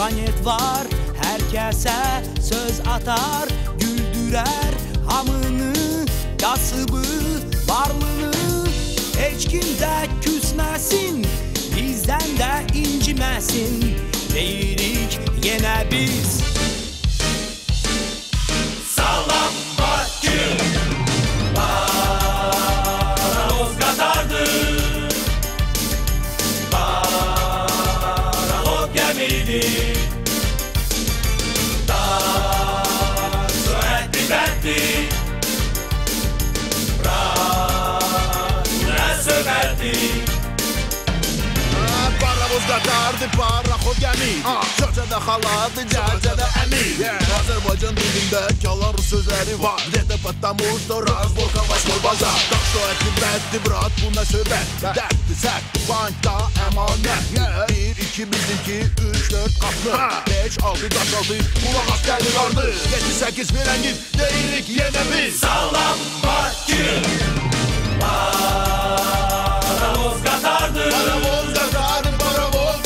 planet var, herkese söz atar, güldürer hamını, kasıbı, varlığını. Hiç kimde küsmesin, bizden de incimesin, deyirik yine biz. Sağlam Bakü, Parahoz Katar'dır. Parahoz gemidir. Dar söğetti betti. Bırak söverdi. Parahoz Katar'dı, parahoz gemidir. Şöçədə xaladı, cərcədə əmir. Azərbaycan dilində kalan rus sözləri var. Dedə patlamışdı, razborka başmır bazar. Tak söhətli bəddi, brat, bu nə söhbət? Dərddi, sərtdi, bankda əmanət. 1, 2, bizimki, 3, 4 qaplı. 5, 6, daş altı, qulaq az gəlir ardı. 7, 8 verəngin, deyirik yenə biz. Sağlam Bakü, Parahoz Katar'dır. Parahoz Katar'dı, parahoz.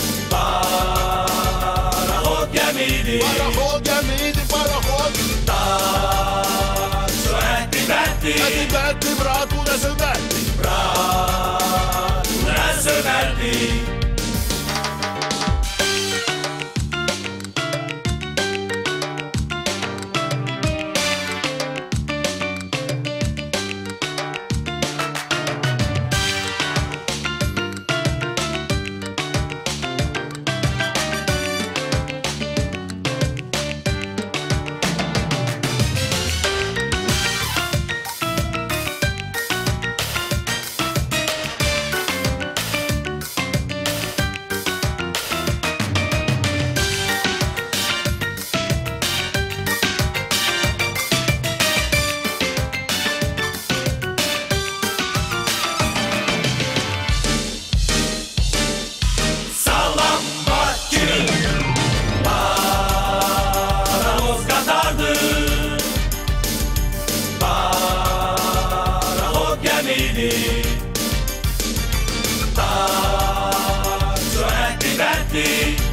Parahoz gemidir. Parahoz gemiydi, parahoz. Dar söğetti betti. Ədibətdi, brat, bu nə söhbətdi? Bırak ne söverdi. Sağlam Bakü, Parahoz Katar'dır. Parahoz gemidir. Dar söğetti betti.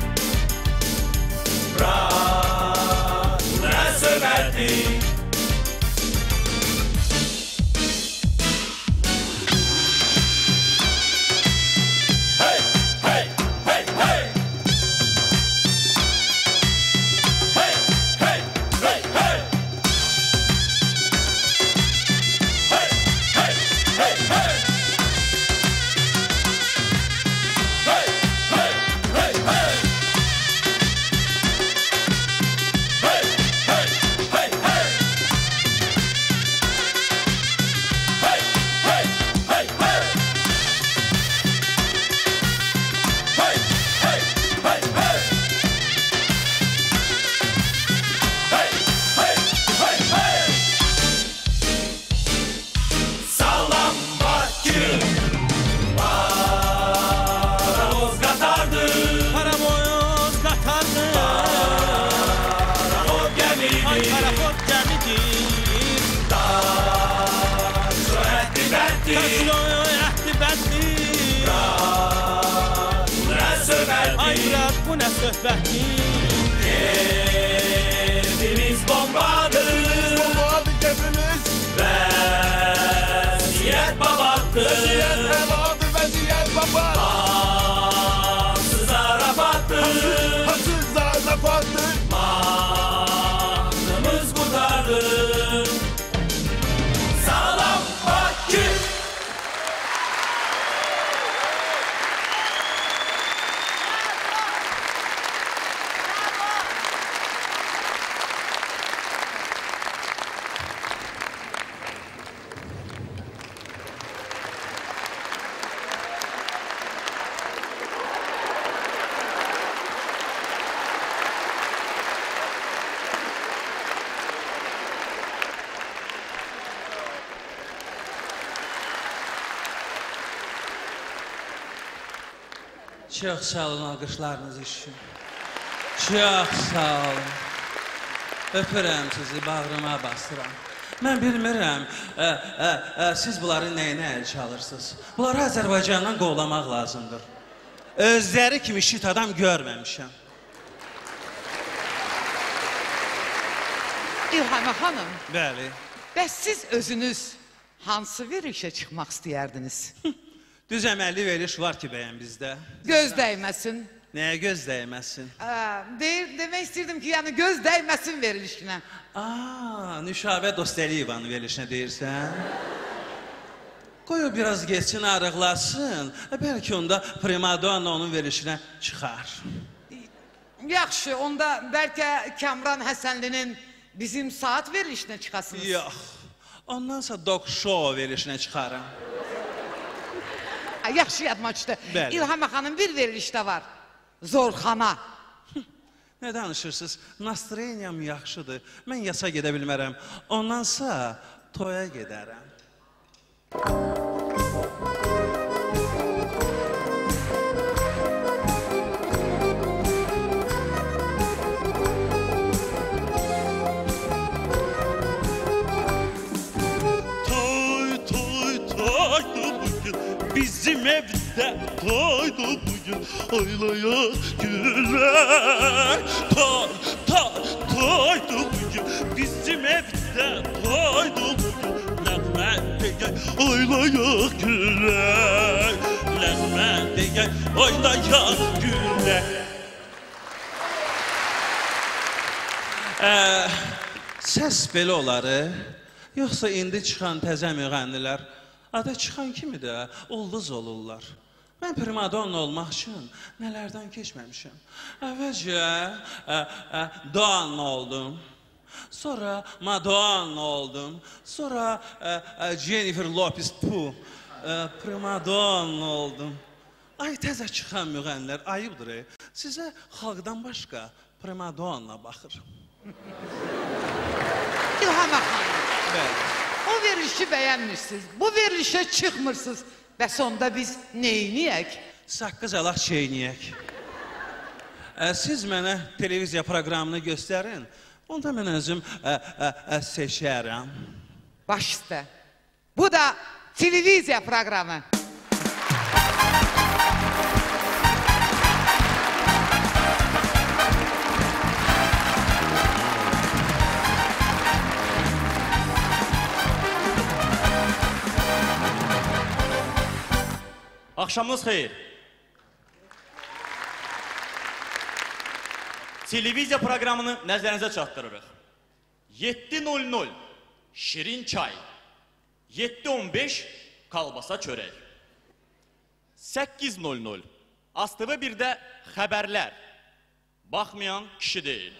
Bırak ne söverdi. Hey, hey, hey, hey. Hey, hey, hey, hey. Hey, hey, hey, hey. Hey, hey, hey, hey. Hey, hey, hey, hey. Hey, hey, hey, hey. Hey, hey, hey, hey. Hey, hey, hey, hey. Sağlam Bakü, Parahoz Katar'dır. Parahoz Katar'dır. Parahoz gemidir. Ay parahoz gemidir. Dar söğetti betti. Söğetti betti. Bırak ne söverdi. Ay bırak bu ne söhbetdir. Evimiz bombadır. Bombadı gemimiz. Vaziyet babattır. Vəziyyət əladı, vəziyyət babat. Hansız Arafat'tır. Hasız zarafatdır. Manımız kurtardır. Sağlam Bakü. Çox sağ olun alqışlarınız üçün. Çox sağ olun. Öpürəm sizi, bağrıma bastıram. Mən bilmirəm, siz bunları nəyinə əl çalırsınız? Bunları Azərbaycandan qovlamaq lazımdır. Özləri kimi şit adam görməmişəm. İlhamə xanım, Bəli. bəs siz özünüz hansı verilişə çıxmaq istəyərdiniz? Düz əməlli veriş var ki, bəyən bizdə. Göz dəyməsin. Nəyə göz dəyməsin? Demək istəyirdim ki, yəni göz dəyməsin verilişinə. Nüşabə Dostəliyevanın verilişinə deyirsən? Qoy o biraz geçsin, arıqlasın. Bəlkə onda primadonna onun verilişinə çıxar. Yaxşı, onda bəlkə Kamran Həsənlinin bizim saat verilişinə çıxasınız. Yox, ondansa dog show verilişinə çıxarım. Yaxşı, yadıma düşdü. İlhamə xanım bir verilişdə var. Zorxana. Nə danışırsınız? Nastroyeniyam yaxşıdır. Mən yasa gedə bilmərəm. Ondansa toya gedərəm. Bizim evdə toydu bugün, aylayan gülər. Toydu bugün, bizim evdə toydu bugün. Ləhmən deyək, aylayan gülər. Ləhmən deyək, aylayan gülər. Səs belə oları, yoxsa indi çıxan təzə müğənnilər adı çıxan kimi də ulduz olurlar. Mən primadonna olmaq üçün nələrdən keçməmişəm. Əvvəlcə Doğanlı oldum. Sonra Madonna oldum. Sonra Jennifer Lopez primadonna oldum. Ay təzə çıxan müğənnilər, ayıbdır. Sizə xalqdan başqa primadonna baxır. İlhamə xanım. Bəli. O verilişi bəyənmirsiniz, bu verilişə çıxmırsınız. Bəs onda biz neyniyək? Saqqız alaq çeyniyək. Siz mənə televiziya proqramını göstərin, onda mən özüm seçərəm. Baş üstə. Bu da televiziya proqramı. Axşamınız xeyir. Televiziya proqramını nəzərinizə çatdırırıq. 7:00 şirin çay, 7:15 kalbasa çörək, 8:00 ASTV 1-də xəbərlər, baxmayan kişi deyil,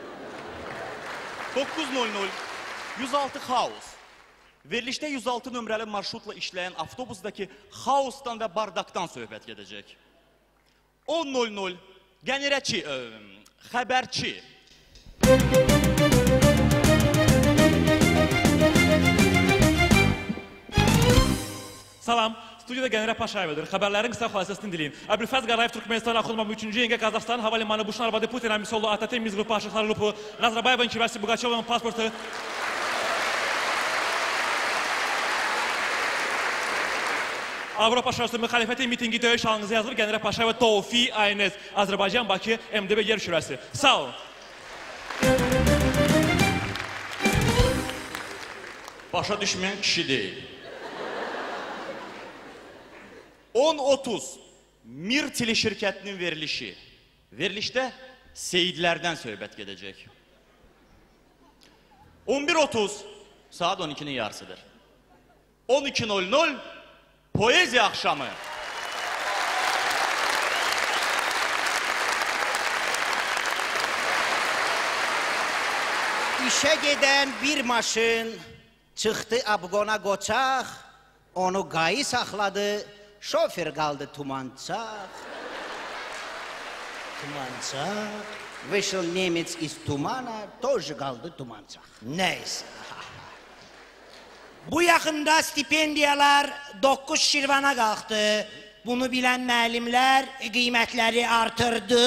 9:00 106 xaos. Verilişdə 106 nömrəli marşrutla işləyən avtobusdakı xaosdan və bardaqdan söhbət gedəcək. 10:00 qənirəçi, xəbərçi. Salam, studiyada Qənirə Paşayevadır. Xəbərlərin qısa xülasəsini diləyim. Əbülfəz Qarayev Türkmenistan Axılma 3-cü yengə Qazaxstan hava limanı Buşnar Abadi Putin əmisi olduğu ATT Miz qrupu aşıqları qrupu Nazarbayevin Kibəsi Buqaçovun pasportu Avropa Şurası müxalifəti mitingi döyüş halınızı yazılır. Qənirə Paşayeva Tofi Aynez Azərbaycan Bakı MDB yer şurası. Sağ olun. Başa düşməyən kişi deyil. 10:30 Mir Tili şirkətinin verilişi. Verilişdə seyidlərdən söhbət gedəcək. 11:30 saat 12'nin yarısıdır. 12:00 Poeziya axşamı. İşə gedən bir maşın çıxdı Abqona qoçaq, onu qayı saxladı, şofer qaldı tumançaq. Tumançaq, vышел немец из тумана, тоже qaldı tumançaq. Neyse. Bu yaxında stipendiyalar 9 şirvana qalxdı. Bunu bilən müəllimlər qiymətləri artırdı.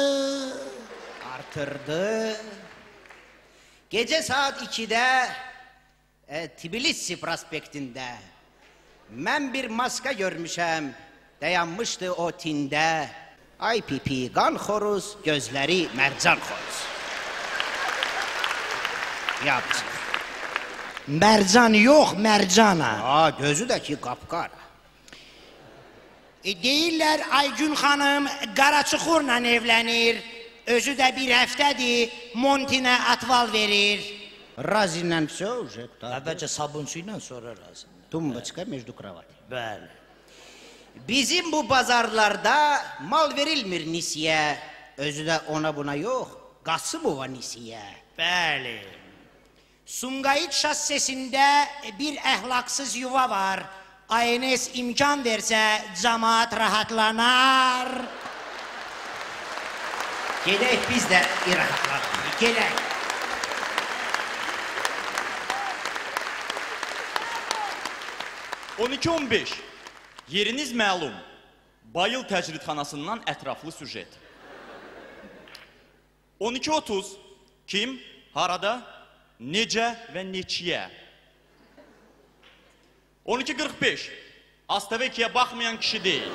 Gecə saat 2-də Tbilisi prospektində mən bir maska görmüşəm, dayanmışdı o tində. Ay pipi, qan xoruz, gözləri mərcan xoruz. Ya Mərcan yox, mərcana. Ha, gözü də ki qapqara. Deyirlər Aygün xanım Qaraçuxurla evlənir. Özü də bir həftədir Montinə atval verir. Razinlə все уже. Əvvəlcə sabunçu ilə sonra razı. Tumbaçka между kravati. Bəli. Bizim bu bazarlarda mal verilmir nisiyə. Özü də ona buna yox, Qasımova nisiyə. Bəli. Sumqayıt şassesində bir əhlaqsız yuva var. ANS imkan versə cəmaat rahatlanar. Gələk biz də rahatlanaq. Gələk. ...12-15. Yeriniz məlum. Bayıl təcridxanasından ətraflı süjet. 12-30. Kim, harada, necə və neçiyə. 12-45. Astavekiyə baxmayan kişi deyil.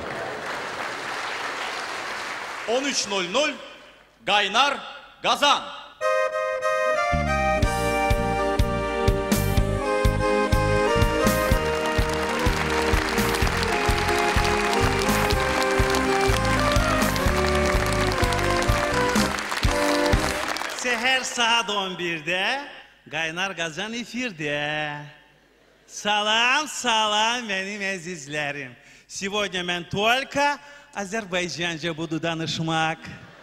13-00. Qaynar, qazan. Səhər saat 11-də Qaynar Qazan efirdə. Salam, salam mənim əzizlərim. Сегодня mən только Azərbaycanca budu danışmaq.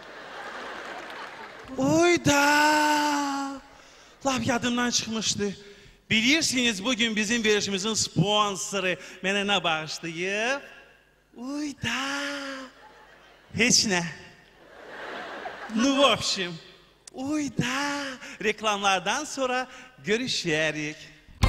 Oy da! Laf yadımdan çıxmışdı. Bilirsiniz, bugün bizim verişimizin sponsoru mənə nə bağışlayıb? Oy da! Heç nə. Ну, в общем, oy da! Reklamlardan sonra görüşərik.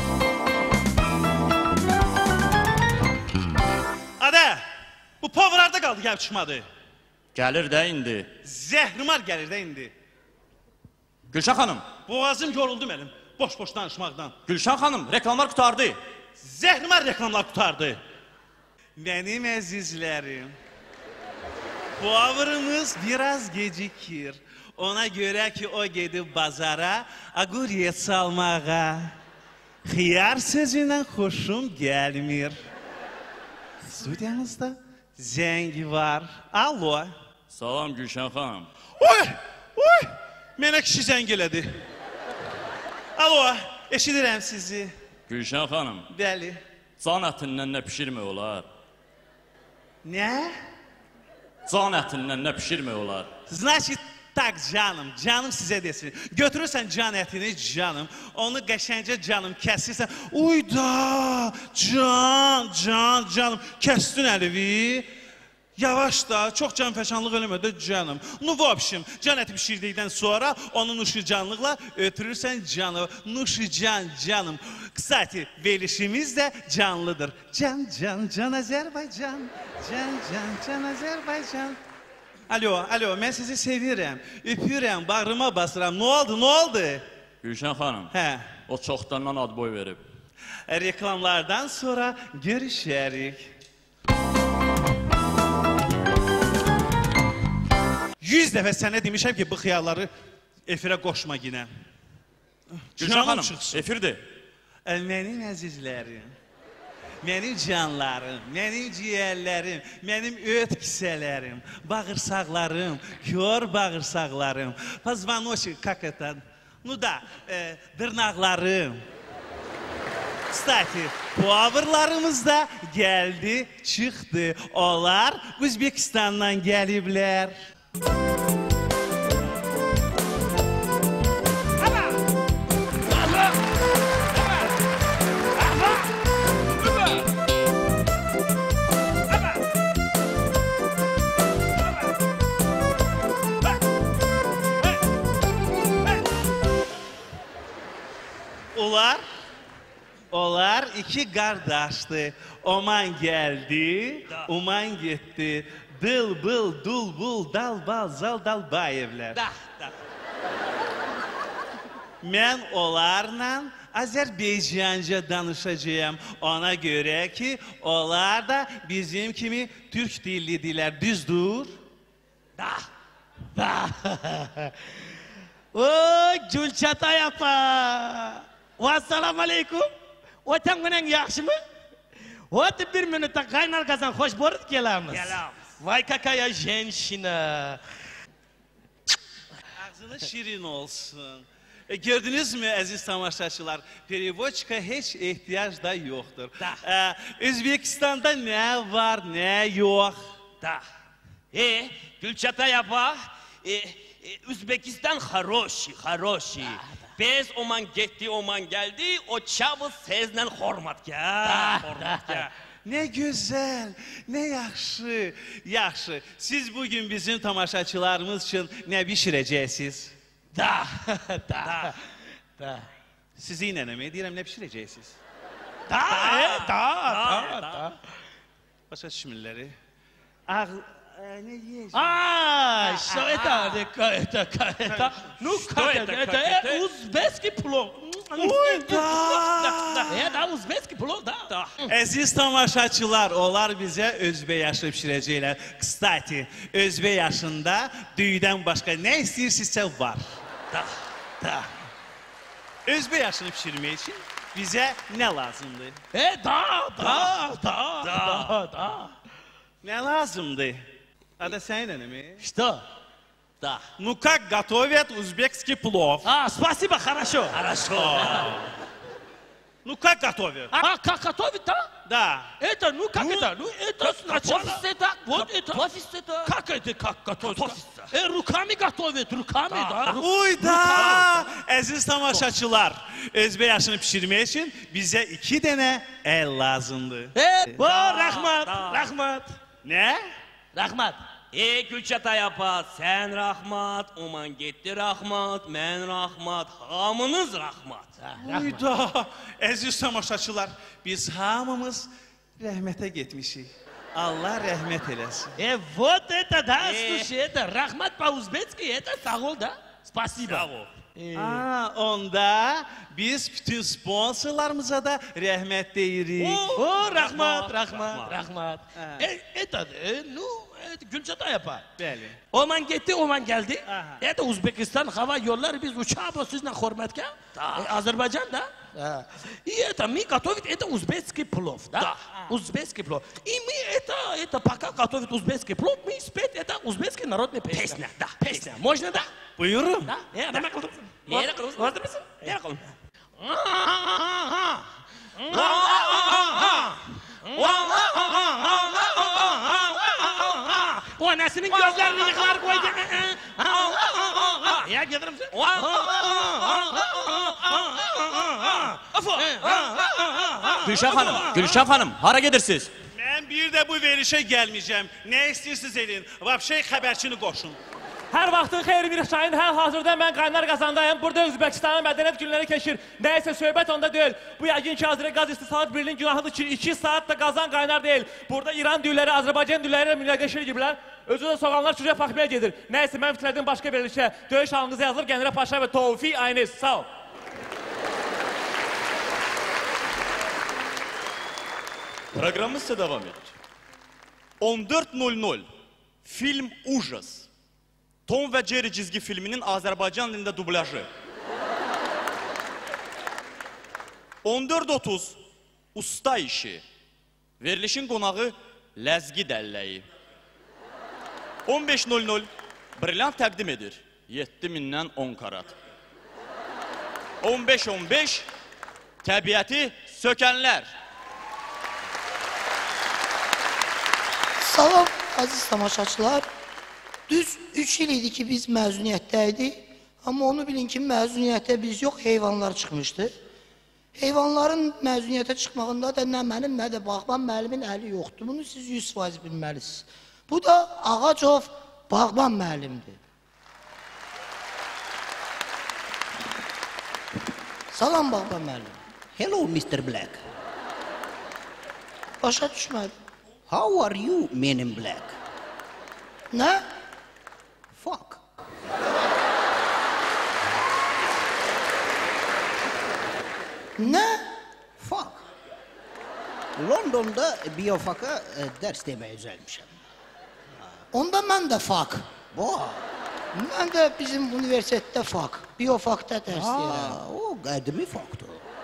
Ada, bu power harda qaldı, gəlib çıxmadı? Gəlir də indi. Zəhrimar gəlir də indi. Gülşən xanım. Boğazım yoruldu mənim, boş-boş danışmaqdan. Gülşən xanım, reklamlar qutardı. Zəhrimar reklamlar qutardı. Mənim əzizlərim, powerımız biraz gecikir. Ona görə ki, o gedib bazara, aguriye salmağa. Xiyar sözündən xoşum gəlmir. Studiyamızda zəngi var. Alo. Salam Gülşən xanım. Oy, mənə kişi zəng elədi. Alo, eşidirəm sizi. Gülşən xanım. Bəli. Can ətindən nə pişirmək olar? Nə? Can ətindən nə pişirmək olar? Значит, tak canım, canım sizə desin. Götürürsən can ətini canım, onu qəşəngcə canım kəsirsən. Uyda, canım, kəsdin əlivi. Yavaş da, çox canfəşanlıq eləmə də canım. Ну, в общем, can əti pişirdikdən sonra onu nuşicanlıqla ötürürsən canım. Nuşican, canım. Kстати, verilişimiz də canlıdır. Can Azərbaycan. Can Azərbaycan. Alo, mən sizi sevirəm, öpürəm, bağrıma basıram. Nə oldu? Gülşən xanım, Hə, o çoxdandan ad boy verib. reklamlardan sonra görüşərik. 100 dəfə sənə demişəm ki, bu xiyalları efirə qoşma yenə. Gülşən xanım, efirdir. Mənim əzizlərim, mənim canlarım, mənim ciyərlərim, mənim öt kisələrim, bağırsaqlarım, kör bağırsaqlarım, позвоночник, как это, ну да, dırnaqlarım. Kстати, powerlarımız da gəldi, çıxdı. Onlar Özbekistandan gəliblər. Onlar iki qardaşdı. Oman gəldi, Uman getdi. Dıl, bıl, dul, bul, dal, bal, zal, dalbayevlər. Mən onlarla Azərbaycanca danışacağım. Ona görə ki, onlar da bizim kimi türk dillidirlər. Düzdür? Oy, Gülçatay apa! Assalamu alaikum. Otan günen yaxşı mı? Ot bir minutta kaynar kazan hoş borut gelamiz. Vay kakaya jenşina. Ağzınız şirin olsun. Gördünüz mü əziz tamaşaçılar? Perivoçka heç ehtiyac da yoxdur. Özbekistanda nə var, nə yox? Da. Gülçata yapa. Üzbekistan хороший. Biz oman gitti, oman geldi, o çabuk sezle hormatka. Nə gözəl, nə yaxşı, yaxşı. Siz bugün bizim tamaşaçılarımız üçün nə bişirəcəksiniz? Da. Sizi nənəmə deyirəm, nə bişirəcəksiniz? Da. Başa düşmürləri. Ne yiyeceğim? Что это? Ну как это? Узбекский плов. Ой, da. Это узбекский плов, да. Əziz tamaşaçılar, onlar bizə özbək yaşı pişirəcəklər. Kstati, özbək yaşında düyüdən başqa nə istəyirsinizsə var. Da. Özbək yaşını pişirmək üçün bizə nə lazımdır? Da. Nə lazımdır? Ada sənin önəmi? Что? Да. Ну как готовят узбекский плов? Спасибо, хорошо. Ну как готовят? Как готовить, да? Да. Это, это сначала... Вот это. Как это, как готовить? Руками готовят, да. Uy da! Əziz tamaşaçılar, özbək yaşını pişirmək üçün bizə 2 dənə əl lazımdır. Rahmat. Nə? Rahmat. Gülçata yapa, sen rahmat, oman gitti rahmat, mən rahmat, hamınız rahmat. Uy da! Əziz tamaşaçılar, biz hamımız rəhmətə getmişik. Allah rəhmət eləsin. Вот это, да, слушай, это rahmat по-узбекски, это sağ ol, да? Спасибо. Onda biz bütün sponsorlarımıza da rəhmət deyirik. Rahmat. Это, Gülçata yapa. Bəli. Oman gitti, oman geldi. Это Uzbekistan hava yolları, biz uçağa sizle hürmetka. Azerbaycan da. И это мы готовим, это узбекский плов, да? Узбекский плов. И мы это пока готовим узбекский плов, мы спеть это узбекский народный песня. Да, песня. Можно, да? Buyurun. Да? Demek oldu. Yere kılın. Hazır mısın? Yere kılın. O anasının gözlerini yıkar koydu. Ya gelir misin? Gülşah xanım, hara gedirsiniz? Mən bir də bu verilişə gəlməyəcəm. Nə istəyirsiniz eləyin? Vapşey xəbərçini qoşun. Hər vaxtın xeyri bir şahin, hal-hazırda mən Qaynar Qazandayım. Burada Özbəkistanın mədəniyyət günləri keçir. Nəysə söhbət onda deyil. Bu yəqin ki, Azərbaycan Qaz İstismarat Birliyinin günahıdır ki, 2 saat da qazan qaynar deyil. Burada İran düyüləri, Azərbaycan düyüləri ilə münaqəşə ediblər. Özü də soğanlar çocuğa fakmiyə gedir. Nəysə, mən fitrədiyim başqa verilişə. Döyüş halınızı yazılır, Gəncə Paşa və Tofiq Ayniz. Sağ ol. Программа devam ediyor. 14:00 film Ужас. Tom ve Jerry çizgi filminin Azerbaycan dilində dublajı. 14:30 Usta işi. Verilişin qonağı Ləzgi dəlləyi. 15:00 Brilliant təqdim edir. 7000-dən 10 karat. 15:15 Təbiəti sökənlər. Salam aziz tamaşaçılar. Düz 3 il idi ki biz məzuniyyətdəydik. Amma onu bilin ki məzuniyyətdə biz yox, heyvanlar çıxmışdı. Heyvanların məzuniyyətə çıxmağında da nə mənim, nə də Bağban müəllimin əli yoxdur. Bunu siz 100% bilməlisiniz. Bu da Ağacov Bağban müəllimdir. Salam Bağban müəllim. Hello, Mr. Black. Başa düşmədim. How are you, Men in Black? Nə? Fuck. Nə? Fuck. London'da biyofaka dərs deməyə üzəlmişəm. Onda mən də fuck. Mən də bizim universitetdə fuck, biofakda dərs deyirəm. O qədimi faktor.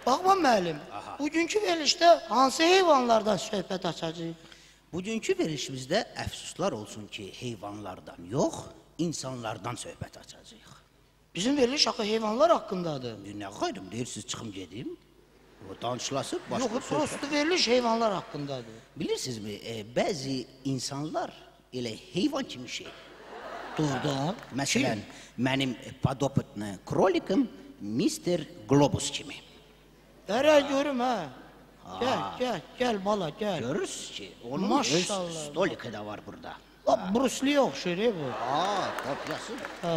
Bağban müəllim, bugünkü verilişdə hansı heyvanlardan söhbət açacağıq? Bugünkü verilişimizdə əfsuslar olsun ki, heyvanlardan yox, insanlardan söhbət açacağıq. Bizim veriliş axı heyvanlar haqqındadır. Nə xayrım, deyirsiniz, çıxım gedim. Danışılası başqa Yox, prosto veriliş heyvanlar haqqındadır. Bilirsinizmi, bəzi insanlar elə heyvan kimi şey. Doğrudan. Məsələn, mənim podopытlı krolikim Mr. Globus kimi. Dərəl görüm, hə. Gəl bala, gəl. Görürsünüz ki, onun öz stoliki də var burada. Bruce Lee oxşur, bu. Kopyası.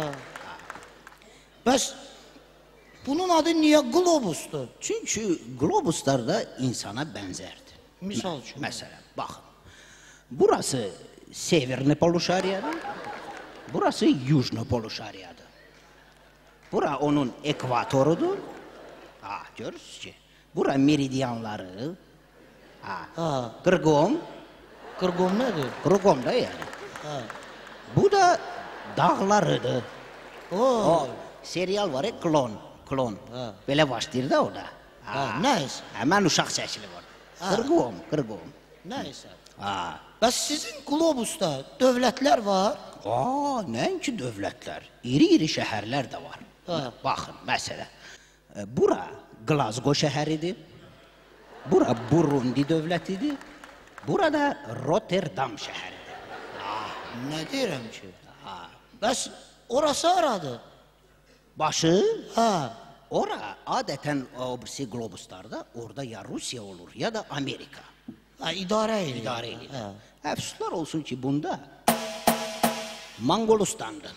Bəs bunun adı niyə Globusdur? Çünki Globuslar da insana bənzərdir. Misal üçün. Məsələn, baxın. Burası Severni poluşariyadır. Burası Yujni poluşariyadır. Bura onun ekvatorudur. Görürsünüz ki, bura meridianları. Qırqom. Qırqom nədir? Qırqom da yəni. Bu da dağlarıdır. Serial var, klon. Belə başlayır da o da. Nəysə? Həmən uşaq şəkili var. Qırqom. Nəysə? Bəs sizin Globusda dövlətlər var? Nəinki dövlətlər, iri şəhərlər də var. Baxın, məsələn, bura Glasgow şəhəridir, bura Burundi dövlətidir, burada Rotterdam şəhəridir. Nə deyirəm ki? Bəs orası haradır? Başı? Ora adətən obrisi Globuslarda orada ya Rusiya olur, ya da Amerika. İdarə edir. Əfsuslar olsun ki, bunda Mongolistandır.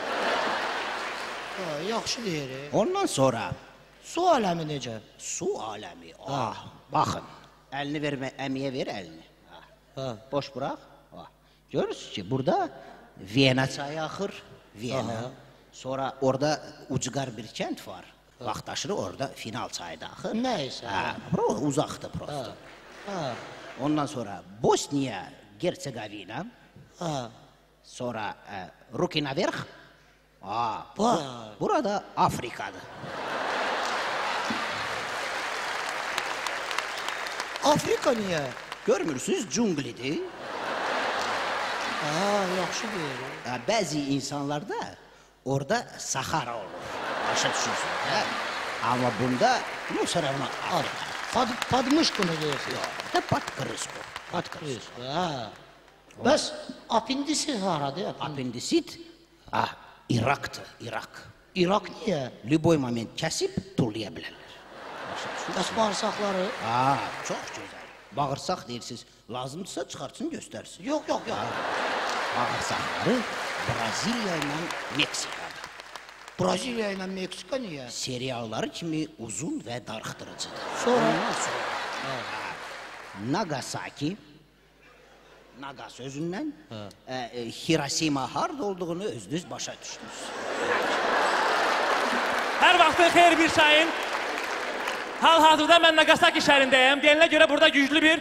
Yaxşı deyirik. Ondan sonra su aləmi necə? Su aləmi. Baxın, əlini vermə, əmiyə ver əlini. Boş bıraq. Görürsünüz ki, burada Viyana çayı axır. Viyana. Sonra orada ucqar bir kənd var. Vaxtaşırı orada Final çayı da axır. Nəysə? Uzaqdır prosto. Ondan sonra Bosniya, Gerçegovina. Sonra Rukinaverx. Burada Afrikadır. Afrika niyə? Görmürsünüz, cunglidir. Yaxşı deyirik. Bəzi insanlarda orada Sahara olur. Başa düşürsünüz. Amma bunda Padmışkı mı deyirsiniz? Patkırısko. Bəs appendisit haradır? Appendisit İraqdır, İraq. İraq niyə? Lüboy moment kəsib tullaya bilərlər. Bəs bağırsaqları? Çox gözəl. Bağırsaq deyirsiniz, lazımdırsa çıxartsın, göstərsin. Yox. Bağırsaqları Braziliya ilə Meksikadır. Braziliya ilə Meksika niyə? Serialları kimi uzun və darıxdırıcıdır. Sonra? Nagasaki, Naga sözündən Hiroşima harda olduğunu özünüz başa düşdünüz. Hər vaxtın xeyir bir şahin. Hal-hazırda mən Nagasaki şəhərindəyəm. Deyənlə görə burada güclü bir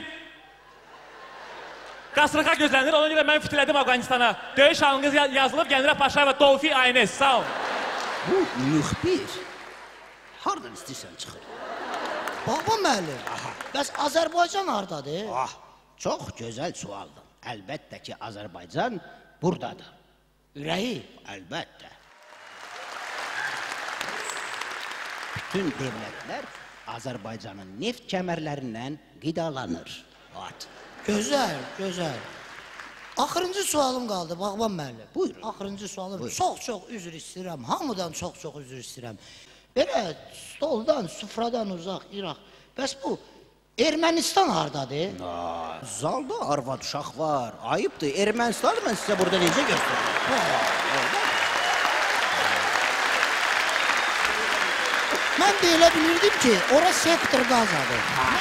qasırğa gözlənir. Ona görə mən fitilədim Afqanistana. Döyüş halınız yazılıb, Gəncə Paşayev və Tevfik Aynes. Sağ ol. Bu müxbir. Hardan istəyirsən çıxır? Bağban müəllim, bəs Azərbaycan hardadır? Çox gözəl sualdır. Əlbəttə ki, Azərbaycan buradadır. Ürəyi? Əlbəttə. Bütün dövlətlər Azərbaycanın neft kəmərlərindən qidalanır. Gözəl. Axırıncı sualım qaldı, Bağban müəllim. Buyurun. Axırıncı sualım. Çox üzr istəyirəm, hamıdan çox üzr istəyirəm. Belə stoldan, sufradan uzaq, İraq. Bəs bu Ermənistan hardadır? Zalda arvad uşaq var. Ayıbdır. Ermənistanı mən sizə burada necə göstərəm? Mən də elə bilirdim ki, ora sektor qazadır.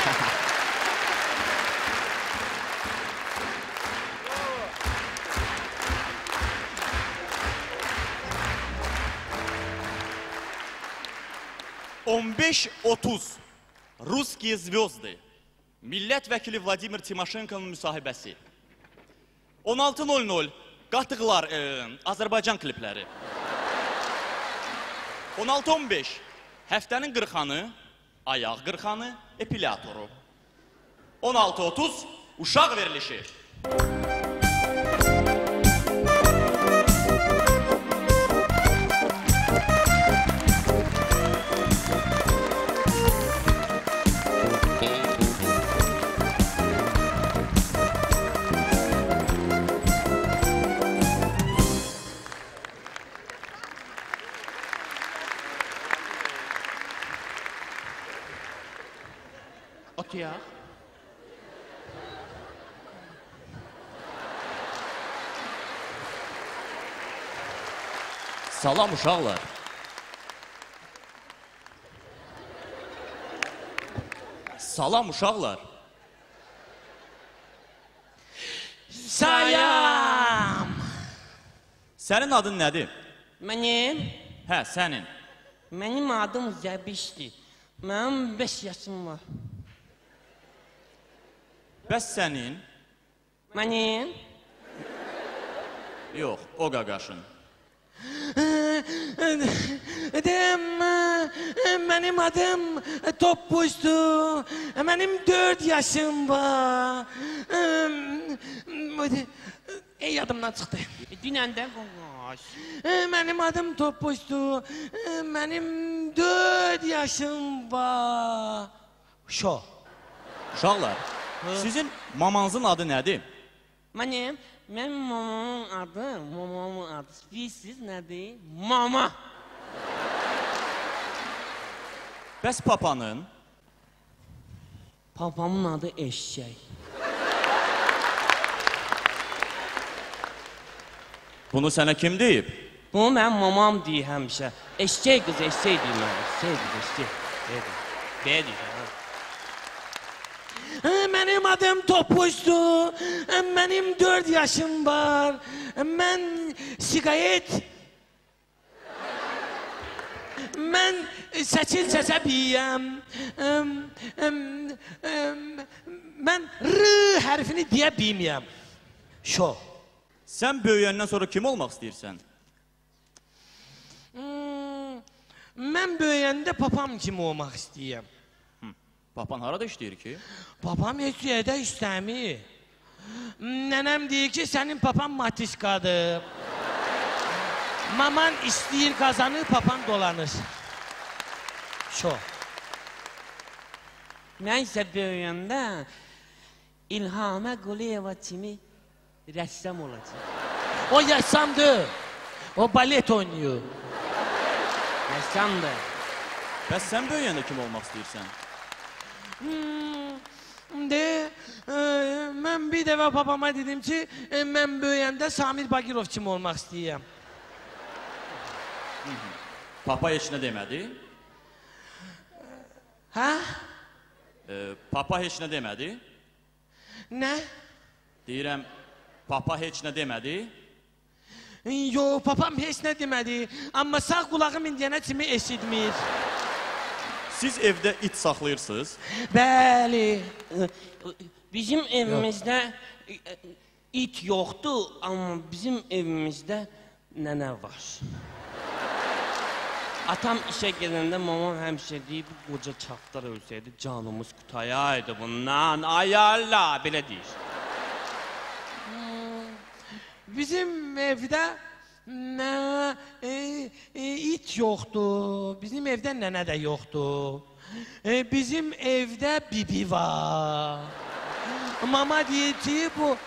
Ruskiye Zvezdi. Millət vəkili Vladimir Timoşenko'nun müsahibəsi. 16:00 Qatıqlar Azərbaycan klipləri. 16:15 Həftənin qırxanı ayaq qırxanı, epilatoru. 16:30 uşaq verilişi. Otuya. Salam uşaqlar. Salam uşaqlar. Sayam. Sənin adın nədir? Mənim? Hə, sənin. Mənim adım Zəbişdir. Mənim 5 yaşım var. Bəs sənin? Mənim? Yox, o qaqaşın. Mənim adım Toppuzdur. Mənim 4 yaşım var. Yadımdan çıxdı. Dünəndə qoğaş. Mənim adım Toppuzdur. Mənim 4 yaşım var. Şo. Uşaqlar, sizin mamanızın adı nədir? Mənim mamamın adı, siz nədir? Mama. Bəs papanın? Papamın adı eşşək. Bunu sənə kim deyib? Bunu mənim mamam deyir həmişə. Eşşək qız, eşşək deyir mənə. Eşşək qız, eşşək. Deyir. Mənim adım Topuzdur. Mənim 4 yaşım var. Mən siqayet. Mən səçil səsəbiyəm. Mən R hərfini deyə bilməyəm. Şo. Sən böyüyəndən sonra kim olmaq istəyirsən? Mən böyüyəndə papam kimi olmaq istəyirəm. Papan harada işləyir ki? Papam heç yerdə işləmir. Nənəm deyir ki, sənin papan matiskadır. Maman istəyir qazanır, papan dolanır. Şo. Mən isə böyüyəndə İlhamə Quliyeva kimi rəssam olacaq. O rəssamdır. O balet oynuyor. Rəssamdır. Bəs sən böyüyəndə kim olmaq istəyirsən? Mən bir dəfə papama dedim ki, mən böyüyəndə Samir Bagirov kimi olmaq istəyirəm. Papa heç nə demədi? Hə? Papa heç nə demədi? Nə? Deyirəm, papa heç nə demədi? Yox, papam heç nə demədi. Amma sağ qulağım indiyənə kimi eşitmir. Siz evdə it saxlayırsınız? Bəli. Bizim evimizdə it yoxdur, amma bizim evimizdə nənə var. Atam işə gedəndə mamam həmişə deyib, bu qoca çapdar ölsəydi, canımız qutayaydı bundan, ayarla, belə deyir. Bizim evdə it yoxdur, bizim evdə nənə də yoxdur. Bizim evdə bibi var. Mama deyir ki, bu...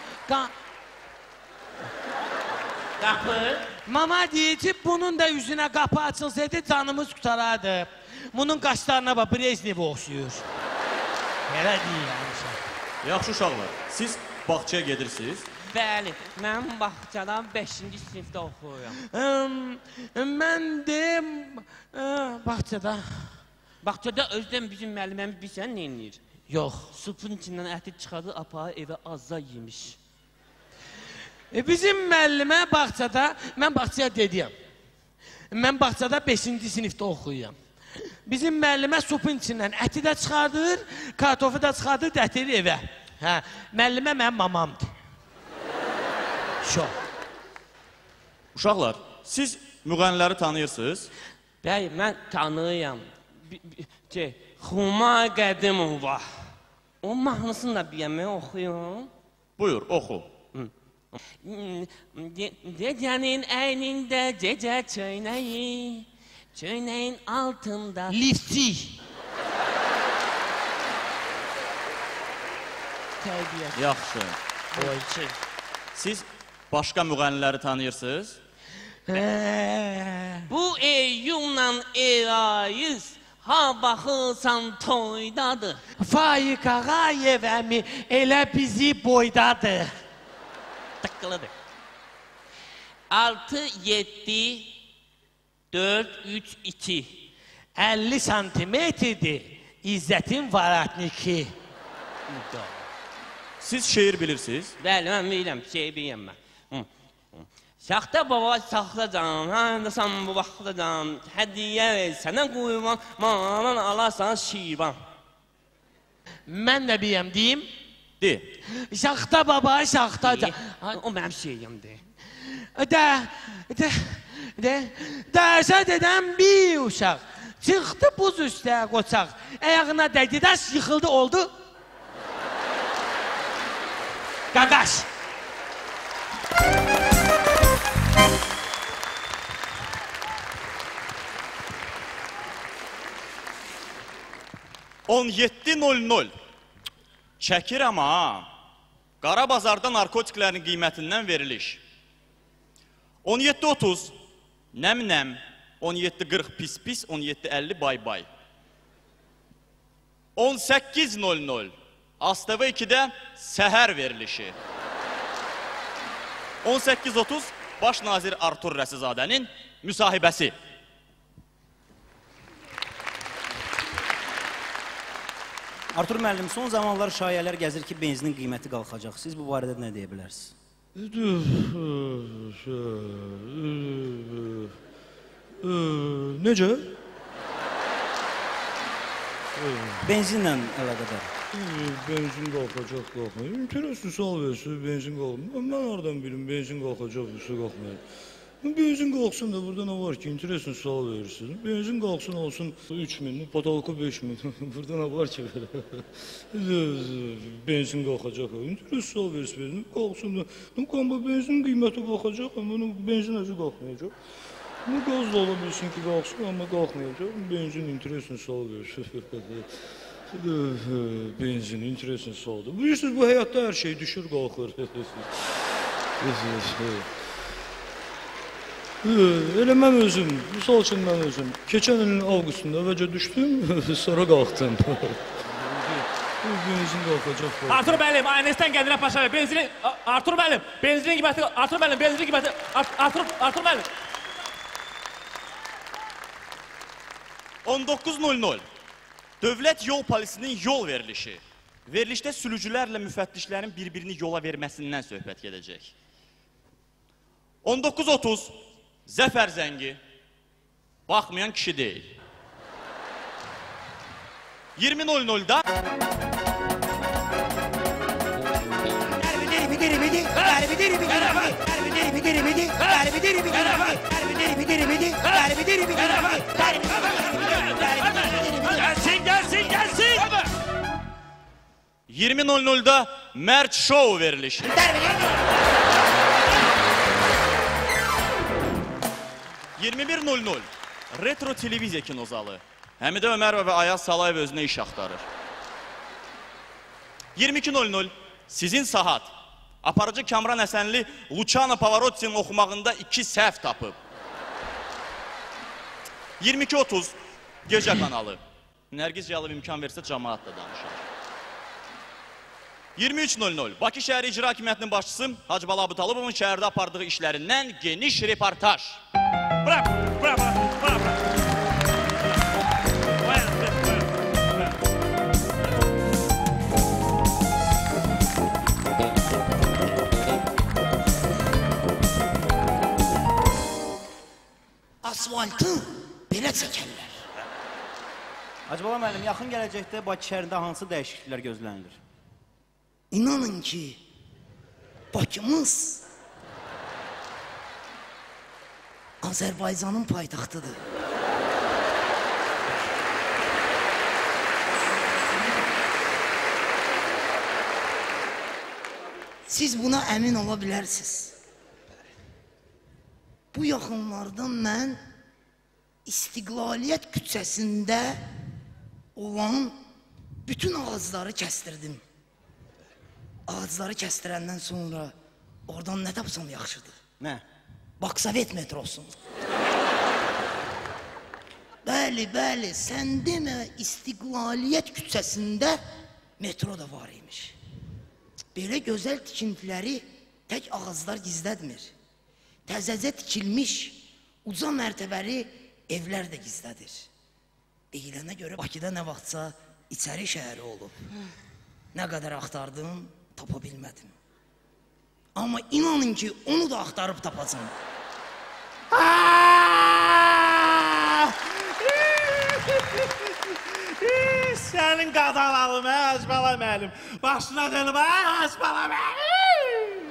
Qapı? Mama deyir ki, bunun da üzünə qapı açılsaydı, canımız qutarardı. Bunun qaşlarına bax, Breznevə oxşuyur. Elə deyir həmişə. Yaxşı uşaqlar, siz bağçaya gedirsiniz? Bəli, mən bağçadan 5-ci sinifdə oxuyuram. Mən deyim, bağçada. Bağçada özdən bizim müəlliməmiz bilsən nə eləyir? Yox. Supun içindən əti çıxardı, apağı evə azza yemiş. Bizim müəllimə bağçada, mən bağçaya dediyəm. Mən bağçada 5-ci sinifdə oxuyuram. Bizim müəllimə supun içindən əti də çıxardır, kartofu da çıxardır, gətirir evə. Müəllimə mənim mamamdır. Şo. Uşaqlar, siz müğənniləri tanıyırsınız? Bəy, mən tanıyam. Xuma Qədimova. O mahnısını da bir yemeğe okuyun. Buyur, oxu. Gecenin əynində gecə çöynəyi, çöynəyin altında liftik. Tərbiyyə. Yaxşı. Siz başqa müğənniləri tanıyırsınız? Bu eyyumla erayız, ha baxırsan toydadır. Faik Ağayev əmi elə bizi boydadır. Tıqqılıdır. 6, 7, 4, 3, 2. 50 santimetrdir İzzətin varatniki. Siz şeir bilirsiniz? Bəli, mən bilirəm, şey bilirəm mən. Şaxta baba saxlacan, həndəsən bu vaxtacan, hədiyə sənə quyuvan, manan alasan şivan. Mən də bilirəm, deyim? De. Şaxta baba, şaxtacan. O mənim şeyimdir. Dərsə dedən bir uşaq, çıxdı buz üstə qoçaq, əyağına dəydi, dərs yıxıldı, oldu. Qaqaş. ...17.00 çəkirəm ha. Qarabazarda narkotiklərin qiymətindən veriliş. 17.30 nəm-nəm, 17.40 pis-pis, 17.50 bay-bay. 18.00 ASTV 2-də səhər verilişi. 18.30 Baş nazir Artur Rəsizadənin müsahibəsi. Artur müəllim, son zamanlar şayələr gəzir ki, benzinin qiyməti qalxacaq. Siz bu barədə nə deyə bilərsiniz? Necə? Benzinlə əlaqədar. Benzin qalxacaq, qalxmayır. İnteresli sual versin, benzin qalxmayır. Mən oradan bilim, benzin qalxacaq, su qalxmayır. Benzin qalxsın da burada nə var ki, interesin sual verirsiniz. Benzin qalxsın olsun 3000, patolku 5000. Burada nə var ki belə? Benzin qalxacaq. Interes sual verirsiniz. Qalxsın da. Amma benzinin qiyməti qalxacaq, amma benzin özü qalxmayacaq. Qaz da ola bilsin ki, qalxsın, amma qalxmayacaq. Benzin interesin sual verirsiniz. Benzin interesin sualdır. Bilirsiniz, bu həyatda hər şey düşür, qalxır. Elə mən özüm, misal üçün mən özüm, keçən ilin avqustunda əvvəlcə düşdüm, sonra qalxdım. Benzin qalxacaq. Artur müəllim, ANS-dən Qədirə Paşayev, benzinin, Artur müəllim, benzinin qiyməti, Artur müəllim, benzinin qiyməti, Artur müəllim. 19.00 Dövlət yol polisinin yol verilişi. Verilişdə sürücülərlə müfəttişlərin bir-birini yola verməsindən söhbət gedəcək. 19.30 Zəfər zəngi. Baxmayan kişi deyil. 20.00'da Gelsin. 20.00'da Mert Show verilişi. 21.00 Retro televiziya kinozalı. Həmidə Ömərova və Ayaz Salayev özünə iş axtarır. 22.00 Sizin saat. Aparıcı Kamran Həsənli Luciano Pavarotti'nin oxumağında 2 səhv tapıb. 22.30 Gecə kanalı. Nərgiz Yalıb imkan versə cəmaat da danışar. 23.00 Bakı Şəhəri İcra Hakimiyyətinin başçısı Hacı Bala Abutalıbovun şəhərdə apardığı işlərindən geniş reportaj. Bravo. Asfaltı belə çəkərlər. Hacı Bala müəllim, yaxın gələcəkdə Bakı şəhərində hansı dəyişikliklər gözlənilir? İnanın ki, Bakımız Azərbaycanın paytaxtıdır. Siz buna əmin ola bilərsiniz. Bu yaxınlardan mən İstiqlaliyyət küçəsində olan bütün ağacları kəstirdim. Ağacları kəstirəndən sonra oradan nə tapsam yaxşıdır? Nə? Baksovet metrosu. Bəli, bəli, sən demə İstiqlaliyyət küçəsində metro da var imiş. Belə gözəl tikintiləri tək ağaclar gizlətmir. Təzəcə tikilmiş, uca mərtəbəli evlər də gizlədir. Deyilənə görə Bakıda nə vaxtsa içəri şəhəri olub. Nə qədər axtardım, tapa bilmədim. Amma inanın ki, onu da axtarıb tapacam. Sənin qadanalım, Hacbala müəllim. Başına dönüb, Hacbala müəllim.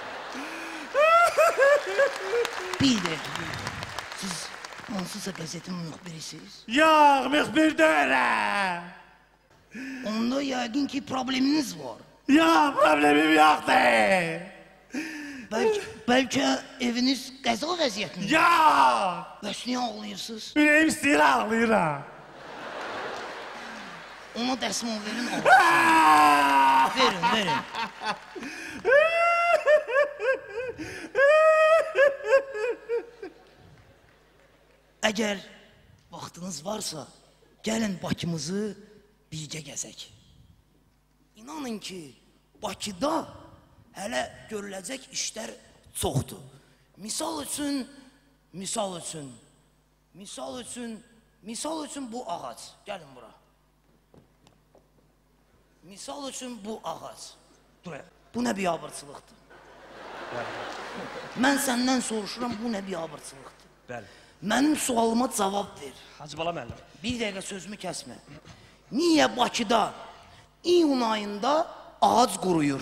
Bir də, siz hansısa qəzetin müxbirisiniz? Yox, müxbir deyirəm. Onda yəqin ki, probleminiz var. Yox, problemim yoxdur. Bəlkə eviniz qəza vəziyyətində? Yox. Bəs niyə ağlayırsınız? Ürəyim istəyir, ağlayıram. Ona dəsmal verin, ağlasın. Verin, verin. Əgər vaxtınız varsa, gəlin Bakımızı birgə gəzək. İnanın ki, Bakıda hələ görüləcək işlər çoxdur. Misal üçün bu ağac. Gəlin bura. Misal üçün bu ağac. Bu nə biabırçılıqdır? Mən səndən soruşuram, bu nə biabırçılıqdır? Bəli. Mənim sualıma cavab ver. Hacıbala müəllim. Bir dəqiqə sözümü kəsmə. Niyə Bakıda iyun ayında ağac quruyur?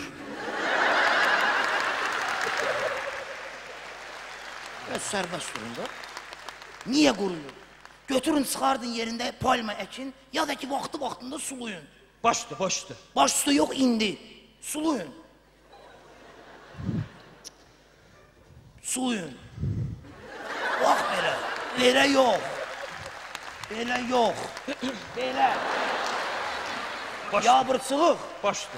Sərbəst durun da. Niyə quruyur? Götürün, çıxardın yerində palma əkin, ya da ki, vaxtında suluyun. Baş üstü, baş üstü. Baş üstü yox, indi. Suluyun. Suluyun. Bax belə. Belə yox. Belə yox. Belə. Yabırçılıq. Baş üstü.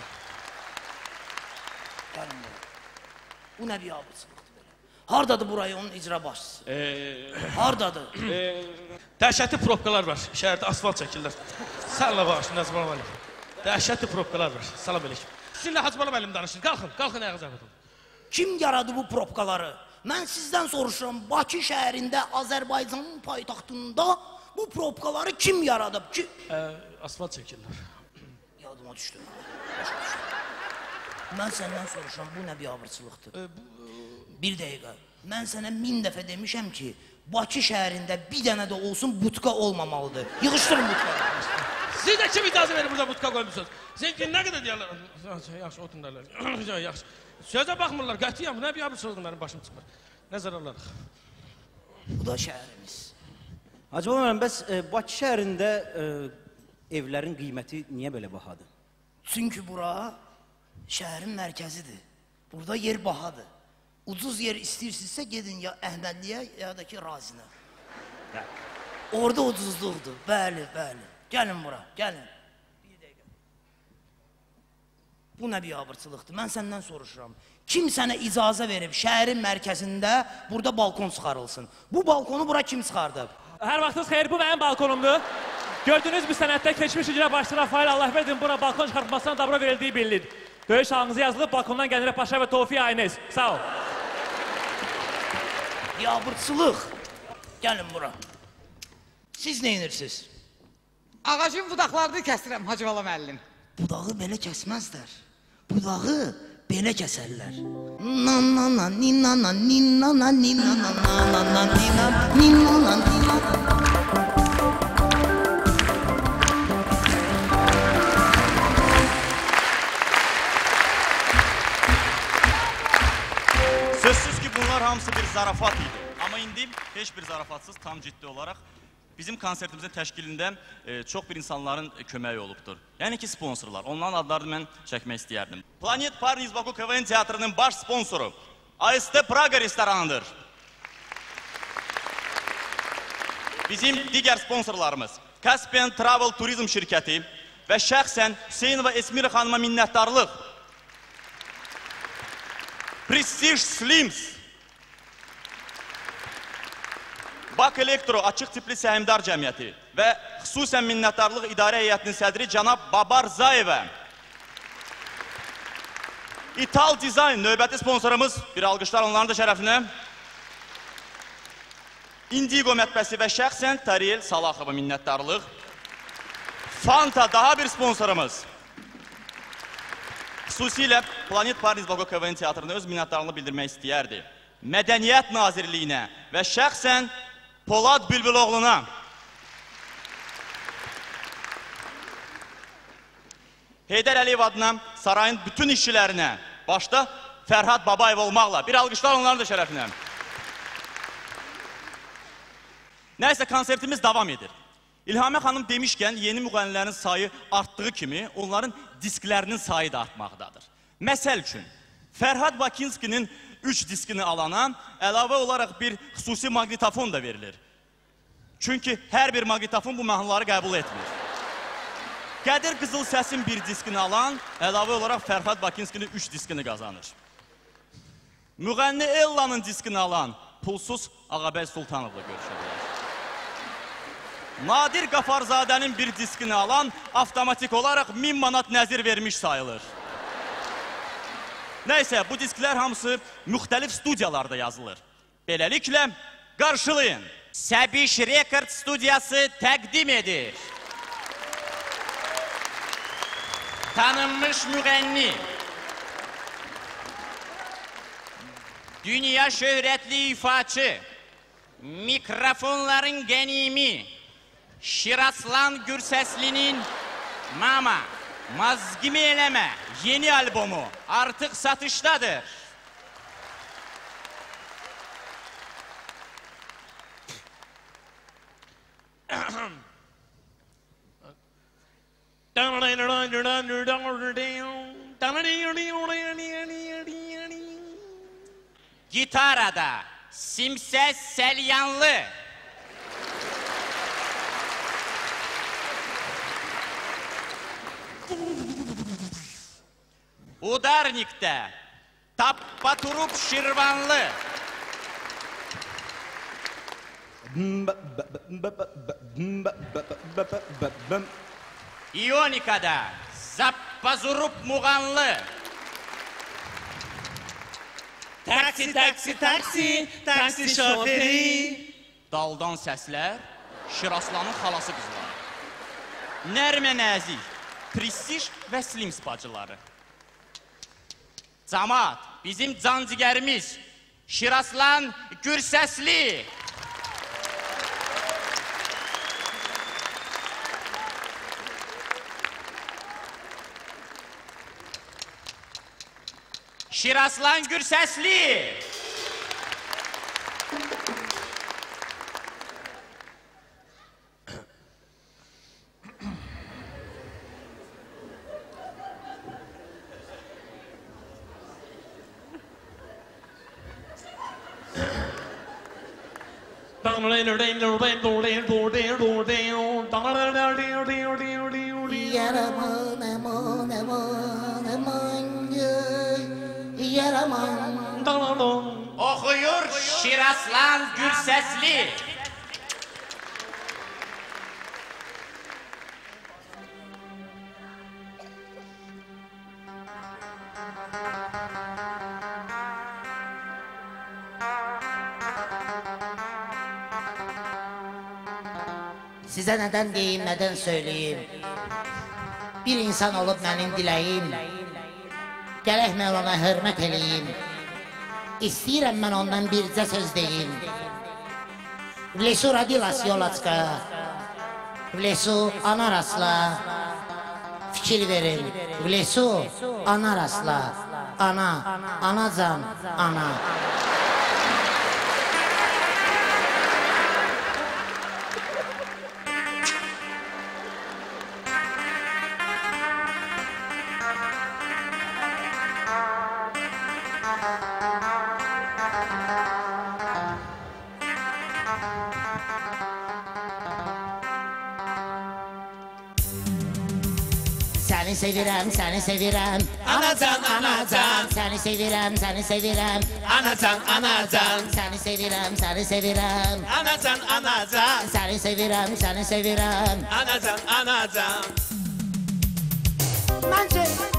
Gəlin bura. Bu nə bir yabırçılıqdır belə? Hardadır burayı onun icra başçısı? Hardadır? Dəhşətli probkalar var. Şəhərdə asfalt çəkirlər. Sənlə bağışın, Hacıbala müəllim. Dəhşətli probkalar var. Salam əleykum. Sizinlə Hacıbala müəllim danışın. Qalxın, qalxın ayağa zəhmət olun. Kim yaradı bu probkaları? Mən sizdən soruşuram, Bakı şəhərində, Azərbaycanın paytaxtında bu probkaları kim yaradıb? Asfalt çəkirlər. Yadıma düşdü. Mən səndən soruşuram, bu nə biabırçılıqdır? Bir dəqiqə, mən sənə 1000 dəfə demişəm ki, Bakı şəhərində bir dənə də olsun butka olmamalıdır. Yığışdırın butkaları. Siz də kim icazə verir burada butka qoymuşsunuz? Siz nə qədər deyərlər? Yaxşı, otun derlər. Yaxşı. Sözə baxmırlar, qətiyyən bu nə biabırçılıqdır, mənim başım çıxmır. Nə zararlarıq? Bu da şəhərimiz. Hacıbala müəllim, bəs Bakı şəhərində evlərin qiyməti niyə belə bahadır? Çünki bura şəhərin mərkəzidir. Burada yer bahadır. Ucuz yer istəyirsinizsə gedin ya Əhmədliyə ya da ki Razinə. Orada ucuzluqdur. Bəli, bəli. Gəlin bura, gəlin. Bir dəqiqə. Bu nə biabırçılıqdır? Mən səndən soruşuram. Kim sənə icazə verib şəhərin mərkəzində burada balkon çıxarılsın? Bu balkonu bura kim çıxardıb? Hər vaxtınız xeyir, bu mənim balkonumdur. Gördüyünüz bu sənətdə keçmiş icra başçı Rafael Allahverdin bura balkon çıxartmasına dabra verildiyi bilinir. Döyüş halınızı yazılıb, balkondan Gəncə Paşa və Tofiq Aynes. Sağ ol. Biabırçılıq. Gəlin bura. Siz neyinirsiniz? Ağacın budaqlarını kəsirəm, Hacıbala müəllim. Budağı belə kəsməzlər. Budağı belə kəsərlər. Nanana, ninana, ninana, ninana, nanana, ninana, ninana, ninana. Sözsüz ki, bunlar hamısı bir zarafat idi. Amma indi heç bir zarafatsız tam ciddi olaraq bizim konsertimizin təşkilində çox bir insanların köməyi olubdur. Yəni ki, sponsorlar. Onların adlarını mən çəkmək istəyərdim. Planet Parni iz Baku KVN Teatrının baş sponsoru AST Praga restoranıdır. Bizim digər sponsorlarımız Caspian Travel Turizm şirkəti və şəxsən Hüseynova Esmira xanıma minnətdarlıq. Prestige Slims, Bak Elektro Açıq Tipli Səhmdar Cəmiyyəti və xüsusən minnətdarlıq İdarə Heyətinin sədri cənab Babar Zayevə. İtal Design növbəti sponsorumuz, bir alqışlar onların da şərəfinə. Indigo mətbəsi və şəxsən Tariyel Salaxova minnətdarlıq. Fanta daha bir sponsorumuz. Xüsusilə Planet Parni iz Baku KVN Teatrına öz minnətdarlığını bildirmək istəyərdi. Mədəniyyət Nazirliyinə və şəxsən Polad Bülbüloğlu'na. Heydər Əliyev adına sarayın bütün işçilərinə, başda Fərhad Babayev olmaqla. Bir alqışlar onların da şərəfinə. Nəysə, konsertimiz davam edir. İlhamə xanım demişkən, yeni müğənnilərin sayı artdığı kimi, onların disklərinin sayı da artmaqdadır. Məsəl üçün, Fərhad Bakinskinin 3 diskini alana əlavə olaraq bir xüsusi maqnitofon da verilir. Çünki hər bir maqnitofon bu mahnıları qəbul etmir. Qədir Qızıl Səsin bir diskini alan, əlavə olaraq Fərhad Bakinskinin 3 diskini qazanır. Müğənni Ellanın diskini alan, pulsuz Ağabəy Sultanovla görüşə bilər. Nadir Qafarzadənin bir diskini alan, avtomatik olaraq 1000 manat nəzir vermiş sayılır. Nəysə, bu disklər hamısı müxtəlif studiyalarda yazılır. Beləliklə, qarşılayın. Səbiş Rekord studiyası təqdim edir. Tanınmış müğənni, dünya şöhrətli ifaçı, mikrofonların qənimi, Şiraslan Gürsəslinin Mama, Mazgimi Eləmə yeni albomu artıq satışdadır. Gitarada Simsəz Səlyanlı, Udarnik'te Tappaturup Şirvanlı, İyonika'da Zappazurup Muğanlı, Taksi, taksi, taksi, taksi şoförü. Daldan səslər, Şiraslanın xalası qızları, Nərmə Nəzik, Prestige və Slims bacıları. Camaat, bizim cancigərimiz, Şiraslan Gürsəsli. Şiraslan Gürsəsli. Yaraman aman aman aman yaraman. Oxuyur Şiraslan Gürsəsli. Sizə nədən deyim, nədən söyləyim? Bir insan olub mənim diləyim, gərək mən ona hörmət eləyim. İstəyirəm mən ondan bircə söz deyim. В лесу родилась елочка, в лесу она росла. Fikir verin, в лесу она росла. Ana, anacan, ana. Səni sevirəm, səni sevirəm. Anacan, anacan. Səni sevirəm, səni sevirəm. Anacan, anacan. Səni sevirəm, səni sevirəm. Anacan, anacan. Səni sevirəm, səni sevirəm. Anacan, anacan. Mən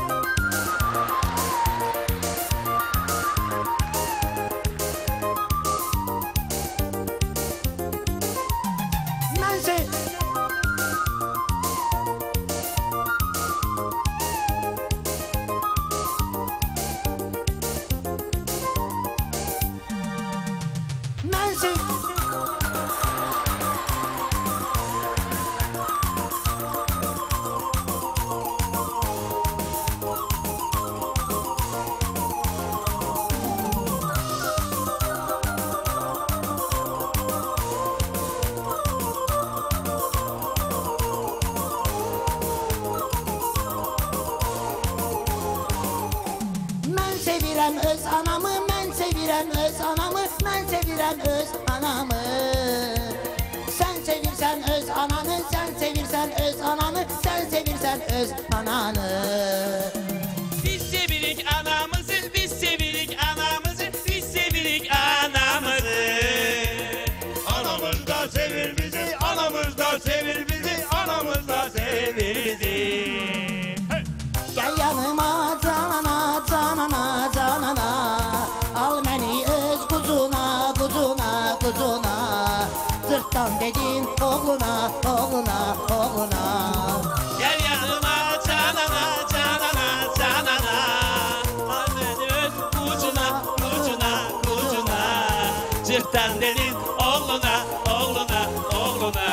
sevirəm öz anamı, mən sevirəm öz anamı, mən sevirəm öz anamı. Sən sevirsən öz ananı, sən sevirsən öz ananı, sən sevirsən öz ananı. Biz sevirik anamızı, biz sevirik anamızı, biz sevirik anamızı. Anamız da sevir bizi, anamız da sevir bizi, anamız da sevir bizi. Gel yanıma canana, canana, canana. Al məni öz quzuna, quzuna, quzuna. Zırtdan dedin oğluna, oğluna, oğluna. Gel yanıma canana, canana, canana. Al beni öz kucuna, kucuna, kucuna. Zırtdan dedin oğluna, oğluna, oğluna.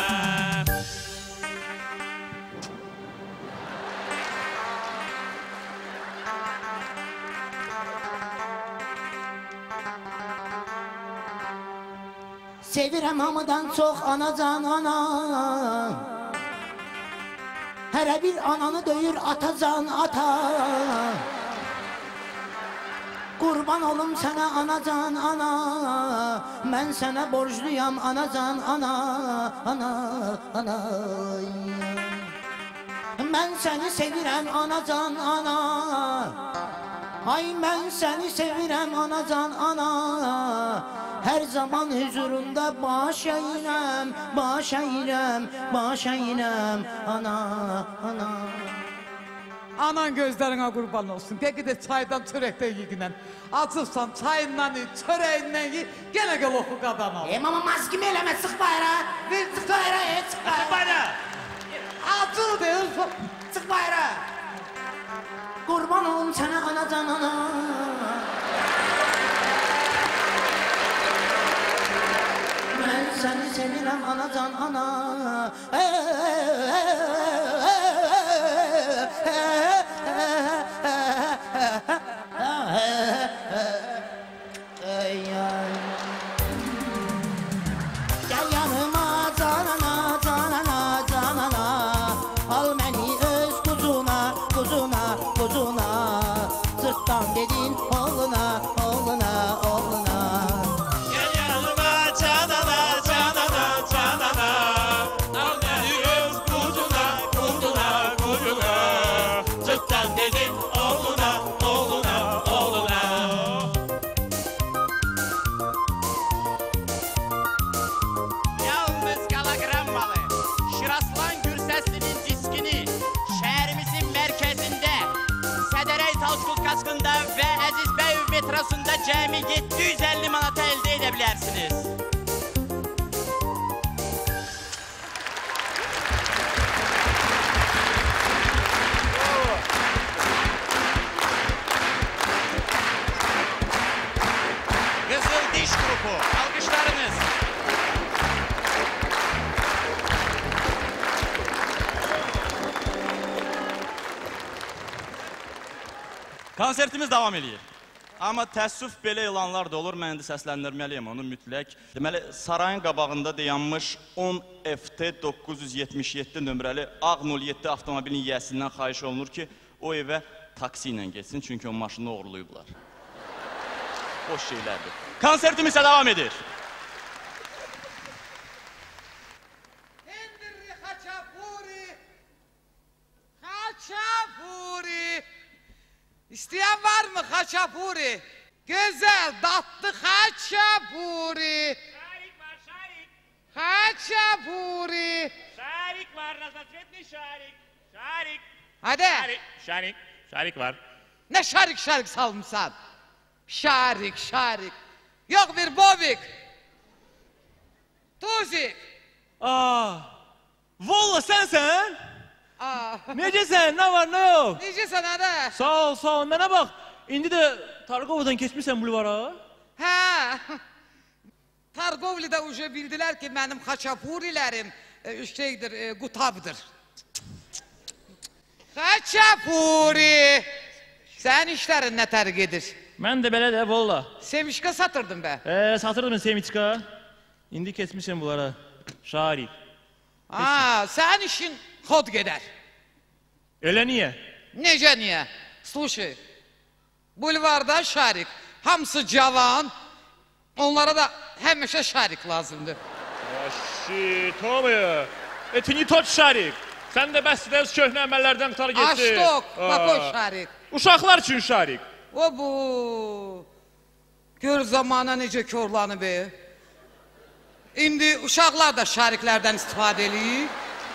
Sevirəm hamıdan çox anacan ana. Hərə bir ananı döyür atacan ata. Qurban olum sənə anacan ana. Mən sənə borcluyam anacan ana. Ana, ana. Mən səni sevirəm anacan ana. Ay mən səni sevirəm anacan ana. Her zaman huzurunda baş eğilem, baş eğilem, baş eğilem. Ana, ana. Anan gözlerine kurban olsun. Peki de çaydan çörekten yedinen. Açırsan çayından ye, çöreğinden ye. Gene gel oku kadın ol. Mama maskimi eleme, sık bayrağı. Ver sık bayrağı, sık bayrağı. Açıl değil. Sık bayrağı. Kurban olum sana anacan ana. Ben seni sevirəm anacan ana. Gel yanıma canana, canana, canana. Al beni öz kuzuna, kuzuna, kuzuna. Sırttan dedin oğluna, oğluna, oğluna. Gel yanıma canana, canana, canana. Al beni öz kucuna, kucuna, kucuna. Zıttan dedim oğluna, oğluna, oğluna. Yalnız Kalagrammalı, Şiraslan Gürsesli'nin diskini şehrimizin merkezinde Sədərəy Talçqul kaskında ve Əziz Bəy metrosunda cəmi 750 manata elde edebilirsiniz. Kızıl Diş Grubu, alkışlarınız. Konsertimiz davam edir. Amma təəssüf belə elanlar da olur, mən indi səsləndirməliyəm onu mütləq. Deməli, sarayın qabağında dayanmış 10 FT 977 nömrəli A07 avtomobilin yiyəsindən xahiş olunur ki, o evə taksi ilə geçsin, çünki o maşını oğurlayıblar. Boş şeylərdir. Konsertimiz isə davam edir. Henry Haçapuri, Haçapuri. İsteyen var mı haçapuri? Güzel, tatlı haçapuri. Şarik var, şarik. Haçapuri. Şarik var, Nasrettin şarik. Şarik. Hadi. Şarik var. Ne şarik salmışsan? Şarik. Yok bir bobik. Tuzik. Valla sensən? Aa. Necəsən? Nə var, nə yox? Necəsən hadi? Sağ ol. Mənə bax, indi də Targovadan keçmirsən bulvara? Hə. Targovli'də uca bildilər ki, mənim haçapurilərim qutabdır. Haçapuri. Sən işlərin nə tərq edir? Mən də belə də, valla. Semişka satırdım be. Satırdım Semiçka. İndi keçmirsən bunlara. Şarik. Sən işin xod gedər. Elə niyə? Necə niyə? Слушай, bulvarda şarik. Hamısı cavan. Onlara da həmişə şarik lazımdır. Tomi. Etini tot şarik. Sən də bəsdə öz köhnə əməllərdən qutarı getsin. Aştok, bak o şarik. Uşaqlar üçün şarik. O bu. Gör zamana necə körlanı be. İndi uşaqlar da şariklərdən istifadə edir.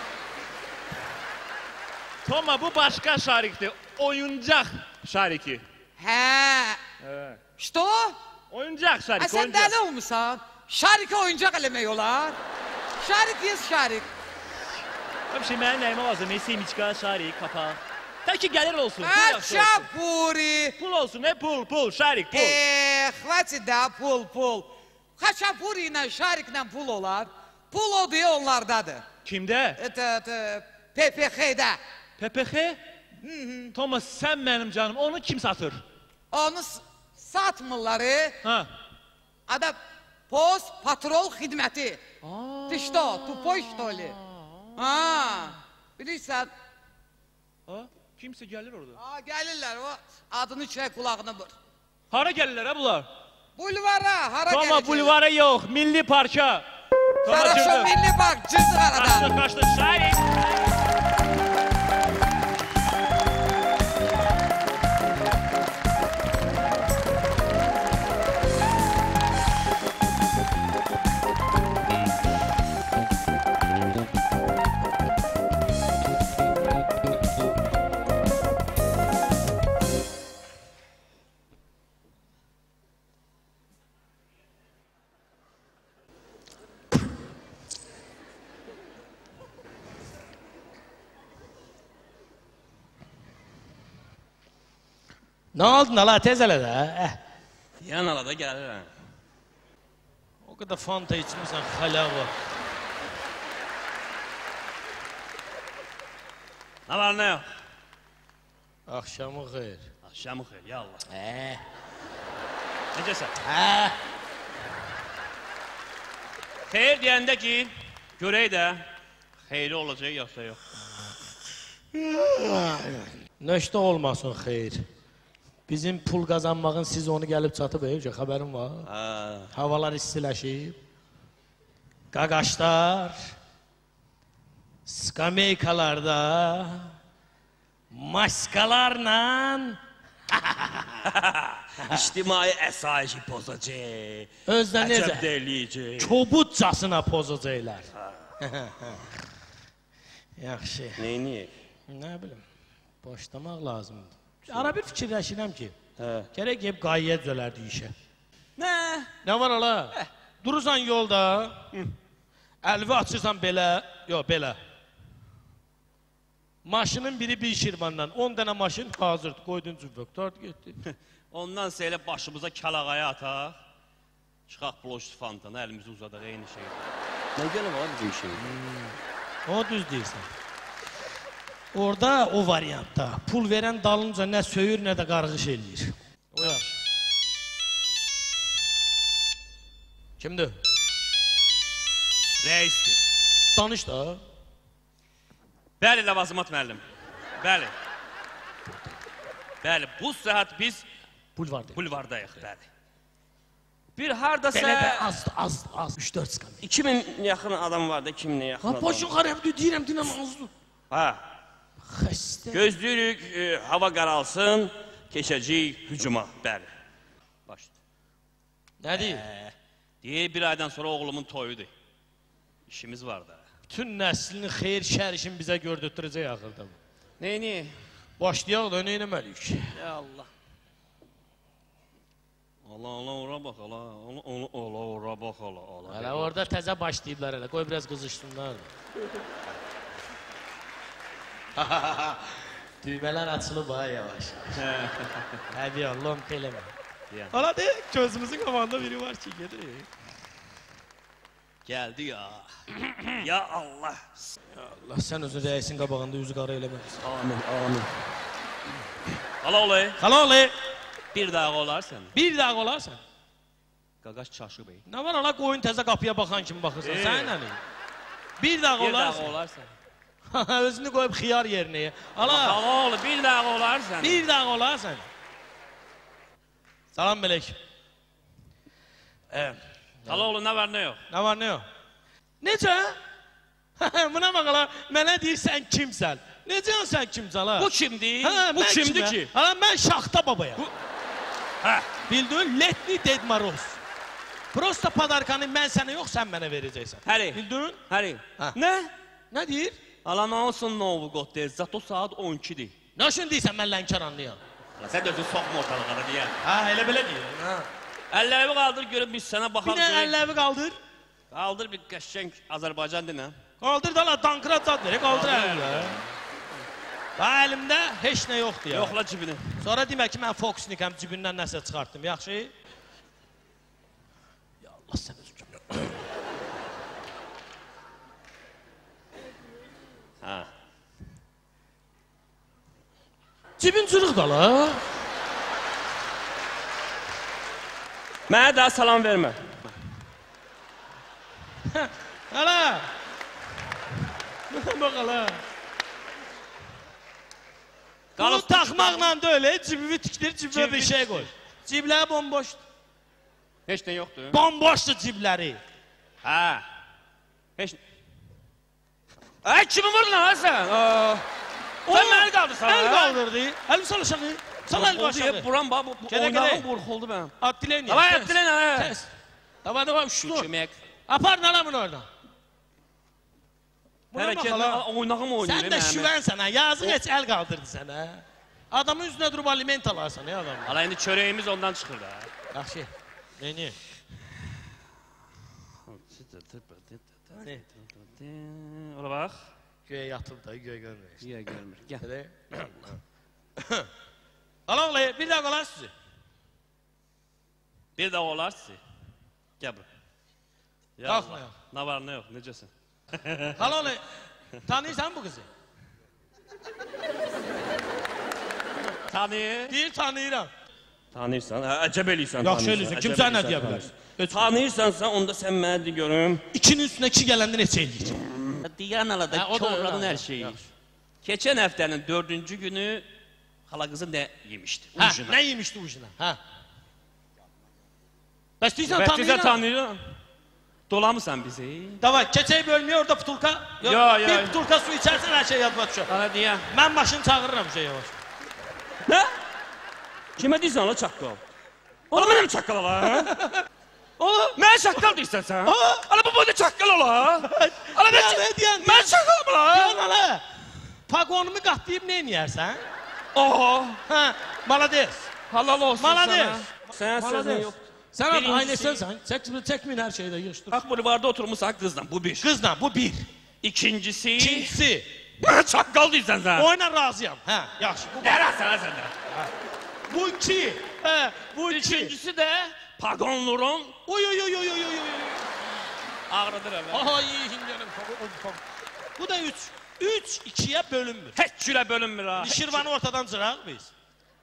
Toma, bu başqa şarikdir. Oyuncaq şariki. Hə. Что? Oyuncaq şarik, Sən oyuncaq. dəli olmuşsan? Şarikə oyuncaq eləmək olar. Şarik yes şarik. Bir şey mənə nəyimə lazım? Semiçka, şarik, kapaq. Tək ki gəlir olsun. Haçapuri. Pul olsun, ne pul, şarik, pul. Хватит da pul. Haçapuri ilə şariklə pul olar. Pul o diye onlardadır. Kimdə? PPX-də. PPX? Thomas, sən mənim canım, onu kim satır? Onu satmırlar. Ada post patrol xidməti. Ты что, tupой что ли? Bilirsən. Kimsə gəlir orada. Gəlirlər, o adını çək qulağını vur. Hara gəlirlər ha bunlar? Bulvara, hara gəlirlər? Toma, bulvara yox, milli parka. Хорошо, milli park, cızıq aradan. Qaçdıq, şarik. Nə oldu, nala, tez elə də? Yan alada gəlirəm. O qədər fanta içmirsən, xəlava. Nə var, nə yox? Axşamı xeyr. Axşamı xeyr, ya Allah. Necəsən? Xeyr deyəndə ki, görək də, xeyri olacaq, yoxsa yox. Nəşdə olmasın xeyr. Bizim pul qazanmağın siz onu gəlib çatıb evcə, xəbərim var. Havalar istiləşib. Qaqaşlar, skameykalarda, maskalarla İctimai əsayişi pozacaq. özdə necə? Əcəb deyiləcək. Kobudcasına pozacaqlar. Yaxşı. Neyini? Nə bilim, başlamaq lazımdır. Ara bir fikirləşirəm ki, gərək gəlib qayıya düzələrdi işə. Nə var ala? Durursan yolda, əlvi açırsan belə, yox belə. Maşının biri bir şirvandan, 10 dənə maşın hazırdır, qoydun cüvvək, dört getdi. Ondan sonra başımıza kalağaya ataq, çıxaq bloşlu fantana, əlimizi uzadaq, eyni şey. Nə gələm var bizim şey? O düz deyirsən. Orada o variantda pul verən dalınca nə söyür, nə də qarğış eləyir. O yaxşı. Kimdir? Reisdir. Danış da. Bəli, ləvazimat müəllim. Bəli. Bəli, bu saat biz bulvardayıq, bəli. Bir hardasa... Belə də az, 3-4 skam. 2000 yaxın adam var da, 2000 yaxın adam. Başın xarabdır, deyirəm, dinəm azdır. Gözləyirik, hava qaralsın, keçəcəyik hücuma. Bəli. Başla. Nə deyir? Deyir, bir aydan sonra oğlumun toyudur. İşimiz var da. Bütün nəslini xeyir, şər işin bizə gördürtürəcək axırda. Neyini? Başlayaq da, nə eləməliyik? Ya Allah. Allah, ora bax, ora bax, Allah. Hələ orada təzə başlayıblar hələ, qoy biraz qızışsınlar. Düymələr açılıb ha, yavaş. Həbi Allah'ım eləmə. Hala de, gözümüzün qabağında biri var ki, gedir. Gəldi ya. Ya Allah. Ya Allah, sən özün rəisin qabağında üzü qara eləməlisin. Amin, amin. Hala olay. Hala olay. Bir daha olarsan. Bir daha olarsan. Qaqaş çaşı bey. Nə var hala, qoyun təzə qapıya baxan kimi baxırsan, sən nə? Bir daha olarsan. Bir daha olarsan. Özünü qoyub xiyar yerinə. Hala. Hala oğlu, bir daha olarsan. Bir daha olarsan. Salam melek. Hala oğlu, nə var, nə yox? Nə var, nə yox? Necə? Buna bax hala, mənə deyir, sən kimsən? Necə sən kimsən hala? Bu kimdir? Bu kimdir ki? Hala, mən Şaxta babayam. Bildin, Letni Ded Maroz. Prosta padarkanı mən sənə yox, sən mənə verəcəksən. Həri. Bildin? Həri. Nə? Nə deyir? Hala, nə olsun novu qot deyir, zato saat 12-dir. Nə üçün deyirsən, mən Lənkər anlayam? Sən də özün soxma ortalıqada deyər. Elə belə deyir. Əlləvi qaldır, görüb biz sənə baxaq. Bir nə əlləvi qaldır? Qaldır bir qəşkəng Azərbaycan dinə. Qaldır da la, dankıra zad verək, qaldır əlləvi. Daha əlimdə heç nə yoxdur ya. Yoxla cibini. Sonra demək ki, mən Foxnikəm, cibindən nəsə çıxartdım, yaxşı? Ya Allah, sən özün kimi. Cibin cırıq da la. Mənə daha salam vermə. Hala. Bax hala. Bunu taxmaqla da öyle, cibimi tikdir, cibimə bir şey qoy. Cibləri bomboşdur. Heç nə yoxdur. Bomboşdur cibləri. Hə. Heç... kimi vurdun ha sən? Sən məni qaldırsan. Əl qaldırdı. Əlim sal aşağı. Sal əl aşağı. Buram, bu oynağım qorxuldu mən. Atdilen ya. Davay atdilen ha. Davay, şunu. Kömək. Apar nə lan bunu oradan? Hərəkətlə oynağım oynayır. Sən də şüvənsən ha, yazıq heç əl qaldırdı sənə. Adamın üzünə durub aliment alarsan ya adam. Hala, indi çörəyimiz ondan çıxır da. Yaxşı, neyini? Ola bax. Göyə yatıb da, göyə görmür. Göyə görmür, gəl. Hala oğlu, bir daha qolar sizi. Bir daha olar sizi. Gəl bura. Qalxma ya. Nə var, nə yox, necəsin? Hala oğlu, tanıyırsan bu qızı? Tanıyır? Deyir, tanıyıram. Tanıyırsan, əcəb eləyirsən. Yaxşı eləyirsən, kim sən nə deyə bilərsin? Tanıyırsansa, onda sən mənə de görüm. İkinin üstünə iki gələndə neçə eləyir? Deyən alada korladın hər şeyi. Keçən həftənin 4-cü günü hala qızı nə yemişdi? Nə yemişdi ujuna? Bəs deyirsən tanıyıram. Dolamısan bizi? Davay, keçək bölmüyor orada putulka. Bir putulka su içərsən hər şey yadıma düşər. Niyə? Mən başını çağırıram şey yavaş. Nə? Kimə deyirsən ala çaqqal? Ola mənəm çaqqal ala? Mən çaqqal deyirsən sən? Ala bu boyda çaqqal ola? Ala mən çaqqal ola? Deyən ala, pagonumu qatlayıb nə eləyərsən? Oho. Malades. Halal olsun sana. Malades. Sən sözün yox. Sən ailəsisən, çəkmin hər şeydə yığışdır. Bax, bulvarda oturmuşsan qızla, bu bir. Qızla, bu bir. İkincisi... Mən çaqqal deyirsən sən. Oyla razıyam, yaxşı. Dərəsən sən də. Bu iki. Bu iki. Üçüncüsü də pagonluğun... Oy. Ağrıdır əvvəl. Ay, hindiyonum. Bu da üç. Üç ikiyə bölünmür. Heç cürə bölünmür ha. Şirvanı ortadan cıraq biz.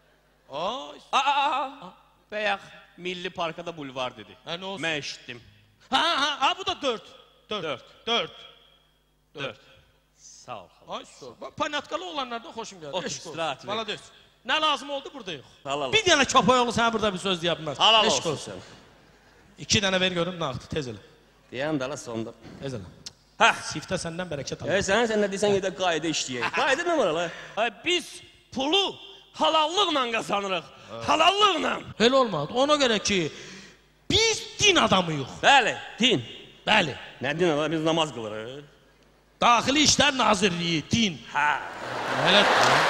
Bəyək Milli Parkada bulvar dedi. Nə olsun? Mən eşitdim. Bu da dörd. Sağ ol. Ay, panatkalı olanlardan xoşum gəldi. Otur, istirahət ver. Malades. Nə lazım oldu, burada yox. Halal Bir dənə köpək oğlu sənə burada bir söz deyə bilməz. Halal olsun sən. 2 dənə ver görüm, nağdı, tez elə. Deyən də sonda. Tez elə. Siftə səndən bərəkət alır. Sən nə deyirsən, gedə qayda işləyək. Qayda nə var ala? Biz pulu halallıqla qazanırıq. Halallıqla. Elə olmadı. Ona görə ki, biz din adamıyıq. Bəli, din. Bəli. Nə din adamı? Biz namaz qılırıq. Daxili İşlər Nazirliyi, din. Hə. Elə.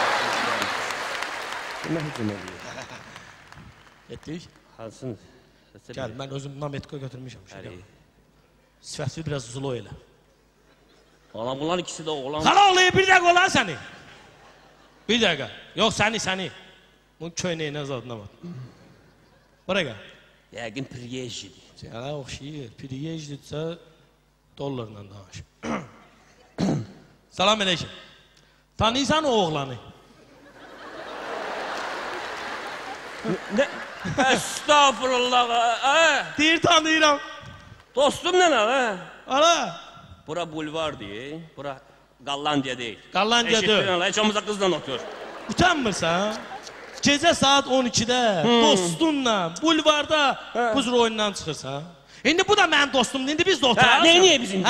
Nə hücum edir? Etdik. Hansın? Gəl, mən özüm nametka götürmüşəm. Sifəti biraz zulu elə. Ana, bunlar ikisi də oğlan. Xalalayı bir dəqiqə olan səni. Bir dəqiqə. Yox, səni. Bunun köynəyinə zadına var. Bura gəl. Yəqin priyejidir. Sənə oxşayır. Priyejidirsə, dollarla danış. Salam əleykum. Tanıyırsan o oğlanı? Nə? Estağfurullah. Deyir tanıyıram. Dostum nə nə? Ala. Bura bulvar deyil. Bura Qallandiya deyil. Qallandiya deyil. Eşitdirin, heç olmasa qızla otur. Utanmırsan? Gecə saat 12-də dostunla bulvarda buz oyundan çıxırsan. İndi bu da mənim dostumdur. İndi biz də oturarıq. Niyə bizim?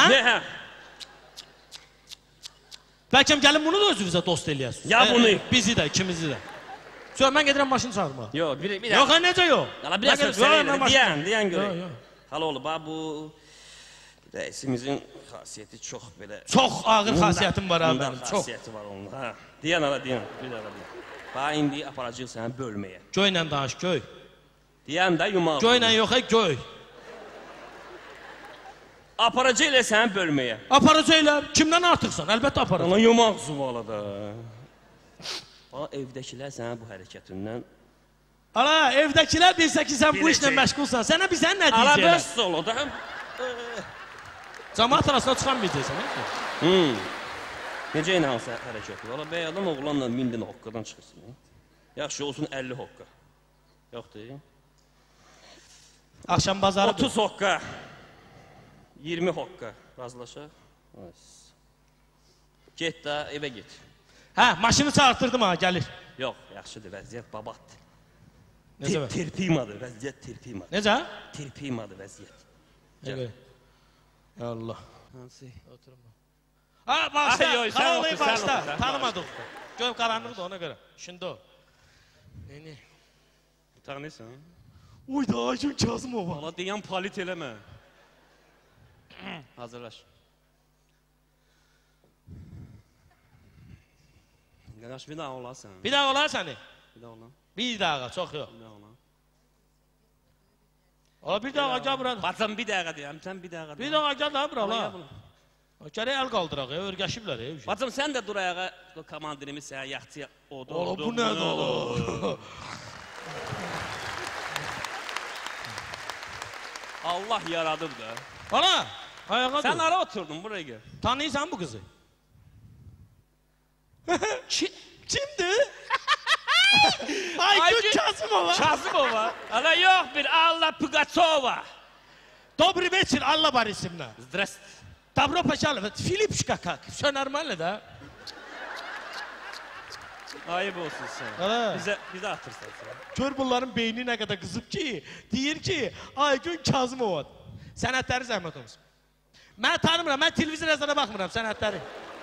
Bəlkə gəlin bunu da özünüzə dost eləyəsiniz. Ya bunu. Bizi də, ikimizi də. Sonra mən gedirəm maşını çağırmağa. Yox, bir dəqiqə. Yox, necə yox? Biraz söyləyirəm. Deyən görək. Hala oğlu, bu rəisimizin xasiyyəti çox belə... Çox ağır xasiyyətim var abi mənim, çox. Xasiyyəti var onun. Deyən hala, deyən. Bir dəqiqə deyən. Bax, indi aparacaq səni bölməyə. Göylə danış, göy. Deyən də yumaq. Göylə yox, göy. Aparacaq ilə səni bölməyə. Aparacaq ilə? Kimdən artıqsan? Əlbəttə aparacaq. Ona yumaq zuvala da. Bax, evdəkilər sənə bu hərəkətindən... Ala, evdəkilər bilsə ki, sən bu işlə məşğulsan, sənə bizən nə deyəcəklər? Ala, bəs olur da. Cəmaat arasına çıxan biləcəksən, nə? Necə ilə hansı hərəkətdir? Valla, bəyadan oğlanla 1000 dənə hoqqadan çıxırsın. Yaxşı olsun 50 hoqqa. Yoxdur. Axşam bazarı... 30 hoqqa. 20 hoqqa. Razılaşaq. Get də, evə get. Hə, maşını çağırtırdım ha, gəlir. Yox, yaxşıdır, vəziyyət babatdır. Necə var? Tirpimadır, vəziyyət tirpimadır. Necə? Tirpimadır vəziyyət. Necə? Ya Allah. Hansı? Oturma. Ha, başla, xalalayı başla. Tanımadıq. Göm qaranlıqdır ona görə. Şimdi o. Neyini? Tanıyırsan? Uyda, Aygün Kazımova. Valla deyən palit eləmə. Hazırlaş. Qanaş, bir daha olarsan. Bir daha olar səni? Bir daha olar. Bir daha, çox yox. Bir daha olar. Ola, bir daha gəl bura. Baxsan, bir dəqiqə deyəm, sən bir dəqiqə deyəm. Bir daha gəl daha bura, la. Gərək əl qaldıraq, örgəşiblər. Baxsan, sən də dur ayağa, komandirimiz sənə yaxçıya odu. Ola, bu nədir ola? Allah yaradıb da. Ala, ayağa dur. Sən ara oturdun, buraya gəl. Tanıyırsan bu qızı? Kimdir? Aygün Kazımova. Kazımova? Ala yox, bir Alla Pugaçova. Dobry вечер, Alla Borisovna. Здравствуйте. Добро пожаловать. Филиппушка как? Все нормально, да? Ayıb olsun sən. Bizə atırsan sən. Gör bunların beyni nə qədər qızıb ki, deyir ki, Aygün Kazımova. Sənətləri zəhmət olsun. Mən tanımıram, mən televizor əzana baxmıram sənətləri.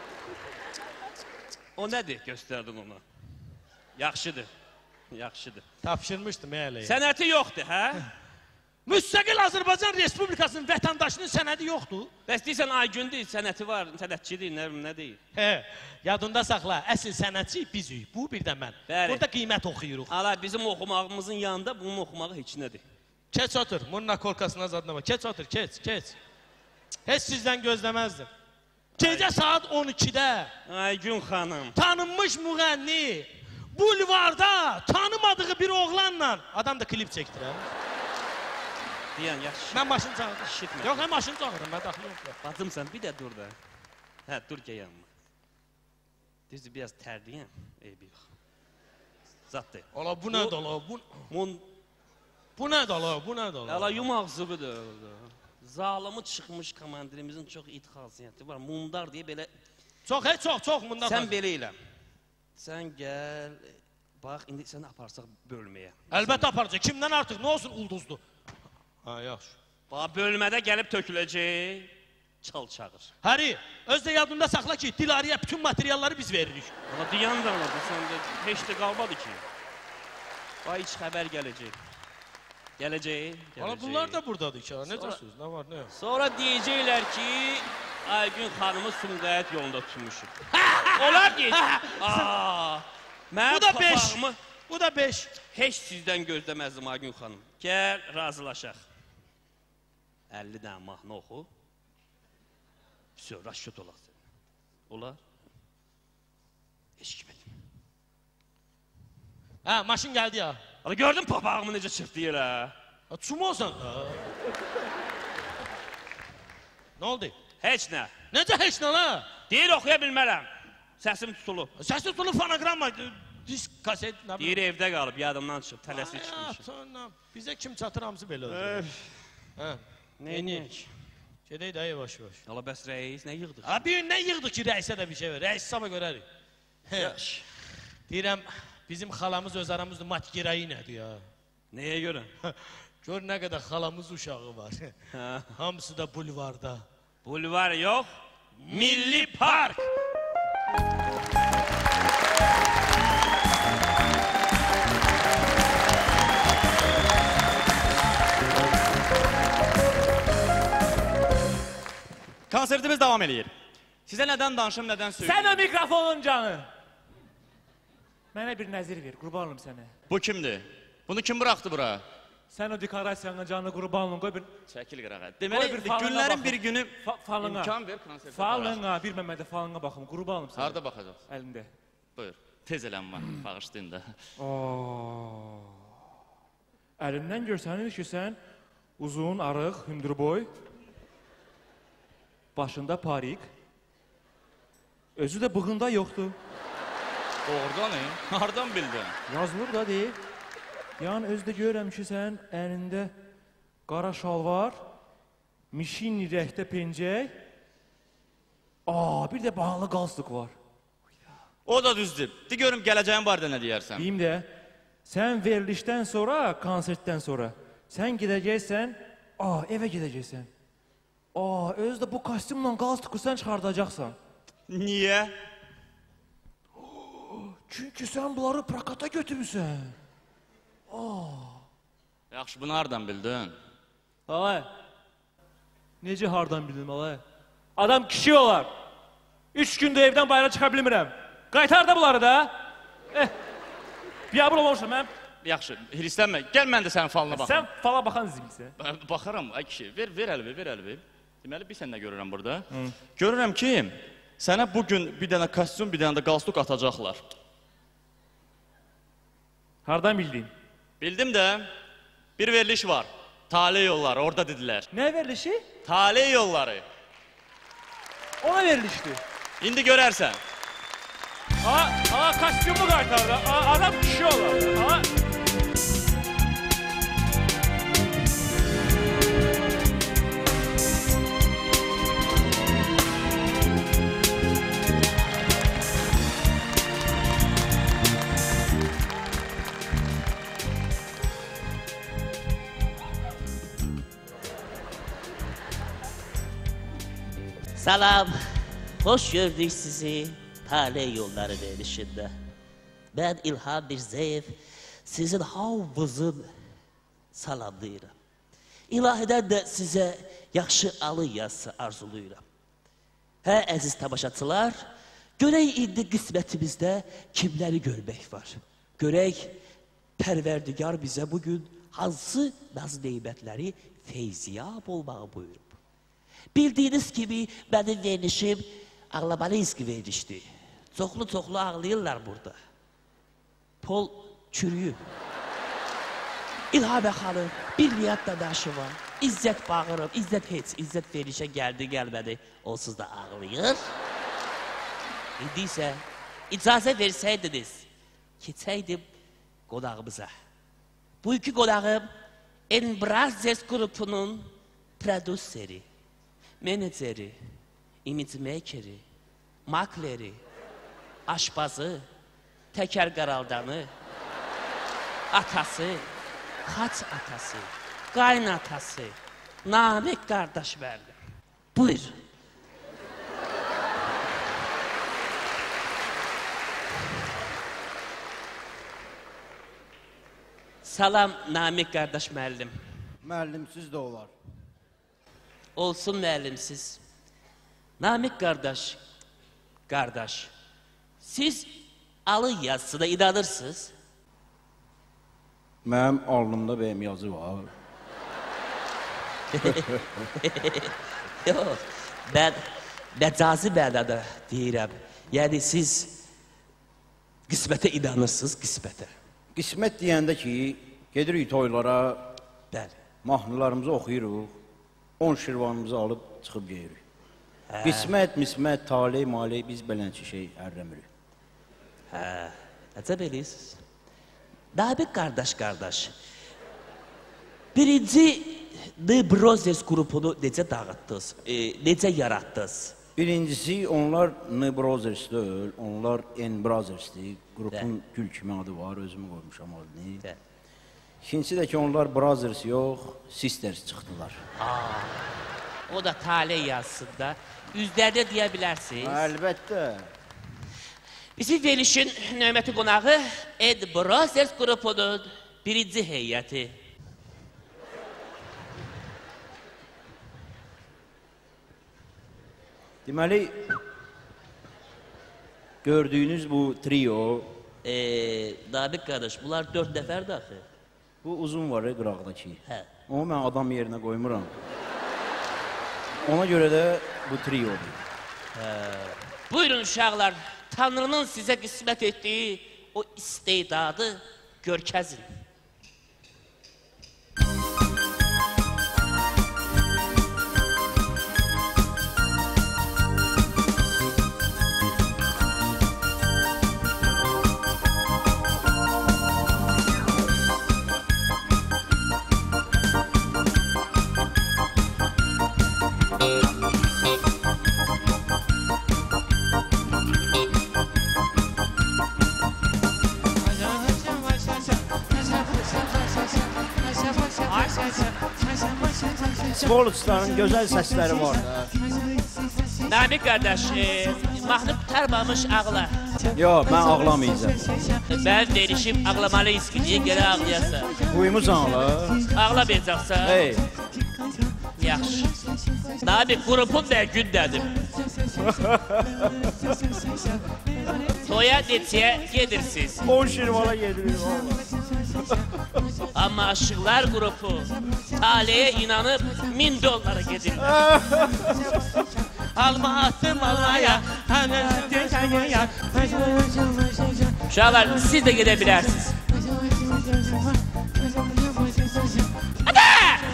O nədir göstərdin ona? Yaxşıdır, yaxşıdır. Tapşırmışdım eləyə. Sənəti yoxdur, hə? Müstəqil Azərbaycan Respublikasının vətəndaşının sənədi yoxdur. Bəs deyirsən Aygündür, sənəti var, sənətçidir, nə deyil? Hə, yadında saxla, əsl sənətçi bizük, bu bir də mən. Burada qiymət oxuyuruq. Ala, bizim oxumağımızın yanında bunun oxumağı heç nədir. Keç otur, bunun nakolkasına zadına bak. Keç otur, keç. Heç sizdən gözləməzdim. Gecə saat 12-də Aygün xanım tanınmış müğənni bulvarda tanımadığı bir oğlanla adam da klip çəkdir, hə? Deyən, yaxşı. Mən maşını çağırdım. Yox, mən maşını çağırdım, mən daxil yoxdur. Bacım, sən bir də dur da. Hə, dur gəl yanıma. Düzdür, biraz tərliyəm, eybi yox. Zatdır. Ola, bu nədir ola? Bu nədir ola, bu nədir ola? Ala, yumaq zıbıdır. Zalımı çıxmış komandirimizin çox it xasiyyəti var. Mundar deyə belə... Çox mundar. Sən belə elə. Sən gəl, bax, indi səni aparsaq bölməyə. Əlbəttə aparacaq. Kimdən artıq, nə olsun ulduzdur? Ha, yaxşı. Bax, bölmədə gəlib töküləcək. çal çağır. Harry, öz də yadında saxla ki, Dilariyə bütün materialları biz veririk. Valla diyan da ona, sən də heç də qalmadı ki. Vay, iç xəbər gələcək. Gələcək. Valla bunlar da buradadır ki, necəsiniz, nə var, nə yox? Sonra deyəcəklər ki, Aygün xanımı Sumqayıt yolunda tutmuşuq. Onlar deyəcək. Bu da 5. Bu da 5. Heç sizdən gözləməzdim Aygün xanım. Gəl, razılaşaq. 50 dənə mahnı oxu. Vəsə, raşkət olasın. Olar? Heç kim etmir. Hə, maşın gəldi ya. Gördün papağımı necə çırpdı yerə? Çum olsan. Nə oldu? Heç nə. Necə heç nə la? Deyir, oxuya bilmərəm. Səsim tutulub. Səsim tutulub, fonogramma, disk, kaset, nə bilim. Deyir, evdə qalıb, yadımdan çıxıb, tələsik çıxmışım. Bizə kim çatır, hamısı belə olur. Neyniyək? Gedək də, yavaş-yavaş. Allah bəs rəis, nə yığdıq? Bir gün nə yığdıq ki, rəisə də bir şey ver? Rəis sabah görərik. Deyirəm, bizim xalamız öz aramızda matkirayı nədir ya? Nəyə görə? Gör nə qədər xalamız uşağı var. Hamısı da bulvarda. Bulvar yox, Milli Park. Konsertimiz davam edir. Sizə nədən danışım, nədən söyləyim? Sən o mikrofonun canı. Mənə bir nəzir ver, qurban olum sənə. Bu kimdir? Bunu kim bıraxdı bura? Sən o dekorasiyanın canını qurban olum, qoy bir... Çəkil qırağa. Deməli, günlərin bir günü imkan ver konsertə. Falına, bir məmədə falına baxım, qurban olum sənə. Harada baxacaq? Əlində. Buyur, tez elənmə, bağışlayın da. Əlimdən görsənir ki, sən uzun, arıq, hündürboy, başında parik, özü də bığında yoxdur. Doğrudan, hardan bildin? Yazılır da deyil. Yəni, özü də görürəm ki, sən əlində qara şalvar, mişini rəhdə pencək, bir də bağlı qalstuk var. O da düzdür. De görüm, gələcəyin barədə nə deyərsən? Deyim də, sən verilişdən sonra, konsertdən sonra, sən gedəcəksən, evə gedəcəksən. Özü də bu kostyumla qalstuku sən çıxardacaqsan. Niyə? Çünki sən bunları prakata götürürsən. Yaxşı, bunu hardan bildin? Alay, necə hardan bildin, alay? Adam kişi olar. 3 gündə evdən bayra çıxa bilmirəm. Qaytar da bunları da. Biyabır olmamışam, mən... Yaxşı, hirslənmə. Gəl, mən də sənin falına baxım. Sən fala baxan zimsən. Baxaram, ay kişi. Ver əlvi. Deməli, bir sən nə görürəm burada? Görürəm ki, sənə bugün bir dənə kostyum, bir dənə də qalstuk atacaqlar. Hardan bildin? Bildim də, bir veriliş var. Tale yolları, orada dedilər. Nə verilişi? Tale yolları. Ona verilişdi. İndi görərsən. Kostyumu qaytardı. Adam kişi olar. Salam, hoş gördük sizi Tale Yolları verilişində. Ben İlham Mirzəyev sizin hamınızın salamlayıram. İlahiden de size yaxşı alın yazısı arzuluyuram. Əziz tamaşaçılar, görək indi qismətimizdə kimləri görmək var. Görək Pərverdigar bizə bugün hansı naz-neymətləri feyziyab olmağı buyurub. Bildiğiniz gibi benim verilişim ağlamalıyız verilişti. Çoxlu ağlayırlar burada. Pol çürüyüb. İlhamə xanım, bir niyyət dadaşı var. İzzət bağırıb, İzzət heç. İzzət verilişə gəldi-gəlmədi. Onsuz da ağlayır. İndi isə icazə versəydiniz, keçəydim qonağımıza. Bu iki qonağım Enbrazes qrupunun prodüseri, meneceri, image makeri, makleri, aşpazı, təkər qaraldanı, atası, xaç atası, qaynatası, Namik qardaş verdi. Buyur, Salam Namik qardaş müəllim. Müəllimsiz də olar. Olsun müəllimsiz. Namik qardaş, siz alı yazısına inanırsınız? Mənim alnımda bəyəm yazı var. Yox, mən məcazi mənada deyirəm. Yəni siz qismətə inanırsınız, qismətə. Qismət deyəndə ki, gedirik toylara, mahnılarımızı oxuyuruq, 10 şirvanımızı alıb çıxıb geyirik. Qismət, mismət, taley, maley, biz belənçi şey ərləmirik. Əcəb eləyirsiniz. Namik qardaş, birinci The Brothers qrupunu necə dağıtdınız, necə yaratdınız? Birincisi, onlar The Brothers deyil, onlar N Brothers'dir. Qrupun gül kimi adı var, özümü qoymuşam adını. İkincisi də ki, onlar Brothers yox, Sisters çıxdılar. O da taley yazısında. Üzlərdə deyə bilərsiniz. Əlbəttə. Bizim verilişin növbəti qonağı N Brothers qrupunun birinci heyəti. Deməli, gördüyünüz bu trio... Namik qardaş, bunlar 4 nəfərdir axı. Bu uzun var, qıraqdakı. Onu mən adam yerinə qoymuram. Ona görə də bu triodur. Buyurun uşaqlar, Tanrının sizə qismət etdiyi o istedadı görkəzin. Svolçların gözəl səsləri var da. Namik qardaş, mahnı qutarmamış ağla. Yox, mən ağlamayacağım. Mən verişim ağlamalıyız ki, niyə gələ ağlayasa? Uyumuzsan ağla. Ağlamayacaqsa? Hey. Yaxşı. Namik, qrupun nə gündədir? Toya neçəyə gedirsiniz? 10 şirvana gedirik. Amma aşıqlar qrupu taleyə inanıb $1000 gedirlər. Alma attım Allah'a, Uşaqlar, siz də gedə bilərsiniz. Hadi!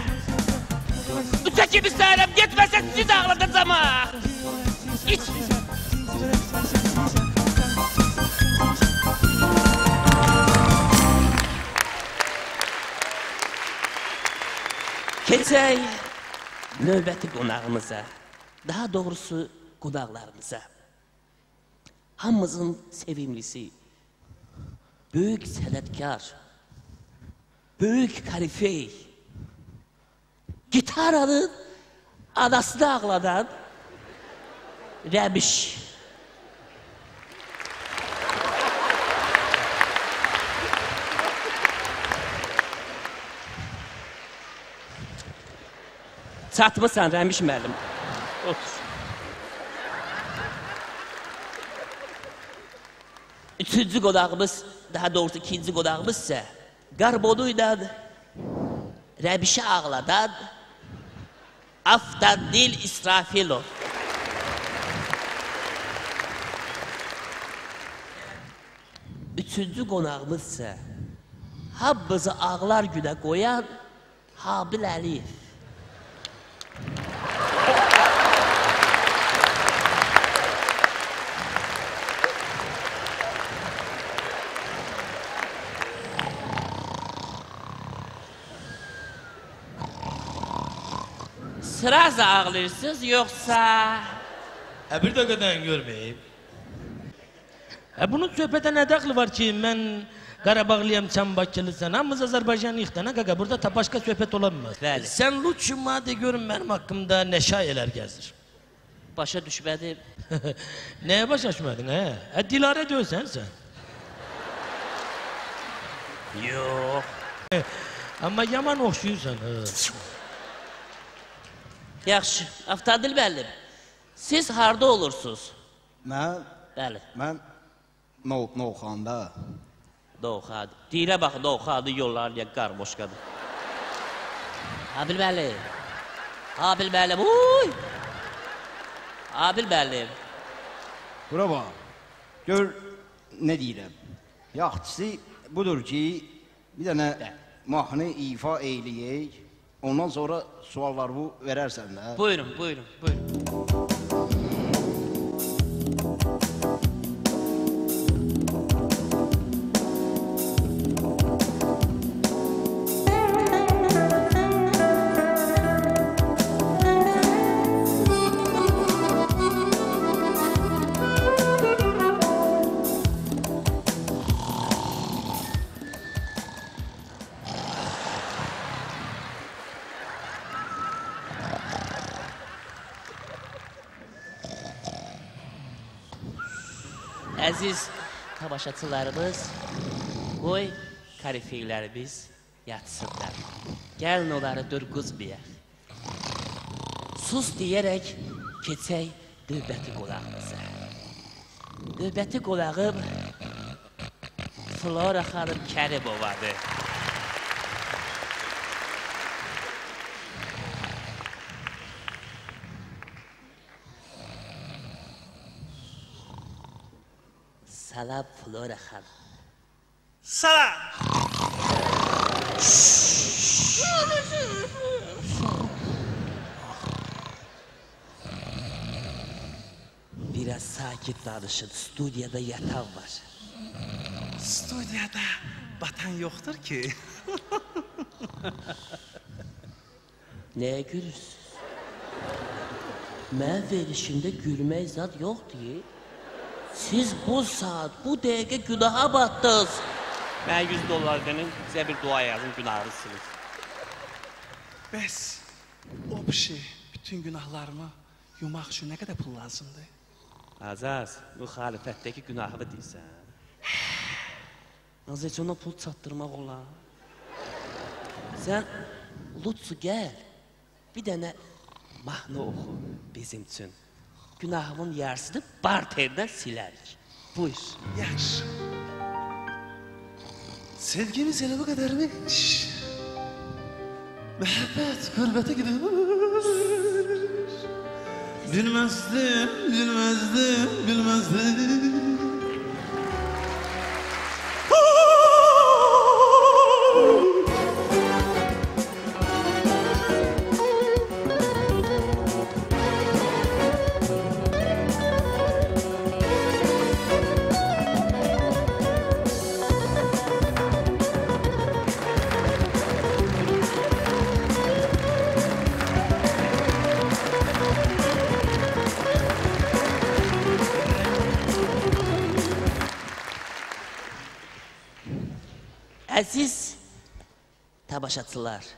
Uçak gibi sağlam gitmezse sizi de ağlatacağım ha! İç! Keçək növbəti qonağımıza, daha doğrusu qonaqlarımıza. Hamımızın sevimlisi, böyük sənətkar, böyük karifey, gitaranın anasını ağladan Rəmiş. Çatmısan Rəmiş müəllim. Otur. Üçüncü qonağımız, daha doğrusu ikinci qonağımız isə Qarbonuyla Rəmişi ağladan Aftandil İsrafilov. Üçüncü qonağımız isə hamımızı ağlar günə qoyan Habil Əliyev. Sırası ağlayırsınız yoxsa... Bir dəqiqədən görməyib. Bunun söhbətə nə dəxli var ki, mən Qarabağlıyam, sən Bakılısan, hamımız Azərbaycanlıyıq da, nə qaqa, burada başqa söhbət olamaz. Bəli. Sən lütfü maddə görün mənim haqqımda nə şayelər gəzir. Başa düşmədim. Nəyə başa düşmədin, hə? Dilarə döysən sən. Yox. Amma yaman oxşuyursan. Yaxşı, Avtadil müəllim, siz harda olursunuz? Mən? Bəli. Mən Novxanda. Novxadı. Dilə bax, Novxadı yollar ya qarmoşqadır. Abil müəllim. Abil müəllim, uy! Abil müəllim. Bura bax, gör nə deyirəm. Yaxçısı budur ki, bir dənə mahnı ifa eyləyək, ondan sonra suallarımı verərsən də. Buyurun, buyurun, buyurun. Əziz tamaşaçılarımız, qoy karifeylərimiz yatsınlar. Gəlin onları durğuzmayaq. Sus deyərək keçək növbəti qonağımıza. Növbəti qonağım Flora xanım Kərimovadır. Salam Flora xanım. Salam. Biraz sakit danışın, studiyada yatan var. Studiyada batan yoxdur ki. Nəyə gülürsünüz? Mən verişimdə gülmək zad yoxdur. Siz bu saat, bu dəqiqə günaha batdınız. Mən $100 verin, sizə bir dua yazın, günahınızı silin. Bəs o bir şey, bütün günahlarımı yumaq üçün nə qədər pul lazımdır? Azaz, müxalifətdəki günahımı deyirsən. Az heç ona pul çatdırmaq olar. Sən, Lutsu gəl, bir dənə mahnı oxu bizim üçün. Günahımın yarısını barterdən silərik. Buyur. Yaxşı. Sevgimiz elə bu qədərmiş. Məhəbbət qürbətə gidir. Bilməzdim, bilməzdim, bilməzdim. Əziz tamaşaçılar,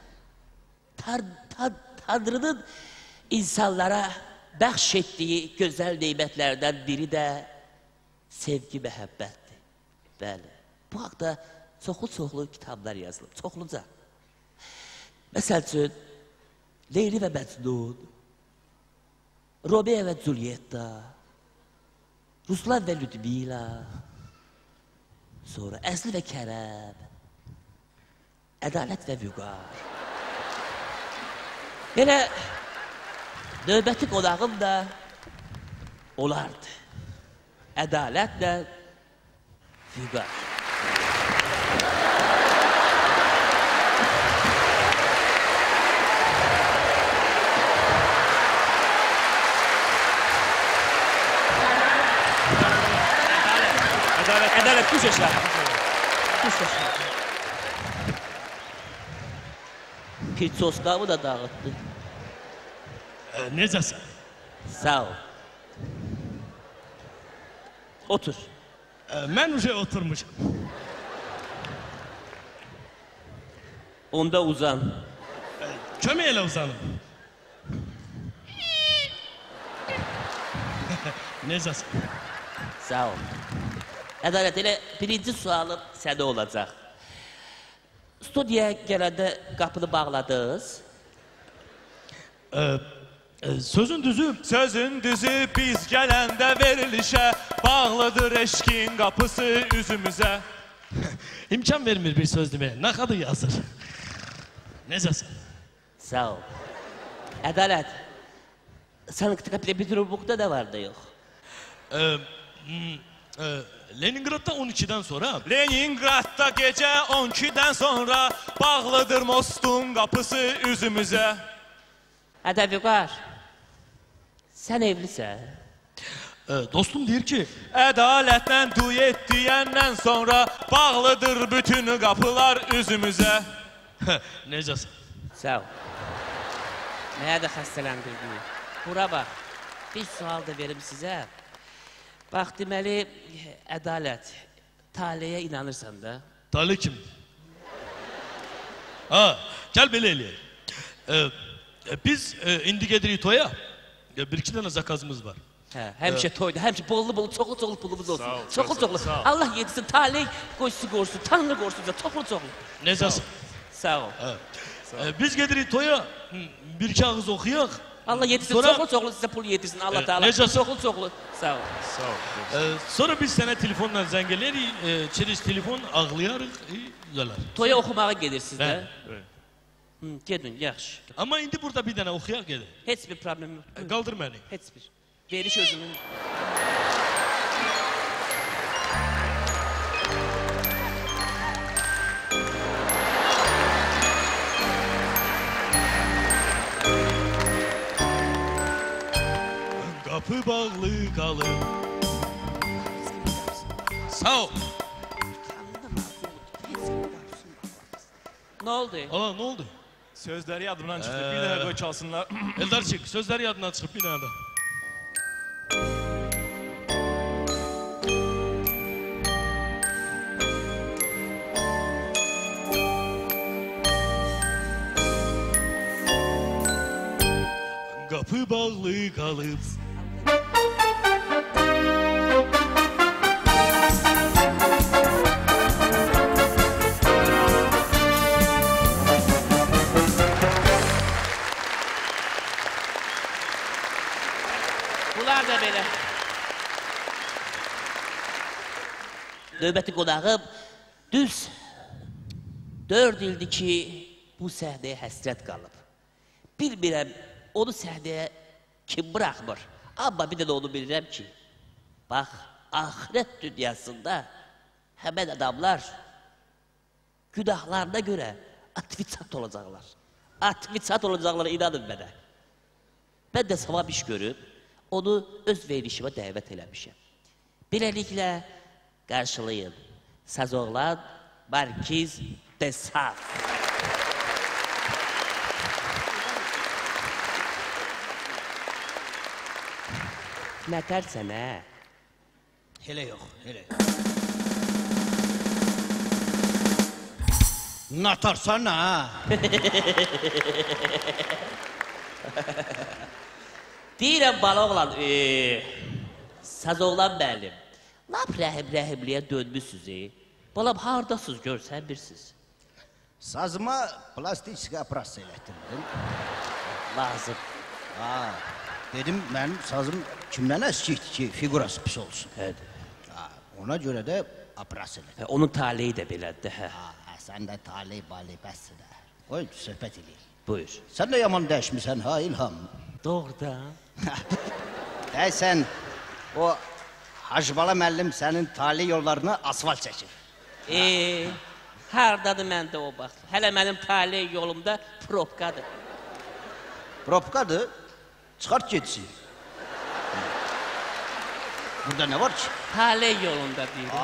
Tanrının insanlara bəxş etdiyi gözəl neymətlərdən biri də sevgi, məhəbbətdir. Bəli, bu haqda çoxlu kitablar yazılıb, çoxluca. Məsəl üçün, Leyli və Məcnun, Romeo və Julietta, Ruslan və Ludmila, sonra Əsli və Kərəm, Ədalət və Vüqar. Belə növbəti qonağım da olardı. Ədalətlə Vüqar. Ədalət, düz yaşa. Düz yaşa. Pirsosqamı da dağıtdı. Necəsən? Sağ ol. Otur. Mən uje oturmuşam. Onda uzan. Kömək elə uzanım. Necəsən? Sağ ol. Ədalət, elə birinci sualım sənə olacaq. Studiyaya gələndə qapını bağladınız. Sözün düzü biz gələndə verilişə bağlıdır eşkin qapısı üzümüzə. İmkan vermir bir söz deməyə. Nağadı yazır. Necəsən? Sağ ol. Ədalət, sanıqda bir rubukda da var da yox. Leningradda 12-dən sonra... Leningradda gecə 12-dən sonra bağlıdır mostun qapısı üzümüzə. Ədə Vüqar, sən evlisən? Dostum deyir ki... Ədalətlə duyet deyəndən sonra bağlıdır bütün qapılar üzümüzə. Necəsən? Sağ ol. Nəyə də xəstələndirdin? Bura bax, bir sual da verim sizə. Bax, deməli, Ədalət, taleyə inanırsan da? Tale kim? Gəl belə eləyək. Biz indi gedirik toya. Bir-iki dənə zakazımız var. Həmişə toyda, həmişə bollu, çoxlu pulumuz olsun. Çoxlu. Allah yedirsin, taley qoysun, qorusun, Tanrı qorusun, çoxlu. Necəsən? Sağ ol. Biz gedirik toya, bir-iki ağız oxuyaq. Allah yedirsin, çoxlu sizə pul yedirsin, Allah da Allah. Necəsən? Çoxlu. Sağ ol. Sonra biz sənə telefonla zəng eləyirik, çiriz telefon, ağlayarıq, gələr. Toya oxumağa gedirsiniz də? Gedin, yaxşı. Amma indi burada bir dənə oxuyaq gedin. Heç bir problem yox. Qaldır məni. Heç bir. Veriş özünün. Qapı bağlı qalır. Sağ ol. Nə oldu? Ala, nə oldu? Sözləri yadımdan çıxdı, bir dənə qoy çalsınlar. Eldarçık, sözləri yadından çıxıb bir dənə də. Qapı bağlı qalıb. Bunlar da belə. Növbəti qonağım düz 4 ildir ki, bu səhnəyə həsrət qalıb. Bilmirəm, onu səhnəyə kim bıraxmır. Amma bir də onu bilirəm ki, bax, axirət dünyasında həmən adamlar günahlarına görə atviçat olacaqlar. Atviçat olacaqlar, inanın mənə. Mən də savab iş görüb, onu öz verilişimə dəvət eləmişəm. Beləliklə, qarşılayın. Sazoğlan Markiz de Saf. Nətərsən, hə? Elə yox, elə yox. Natarsan, hə? Deyirəm, baloğlan, Sazoğlan mənim. Lap rəhimliyə dönmüşsünüz, balam, haradasınız, görsən birsiniz. Sazıma plastik operasiya elətdirdim. Lazım. Dedim, mənim sazım kimdən əskikdir ki, figurası pis olsun. Ona görə də operasiya elətdirdim. Onun taleyi də belədir, hə. Sən də taley, baley, bəsdir də. Qoy, söhbət eləyək. Buyur. Sən də yaman dəyişmirsən, ha, İlham? Doğrudan. Deysən, o Hacbala müəllim sənin taley yollarına asfalt çəkir. Hardadır məndə o bax. Hələ mənim taley yolumda probkadır. Probkadır? Çıxart getsin. Burada nə var ki? Taley yolunda deyirəm.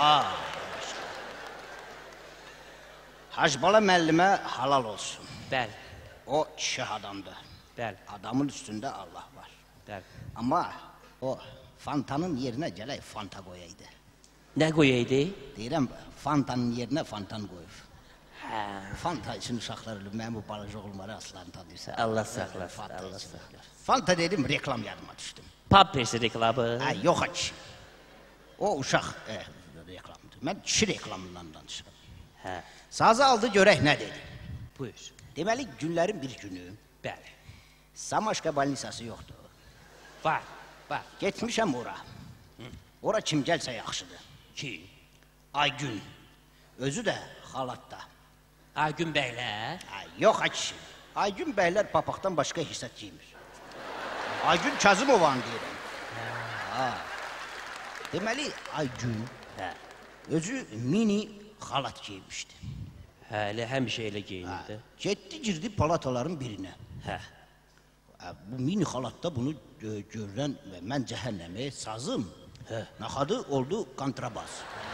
Hacbala müəllimə halal olsun. Bəli. O şah adamdır. Bəli. Adamın üstündə Allah var. Bəli. Amma o Fantanın yerinə gələk Fanta qoyaydı. Nə qoyaydı? Deyirəm, Fantanın yerinə Fantan qoyub. Fanta üçün uşaqlar ölüb, mən bu balaca oğulları aslan tanıyırsan. Allah saxlasın, Allah saxlasın. Fanta dedim, reklam yadıma düşdüm. Pampers reklamı? Yox, ki. O uşaq reklamıdır. Mən kişi reklamından danışıram. Sazı aldı görək nə dedi. Buyur. Deməli günlərin bir günü. Bəli. Samaşka balnisası yoxdur. Var, var. Getmişəm ora. Ora kim gəlsə yaxşıdır. Ki? Aygün. Özü də xalatda. Aygün bəylər? Yox ay kişi. Aygün bəylər papaqdan başqa hissət giymir. Aygün Kazımovanı deyirəm. Deməli Aygün özü mini xalat giymişdi. Hələ həmişə elə geyinirdi. Getdi girdi palataların birinə. Bu mini xalatda bunu görən mən cəhənnəmi sazım. Naxadı oldu kontrabas.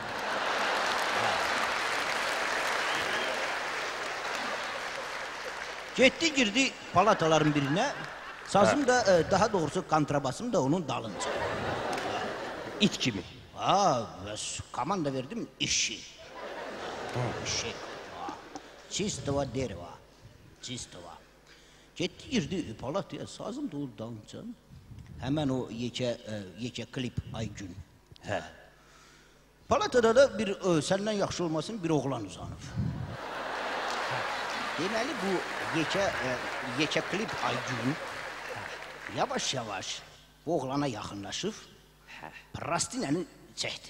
Getdi girdi palataların birinə. Sazım da daha doğrusu kontrabasım da onun dalınca. İt kimi. Komanda verdim işi. İşi. Чистого дерева. Чистого. Getdi girdi palataya, sazım da oldu dalınca. Hemen o yekə klip Aygün. Palatada da bir səndən yaxşı olmasın bir oğlan uzanıb. Deməli bu yekə klip Aygün yavaş yavaş bu oğlana yaxınlaşıb plastinəni çəkdi.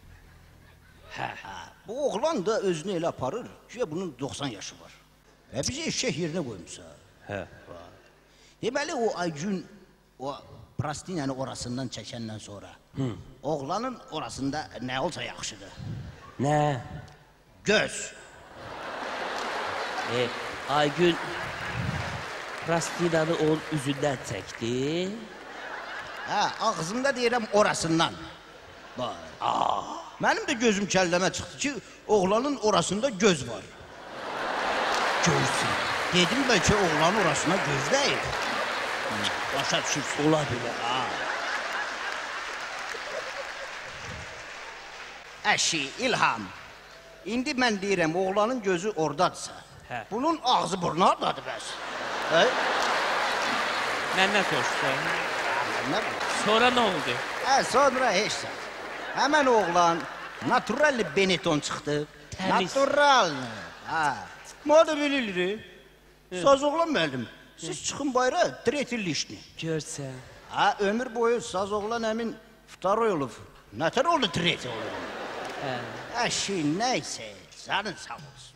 Bu oğlan da özünü elə aparır ki bunun 90 yaşı var. Və bizi eşək yerinə qoymuşsa. Deməli o Aygün o plastinəni orasından çəkəndən sonra oğlanın orasında nə olsa yaxşıdır. Nə? Göz. Aygün plastinanı onun üzündən çəkdi. Ağzımda deyirəm orasından. Mənim də gözüm kəlləmə çıxdı ki, oğlanın orasında göz var. Görsün. Dedim bəlkə oğlanın orasına göz deyil. Başa düşürsün. Ola bilər. Əşi, İlham. İndi mən deyirəm, oğlanın gözü oradadırsa, bunun ağzı burnu haradadır bəs? Məndən soruşsun. Sonra nə oldu? Sonra heç sən. Həmən oğlan naturalli Benetton çıxdı. Naturalli. Moda bililir. Saz oğlan müəllim. Siz çıxın bayra, tretilli işini. Görsən. Ömür boyu saz oğlan əmin vtaroy olub. Nətər oldu treti olub? Əşi, nəysə, canın sağ olsun.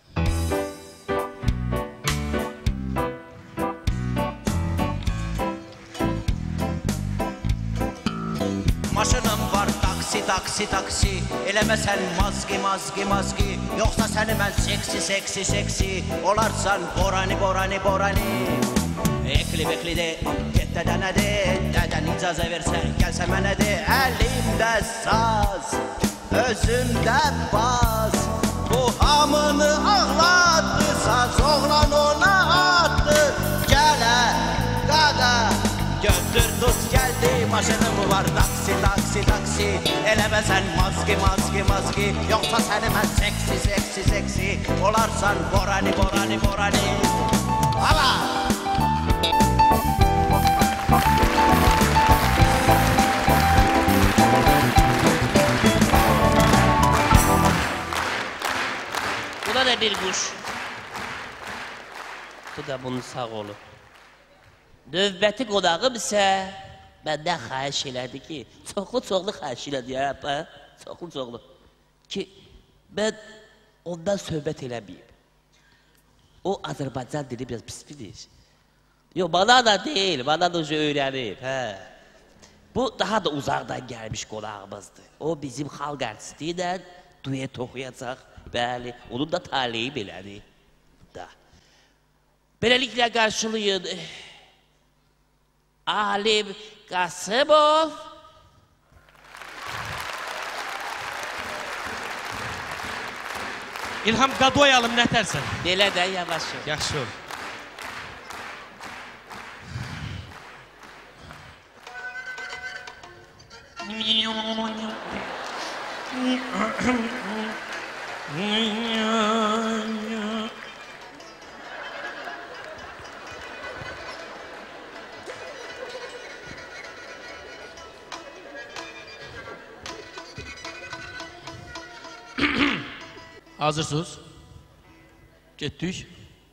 Maşınım var, taksi, eləməsən mazgi, yoxsa səni mən seksi, olarsan borani. Ekli de, get dədənə de, dədən icazə versən, gəlsə mənə de, əlimdə saz, özümdə baz, bu hamını ağlatdı, saz oğlan ona atdı, gələ, qaqa, götür tut gəldi, maşınım var, taksi, eləməsən mazgi, yoxsa səni mən seksi, olarsan borani. Hala! Bu da bir kuş. Bu da bunun sağ olu. Növbəti qonağım isə məndən xahiş elədi ki, çoxlu xahiş elədi ya, çoxlu. Ki, mən ondan söhbət eləməyim. O Azərbaycan dili biraz pis bilir. Yox, bana da deyil, bana da öyrənib. Bu daha da uzaqdan gəlmiş qonağımızdır. O bizim xalq artisti ilə duet oxuyacaq. Bəli, onun da taleyi belədir. Beləliklə qarşılayın. Alim Qasımov. İlham qadoyalım, nətərsən? Belə də yavaş ol. Yaxşı ol. Hazırsınız? Getdik.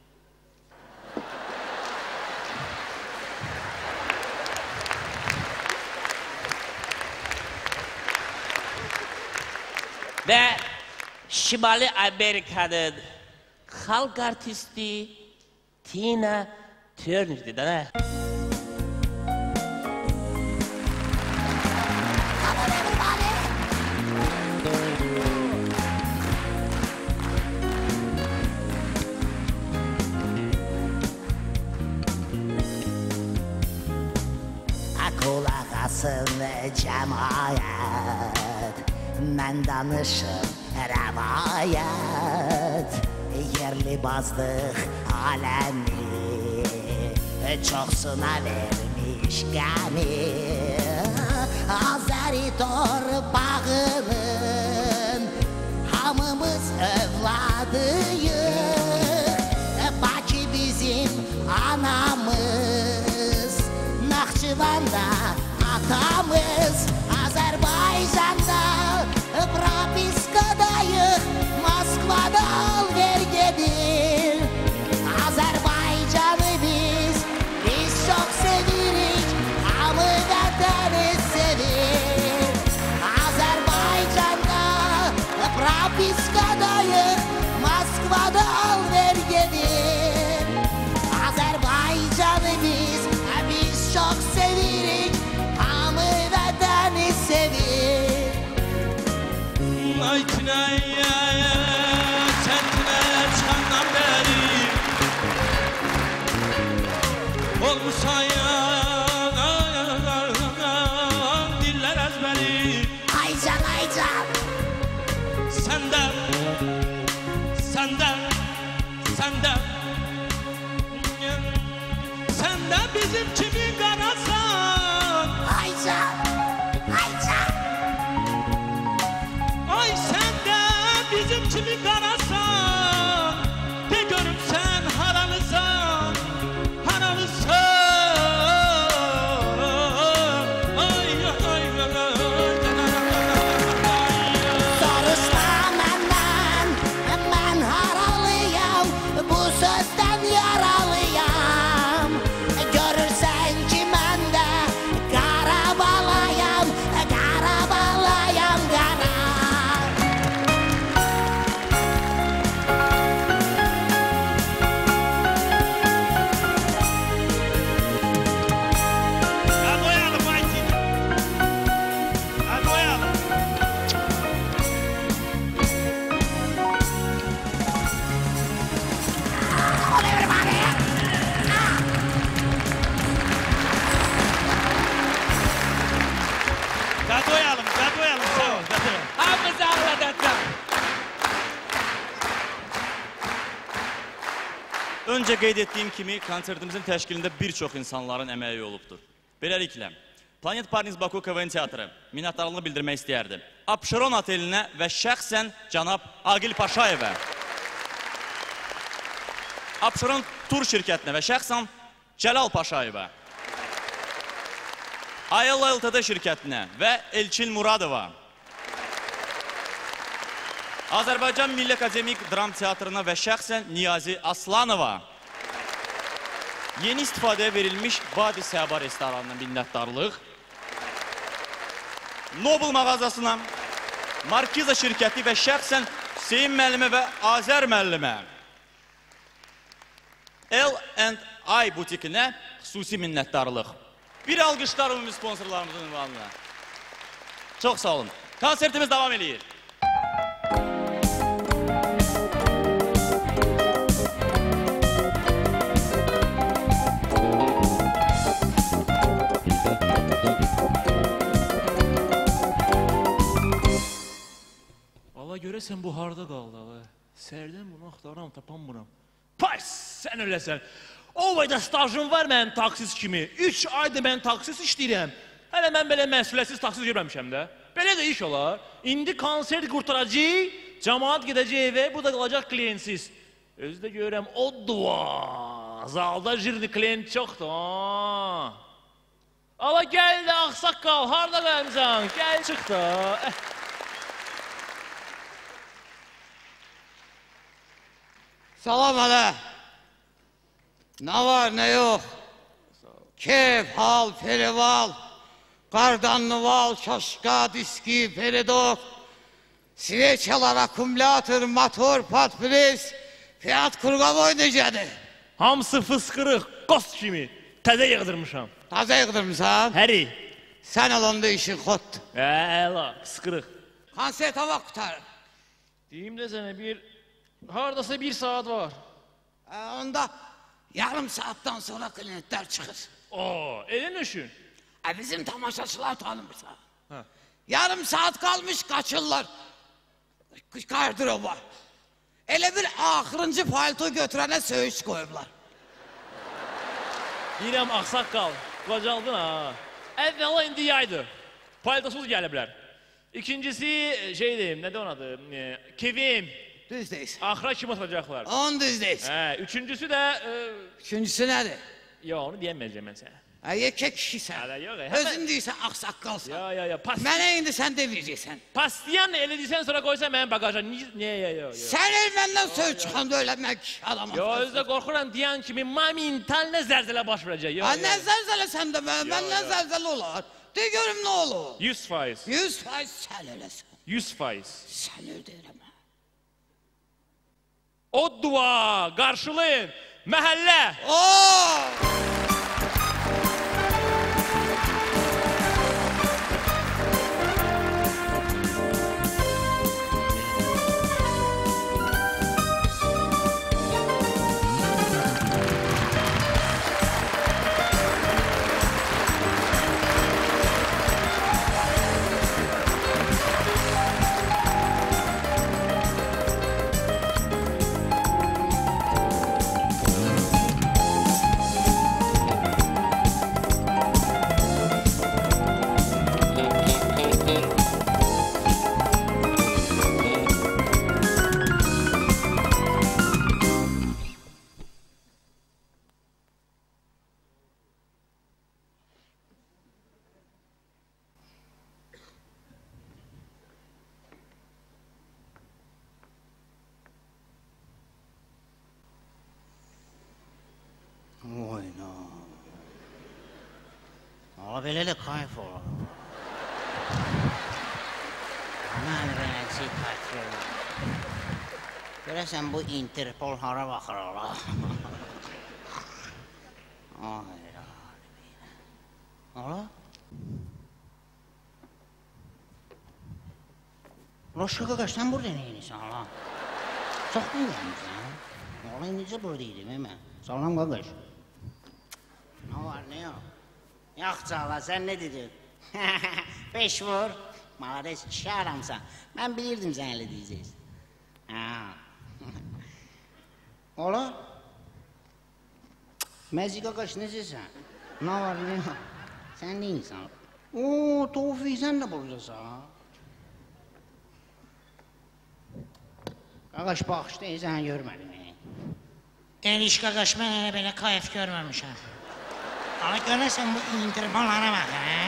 Və Şimali Amerikanın xalq artisti Tina Turner'dir də. Qulaq asın cəmayət, mən danışım rəvayət. Yerli bazdıq aləmi, çoxsuna vermiş qəmi. Azəri torpağının hamımız övladıyıq. Bakı bizim anamız, Naxçıvanda atamız, Azərbaycanda propiskadayıq, Moskvada alver gedir. Azərbaycanı biz çox sevirik, hamı vətəni sevir. Azərbaycanda propiskadayıq, Moskvada alver gedir. Azərbaycanı biz çok sevirik, hamı vətəni sevir. Ay Tinaya, sen Tinaya çıxandan bəri olmuşsan dillər əzbəri. Aycan, Aycan. Səndən bizim kimi qarasan. Aycan, Aycan. Ay sən də bizim kimi qarasan. De görüm sən haralısan, haralısan. Ay, ay, Soruşma məndən, mən haralıyam, bu sözdən yaralıyam. Görürsən ki, mən də qarabalayam, qarabalayam, qara. Qoyalım, Aytin. Qoyalım. Qoyalım, sağ ol. Hamımızı ağladacaq. Öncə qeyd etdiyim kimi, konsertimizin təşkilində bir çox insanların əməyi olubdur. Beləliklə, Planet Parnis Baku KVN Teatrı minnətdarlığını bildirmək istəyərdi. Abşeron otelinə və şəxsən cənab Agil Paşayevə, Abşeron tur şirkətinə və şəxsən Cəlal Paşayevə, Ayala LTD şirkətinə və Elçin Muradova, Azərbaycan Milli Akademik Dram Teatrına və şəxsən Niyazi Aslanova, yeni istifadəyə verilmiş Badi Səba restoranına minnətdarlıq, Nobel mağazasına, Markiza şirkəti və şəxsən Hüseyin müəllimə və Azər müəllimə, L&I butikinə xüsusi minnətdarlıq. Bir alqışlar ümumi sponsorlarımızın ünvanına. Çox sağ olun. Konsertimiz davam edir. Valla görəsən bu harda qaldı? Sərdən bunu axtaram, tapanmıram. Pay, sən öləsən. Ovayda stajım var mənim taksis kimi. 3 ayda mən taksis işləyirəm. Hələ mən belə məsuliyyətsiz taksis görməmişəm də. Belə də iş olar. İndi konsert qurtaracaq, cəmaat gedəcək evə, bu da qalacaq klientsiz. Özü də görürəm, o dua. Zalda jirdi klient çoxdur. Ala gəl də ağsaqqal, harda qalmışsan? Gəl çıx da. Salam hələ. Nə var, nə yox? Keyf, hal, perival, qardanlıval, şaşqa, diski, peridok, sveçalar, akkumulyator, motor, patpres, fiyat kurqavoy necədir? Hamısı fıskırıq, qost kimi. Təzə yığdırmışam. Təzə yığdırmışam? Həri. Sən alanda işin xoddur. Əla, fıskırıq. Konsert hava qutarır. Deyim də sənə haradasa 1 saat var. Onda yarım saattan sonra klientlər çıxır. Elə nöşün? Bizim tamaşaçılar tanımırsa. Yarım saat kalmış kaçırlar. Kardırova. Elə bir axırıncı palto götürənə söyüş koyublar. Deyirəm, axsaqqal, qocaldın ha. Əvvəla indi yaydır. Paltosuz gəliblər. İkincisi, deyim, nədir onun adı? Kevim. Düz deyilsin. Axıra kim atacaqlar? Onu düz deyilsin. Üçüncüsü də... Üçüncüsü nədir? Yox, onu deyəməyəcəm mən sənə. Yekə kişisən. Özün deyirsən, axsaqqalsan. Mənə indi sən deməyəcəksən. Pastiyan elə deyirsən, sonra qoysan mənim bagaja. Niyə? Sən el məndən söz çıxanda öyle mən kişi adamam. Yox, özdə qorxuram deyən kimi momental nə zəlzələ baş verəcək. Nə zəlzələ səndə məndən zəlzələ olar. De görüm nə olur. 100%. 100% sən eləsən. 100%. Sən öldürəm. O dua, qarşılayın, məhəllə. Belə də kayf olur. Mən beləci patriyum. Görəsən bu Interpol hara baxır ola. Ola? Roşka qaqaş, sən burada nə edirsən ola? Çoxdan gəlmişsən. Ola, necə burada idim mən? Salam qaqaş. Nə var, nə yox? Yox Cala, sən nə dedin? 5 vur. Malades, kişi aramsan. Mən bilirdim sən elə deyəcəksin. Ola? Məzi qaqaş, necəsən? Nə var, nə yox? Sən nə insan? Tofiq, sən də buradasan. Qaqaş, baxışda sən görmədim. Eliş qaqaş, mən elə belə kayf görməmişəm. Ama görürsən bu Interpollara bak ha.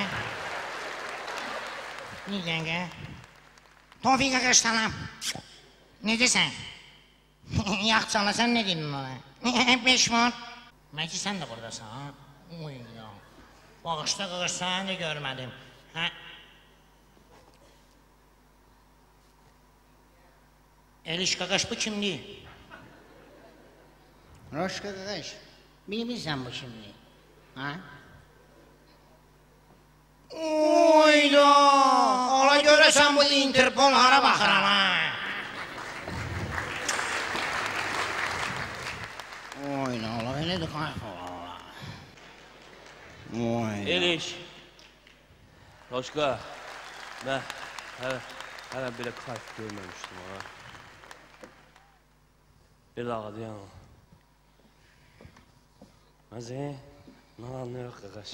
Bir dəqiqə. Tofiq qaqaş salam. Necəsən? Yaxçala, sən nə dedin ona? 5 var. Məki sən də buradasan ha? Uy ya. Bağışda qaqaş, səni də görmədim. Eliş qaqaş, bu kimdir? Roşka qaqaş, bilmirsən bu kimdir? Oyda! Ola görəsən bu Interpol hara baxıram ha? Oyda, ola elə də kayf ola. Eliş. Roşka. Mən hələ belə kayf görməmişdim ha. Bir dağa deyən o. Məzi, nə yox qaqaş.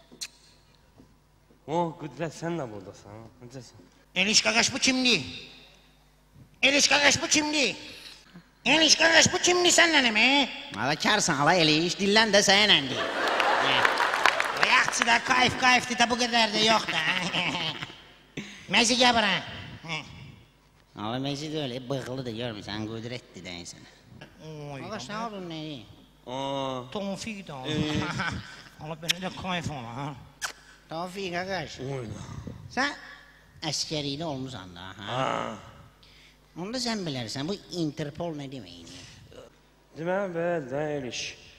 Qüdrət, sən də buradasan, necəsən? Eliş qaqaş, bu kimdir? Eliş qaqaş, bu kimdir? Eliş qaqaş, bu kimdir sənlə mi? Ala karsan, ala Eliş, dillən də sənəndir. Yaxçı da, kayfdir da, bu qədər də yox da. Məzi gəl bura. Ala Məzi də öyle, bığlıdır, görmürsən, qüdrətdir də insan. Ağaç ne aldın neyi? Tonfik de Allah beni de kayf ola. Tonfik ağaç. Sen əskəridə olmusan da. Onda sən bilərsən, bu Interpol nə deməkdir? Deməli, belə iş.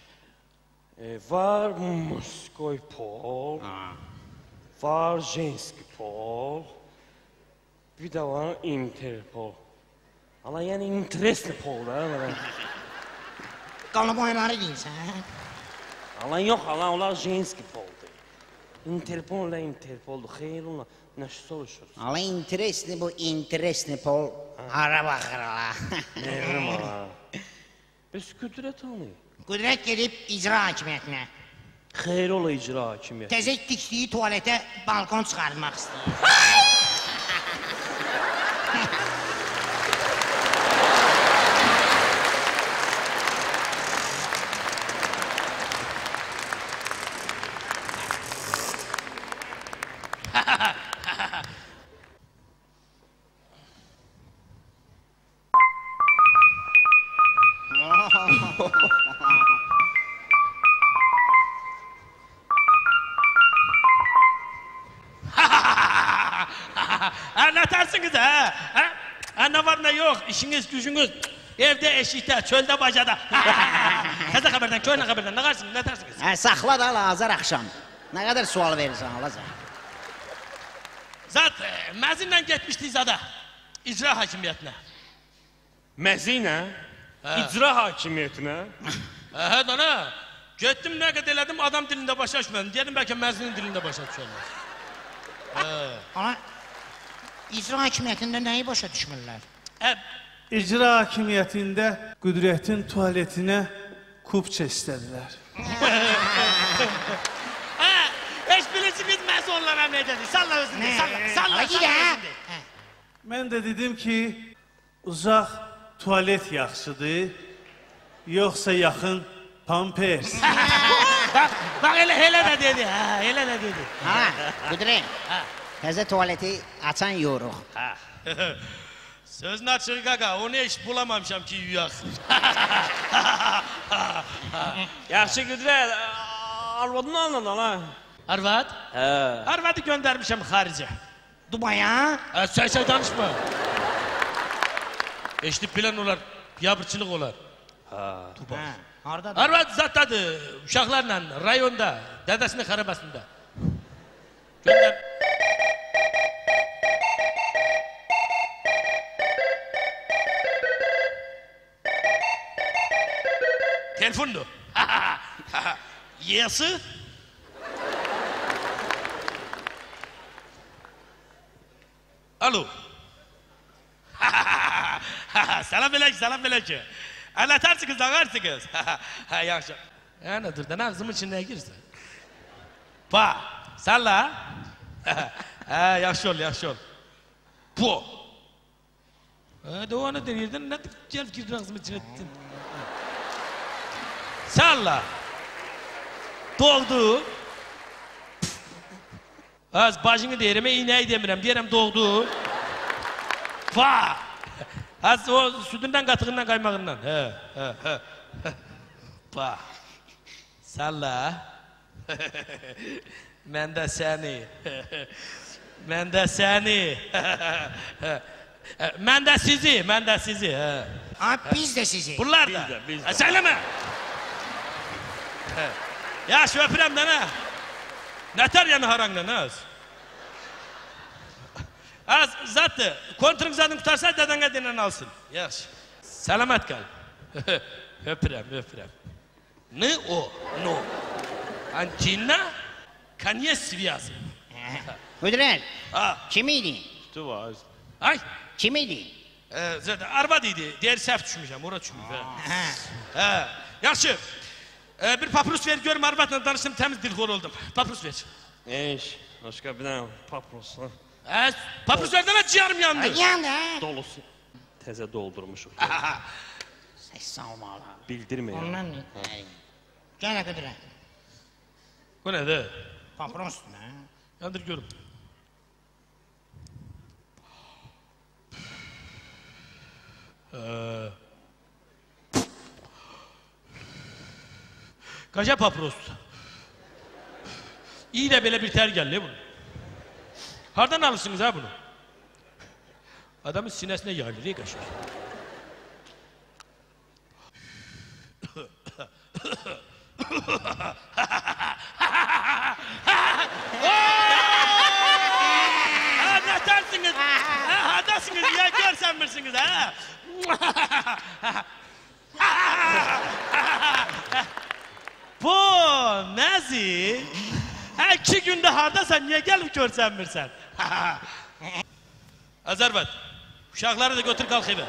Var murskoy pol, var женский pol, bir də var Interpol. Allah, yəni interesli pol da. Qanlı boyları deyirsən? Allah, yox, Allah, onlar женский poldur. Interpol ilə Interpoldur, xeyr onlar. Nə soruşur? Allah, interesli bu, interesli pol. Hara baxır ala. Neyrim ala. Biz Qüdrət anıyıq. Qüdrət gedib icra hakimiyyətinə. Xeyr ola icra hakimiyyətinə. Təzə tikdiyi tualetə balkon çıxartmaq istəyir. Nətərsiniz, hə? Nə var, nə yox, işiniz, gücünüz, evdə, eşikdə, çöldə, bacada. Təzə xəbərdən, köhnə xəbərdən, nə qarsınız, nətərsiniz? Saxla da Azər axşam. Nə qədər sual verirsən, alacan? Zat, məzinlə getmişdik zada, icra hakimiyyətinə. Məzinlə? İcra hakimiyyətinə? Hə, dana, getdim, nə qədər elədim, adam dilində başa düşmədim. Dedim, bəlkə məzinin dilində başa düşərlər. Ana, icra hakimiyyətində nəyi başa düşmürlər? İcra hakimiyyətində Qüdrətin tualetinə kupça istədilər. Heç bilirsiniz, məz onlara nə dedi? Salla özünü, salla özünü. Mən də dedim ki, uzaq tualet yaxşıdır, yoxsa yaxın pampers. Bax, elə də dedi, elə də dedi. Qüdrət, təzə tualeti açan yoruq. Sözün açığı qaqa, onu heç bulamamışam ki, yuyaq. Yaxşı Qüdrət, arvadını anladın ala. Arvad? Arvadı göndərmişəm xaricə. Dubaya? Səy danışma. Eşitib bilən olar, yabırçılıq olar. Dubay. Arvad zatdadır, uşaqlarla, rayonda, dədəsinin xarabasında. Göndər. Telefondur. Yesi? Alo. Salam beləcə. Anlatarsınız, ağarsınız. Yaxşı. Nədir də, ağzımın içində girsən. Bax, salla. Yaxşı ol. Bu. O nə deyirdin, nə gəlib girdin ağzımın içinə etdin. Salla. Doğdu. Az bacını deyirəm, iynəyi demirəm, deyirəm doğdu. Bax. Az o sütündən, qatığından, qaymağından. Bax. Salla. Mən də səni. Mən də sizi. Biz də sizi. Bunlar da. Söyləmə. Yaxşı, öpürəm də nə? Nətər yanı harangla, nə az? Az, zatdır, kontrun zadını tutarsa dədənə denən alsın. Yaxşı. Səlamət qal. Öpürəm. Ne o? No. Antina, kanye sviyazı. Qüdrət, kim idi? Ay? Kim idi? Arvad idi, deyər səhv düşmüşəm, ora düşmüş. Yaxşı. Bir paprus ver, görüm arvadla danışdım, təmiz dilxor oldum. Paprus ver. Başka bir tane paprus. Paprus verdən ciğerim yandı. Yandı. Dolusu. Teze doldurmuşum. Ses salmalı. Bildirme ya. Ondan ne? Gel Qüdrət. Bu nədir? Paprus ne? Yandır görüm. Qaca paprost. İyi də belə bir tər gəldi bunu. Hardan alırsınız ha bunu? Adamın sinəsinə yayılır, qaşır. Ne tersiniz? Hadasınız ya, görsenmirsiniz ha? Bu nəzik? 2 gündə hardasan, niyə gəlib görsenmirsən? Azərbaycan, uşaqları da götür qalx evə.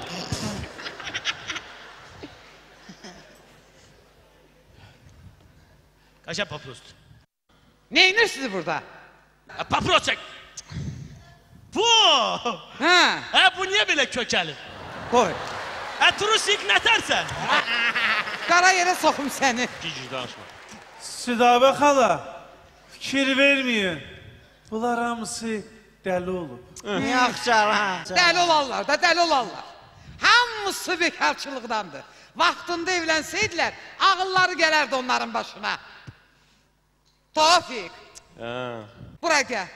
Qaşa paprost. Neyinirsiniz burada? Paprost çək. Bu! Ha? Bu niyə belə kökəlir? Qoy. Trusik nətərsən? Qara yerə soxum səni. Cici danışma. Südabə xala, fikir verməyin. Bunlar hamısı dəli olub. Yaxşı, dəli olarlar da, dəli olarlar. Hamısı bekarçılıqdandır. Vaxtında evlənsəydilər, ağılları gələrdi onların başına. Tofik. Bura gəl.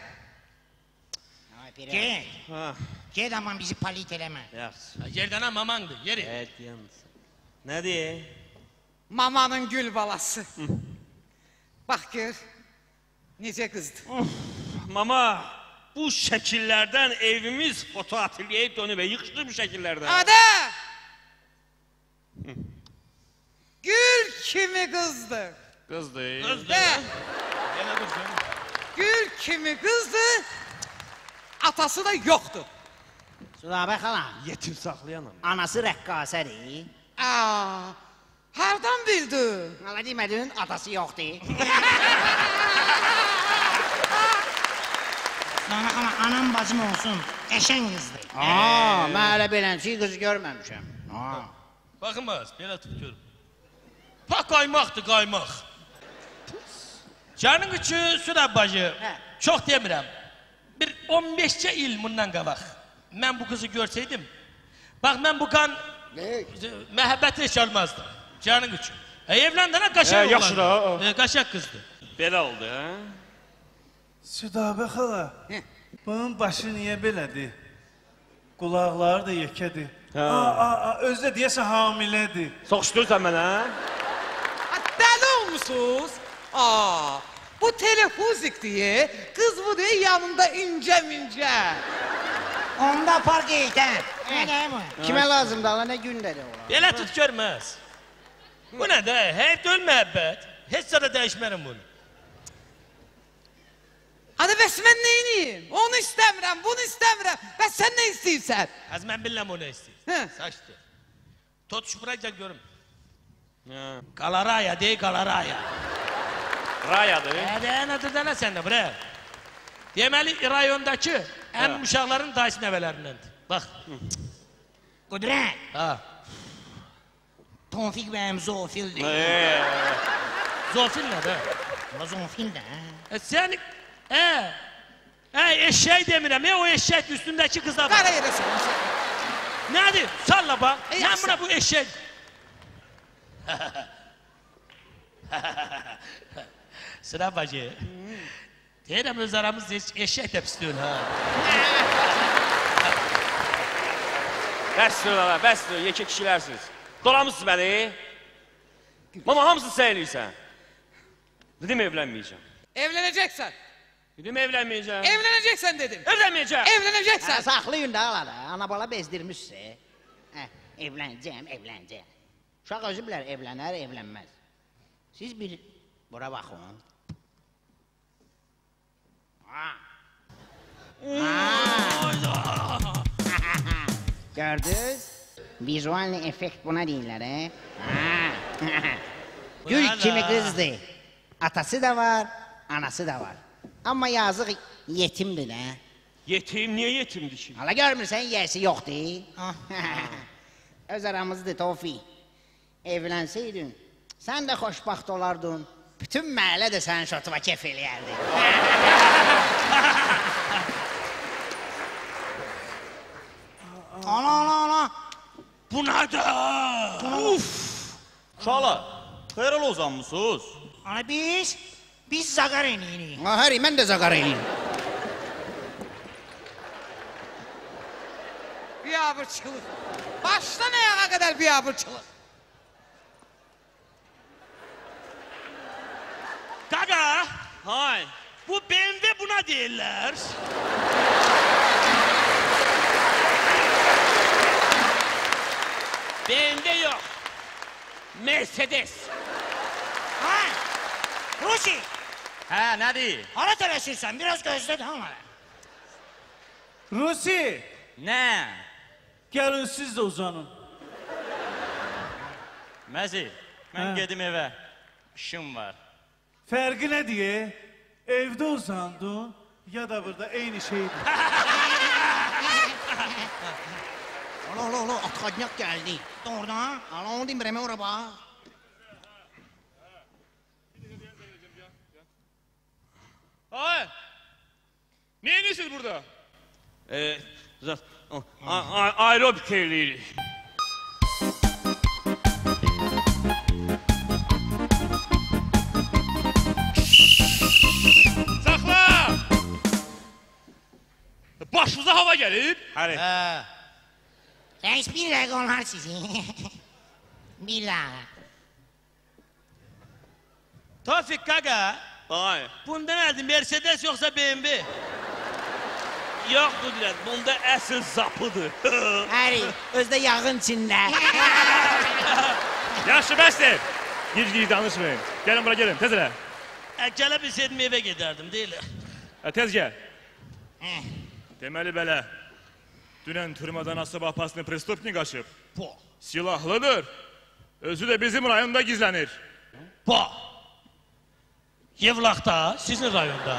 Gel. Gel aman bizi palit eləmə. Yerdən ha mamandır, yeri. Nə deyək? Mamanın gül balası. Bax gör, necə qızdır. Mama, bu şəkillərdən evimiz foto atilyəyə dönüb, yıxışdı bu şəkillərdən. Ada! Gül kimi qızdır. Qızdır. Qızdır. Gül kimi qızdır. Atası da yoxdur. Südabə xala. Yetim saxlayanam. Anası rəqqasədir. Hardan bildin? Hala demədin, atası yoxdur. Südabə xala, anam bacım olsun, qəşən qızdır. Mən hələ beləncik qız görməmişəm. Baxınmaz, belə tut görüm. Bax, qaymaqdır, qaymaq. Canın üçün Südab bacı, çox demirəm. Bir 15 il bundan qabaq. Mən bu qızı görsəydim, bax, mən bu qan məhəbbəti heç almazdım. Canın üçün. Evləndənə qaşaq oğlandı. Yaxşı da. Qaşaq qızdır. Belə oldu, hə? Südabə xala, bunun başı niyə belədir? Qulaqları da yekədir. Özü də deyəsən hamilədir. Soxuşdursan mənə? Dəli olmuşsunuz. Bu telefuzik diye, kız bu diye yanında incə-mincə. Onda park eğitim. Nə bu? Kimə lazımdır, Allah nə gündədir ola? Belə tut görməz. Bu nə də? Həyat döl məhəbbət. Heç sada dəyişmərəm bunu. Hadi bəs mən neyniyim? Onu istəmirəm, bunu istəmirəm. Bəs sən nə istəyirsən? Az mən biləm o nə istəyir. Saçdır. Tut şu buraya gəl görüm. Galaraya dey, Galaraya. Rayadır. Nə sən də buraya. Deməli, rayondakı ən uşaqların dayısı nəvələrindəndir. Bax. Qudrət. Tonfik bəyəm zoofildir. Zoofil nə də? Zoofil də. Sən, eşək demirəm, o eşək üstündəki qıza bax. Qara yerə soxum. Nədir? Salla bax. Sən buna bu eşək. Sıra bacı. Deyirəm, öz aramız eşək də pisliyorsun, ha. Bəsdir, ala, bəsdir, yekə kişilərsiniz. Dolamısınız məni. Mama, hamısını sən eləyirsən. Dedim, evlənməyəcəm. Evlənəcəksən. Dedim, evlənməyəcəm. Evlənəcəksən dedim. Evlənməyəcəm. Evlənəcəksən. Saxlayın da, ala da. Ana bala bezdirmişsə. Evlənəcəm. Uşaq özü bilər, evlənər, evlənməz. Siz bir bura baxın. Gördünüz? Vizual effekt buna deyirlər, Gül kimi qızdır. Atası da var, anası da var. Amma yazıq yetimdir, Yetim, niyə yetimdir ki? Hala görmürsən, yiyəsi yoxdur. Öz aramızdır, Tofik. Evlənsəydin, sən də xoşbaxt olardın. Bütün məhəllə də sənin şotuva kef eləyərdi. Ana. Bu nədir? Uşaqlar, Xeyr ola uzanmısınız? Ana biz zaqar eləyirik. Həri, mən də zaqar eləyim. Biabırçılıq. Başdan ayağa qədər biabırçılıq. Qaqa, hay. Bu BMW buna deyirlər. BMW yox. Mercedes. Ha, Rusi. Hə, nədir? Hara tələsirsən? Biraz gözlə də ama. Rusi, Nə? gəlin siz də uzanın. Məzi, mən gedim evə. İşim var. Fərqi nə diye? Evdə uzandın ya da burada eyni şeydir. Ola, atxadnyak gəldi. Doğrudan. Ala, onu demirəm, ora bax. Ay! Ne ediyorsunuz burada? Aerobik eləyirik. Saxla! Başınıza hava gəlib? Həri. Reis bir dəqiqə onlar sizi. Bir dəqiqə. Tofik qaqa, Ay. bunda nədir? Mercedes yoxsa BMW? Yox Qudrət, bunda əsl zapıdır. Həri, özdə yağın içində. Yaxşı, bəsdir. Gic danışmayın. Gəlin bura, gelin, tez elə. Gələ bilsəydim evə gedərdim, deyirlər. Tez gəl. Deməli belə. Dünən türmədən asıb apasını prestupnik açıb. Silahlıdır. Özü də bizim rayonda gizlənir. Yevlaqda, sizin rayonda.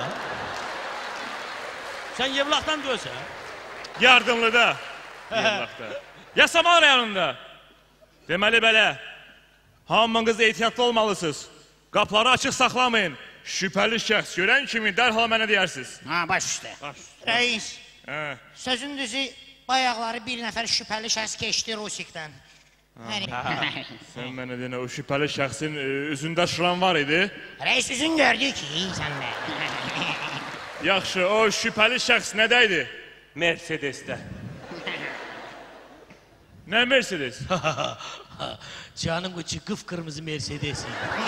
Sən Yevlaqdan döysən? Yardımlıda. Yevlaqda. Yasamal rayonunda. Deməli belə. Hamınız ehtiyatlı olmalısınız. Qapıları açıq saxlamayın. Şübhəli şəxs görən kimi dərhal mənə deyirsiniz. Ha, baş üstə. Reis, sözün düzü bayaqları bir nəfər şübhəli şəxs keçdi Rusikdən. Sən mənə deyən o şübhəli şəxsin üzündə şıran var idi. Reis üzün gördü ki, sən də. Yaxşı, o şübhəli şəxs nədəydi? Mercedesdə. Nə Mercedes? Canım qıçı qıpqırmızı Mercedes.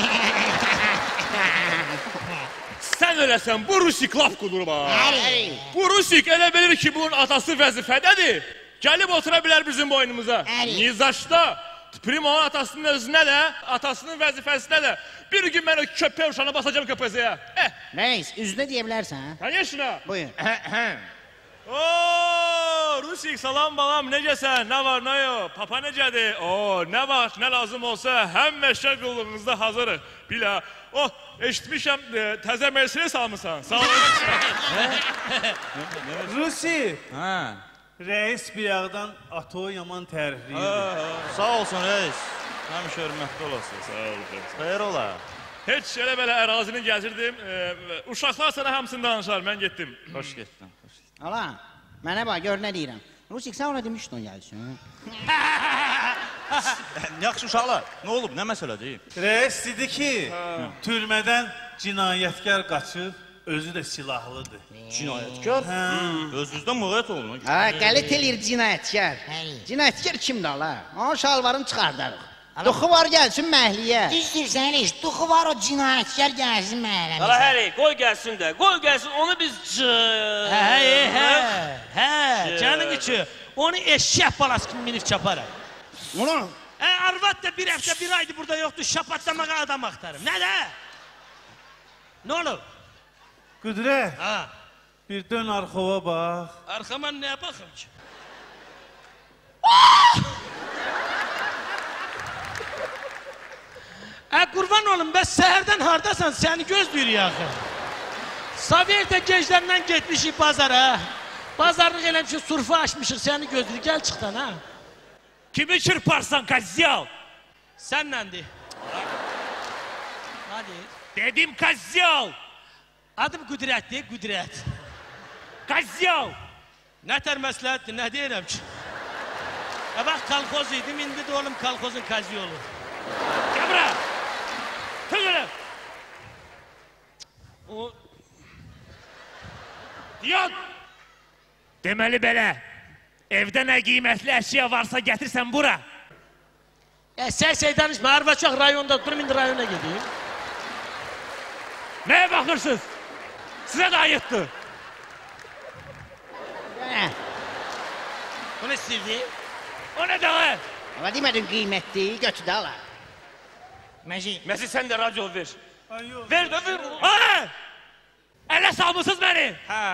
Sən öləsən, bu Rusik laf qudur bax. Bu Rusik elə bilir ki, bunun atası vəzifədədir. Gəlib otura bilər bizim boynumuza. Nizaşda, Primonun atasının özünə də, atasının vəzifəsinə də. Bir gün mən o köpək uşağına basacağım köpəzəyə. Reis, üzünə deyə bilərsən. Конечно. Buyur. Ooo, Rusik, salam balam, necəsən? Nə var, nə yox? Papa necədir? Oo, nə var, nə lazım olsa, həmişə qulluğunuzda hazırıq. Bilə, eşitmişəm, təzə Mercedes almışsan. Sağ olun. Rusi, reis bir yağdan Ato yaman tərifləyirdi. Sağ olsun reis. Həmişə hörmətli olasın. Sağ olun. Xeyr ola. Heç elə belə ərazini gəzirdim. Uşaqlar sənə hamısını danışar, mən getdim. Xoş getdin. Ala, mənə bax, gör nə deyirəm. Rusik, sən ona demişdin o gəlsin. Yaxşı uşaqlar, nə olub, nə məsələdir? Reis dedi ki, türmədən cinayətkar qaçıb, özü də silahlıdır. Cinayətkar? Özünüzdə müğayət olun. Qəlit eləyir cinayətkar. Cinayətkar kimdir ala? Onun şalvarını çıxardarıq. Duxu var gəlsin məhliyə. Düzdürsən reis, duxu var o cinayətkar gəlsin məhləmizə. Hala Həri, qoy gəlsin də, qoy gəlsin, onu biz... Canın içi, onu eşşək balası kimi minib çaparım. Onu? Arvad da bir həftə, bir aydır burada yoxdur, şapatlamağa adam axtarım. Nə də? Nə olub? Qüdrət, bir dön arxova bax. Arxama nəyə baxım ki? Qurban olun, bəs səhərdən hardasan, səni gözləyir yaxı. Sovyetə geclərindən getmişik bazara. Bazarlıq eləmişik, surfa açmışıq, səni gözləyir, gəl çıxdan, ha? Kimi çırparsan, kazyal? Sənləndir. Hadi. Dedim kazyal. Adım Qüdrətdir, Qüdrət. Kazyal. Nətər məsləhətdir, nə deyirəm ki? Bax, kalkoz idim, indi də oğlum kalkozun kazyolu. Gəbra. Tezələ. Diyan. Deməli belə, evdə nə qiymətli əşya varsa gətirsən bura. Sən şey danışma, arvaçaq rayonda durum, indi rayona gedeyim. Nəyə baxırsınız? Sizə də ayıqdır. O nə istirdi? O nə dağı? Ama demedim qiymətli, götü də ala. Məsi sən də radio ver. Ver də ver. Ay! Ələ salmısınız məni? Hə.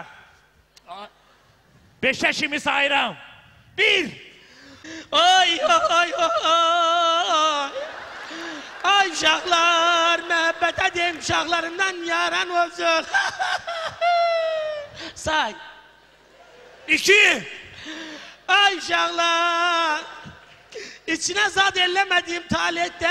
5'ə kimi sayıram. 1. Ay, ay, ay. Ay uşaqlar, məhəbbət edin uşaqlarından yaran olsun. Say. 2. Ay uşaqlar. İçinə zad elləmədiyim talihdə.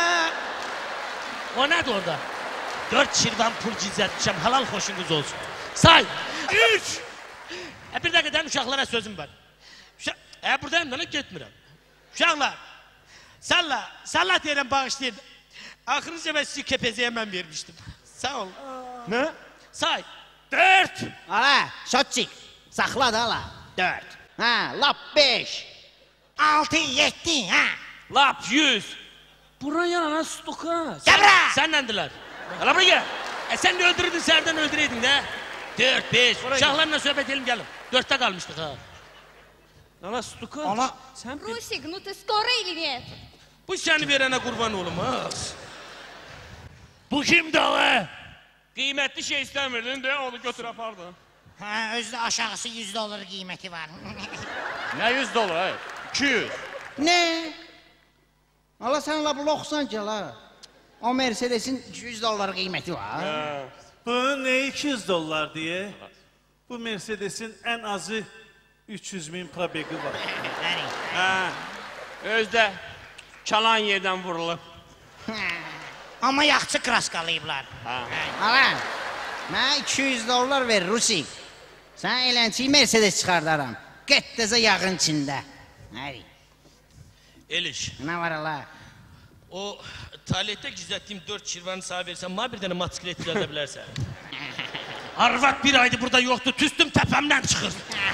O nədir orada? 4 şirvan pul cizətmişəm, halal xoşunuz olsun. Say. 3. Bir dəqiqədən uşaqlara sözüm var. Buradayım da, getmirəm. Uşaqlar, salla deyirəm, bağışlayın. Axırıncə mən sizi kepezəyə mən vermişdim. Sağ ol. Nə? Say. 4. Ala, şotçik, saxla da ala. 4. Ha, lap 5. 6, 7, ha. Lap 100. Buran yanana stoka. Gəbra! Sənnəndirlər. Ala bura gəl. Sən də öldürürdün, sərdən öldürəydin də. 4, 5. Uşaqlarla söhbət edelim, gəlin. 4'te kalmıştık ha. Ana stoka. Ana. Sen Rusik, ну ты скоро или нет? Bu seni verene kurban oğlum ha. Bu kim dağı? Qiymətli şey istəmirdin də, onu götür apardın. Ha, özdə aşağısı 100 dolar qiyməti var. Nə 100 dolar, hayır? 200. Ne? Allah sen la bu loxsan ki la. O Mercedes'in 200 dolar qiyməti var. Bu ne 200 dolar diye? Bu Mercedes'in en azı 300.000 probegi var. Hə, özdə çalan yerdən vurulub. Amma yaxçı kraskalayıblar. Alan, mənə 200 dolar ver Rusik. Sən elənçiyi Mercedes çıxardaram. Qəttəzə yağın içində. Həri. Eliş. Nə var ala? O talihdə gizlətdiyim 4 şirvanı sağ versəm, bana bir dənə motosiklet düzəldə bilərsən. Arvad bir aydır burada yoxdur, tüstüm təpəmdən çıxır.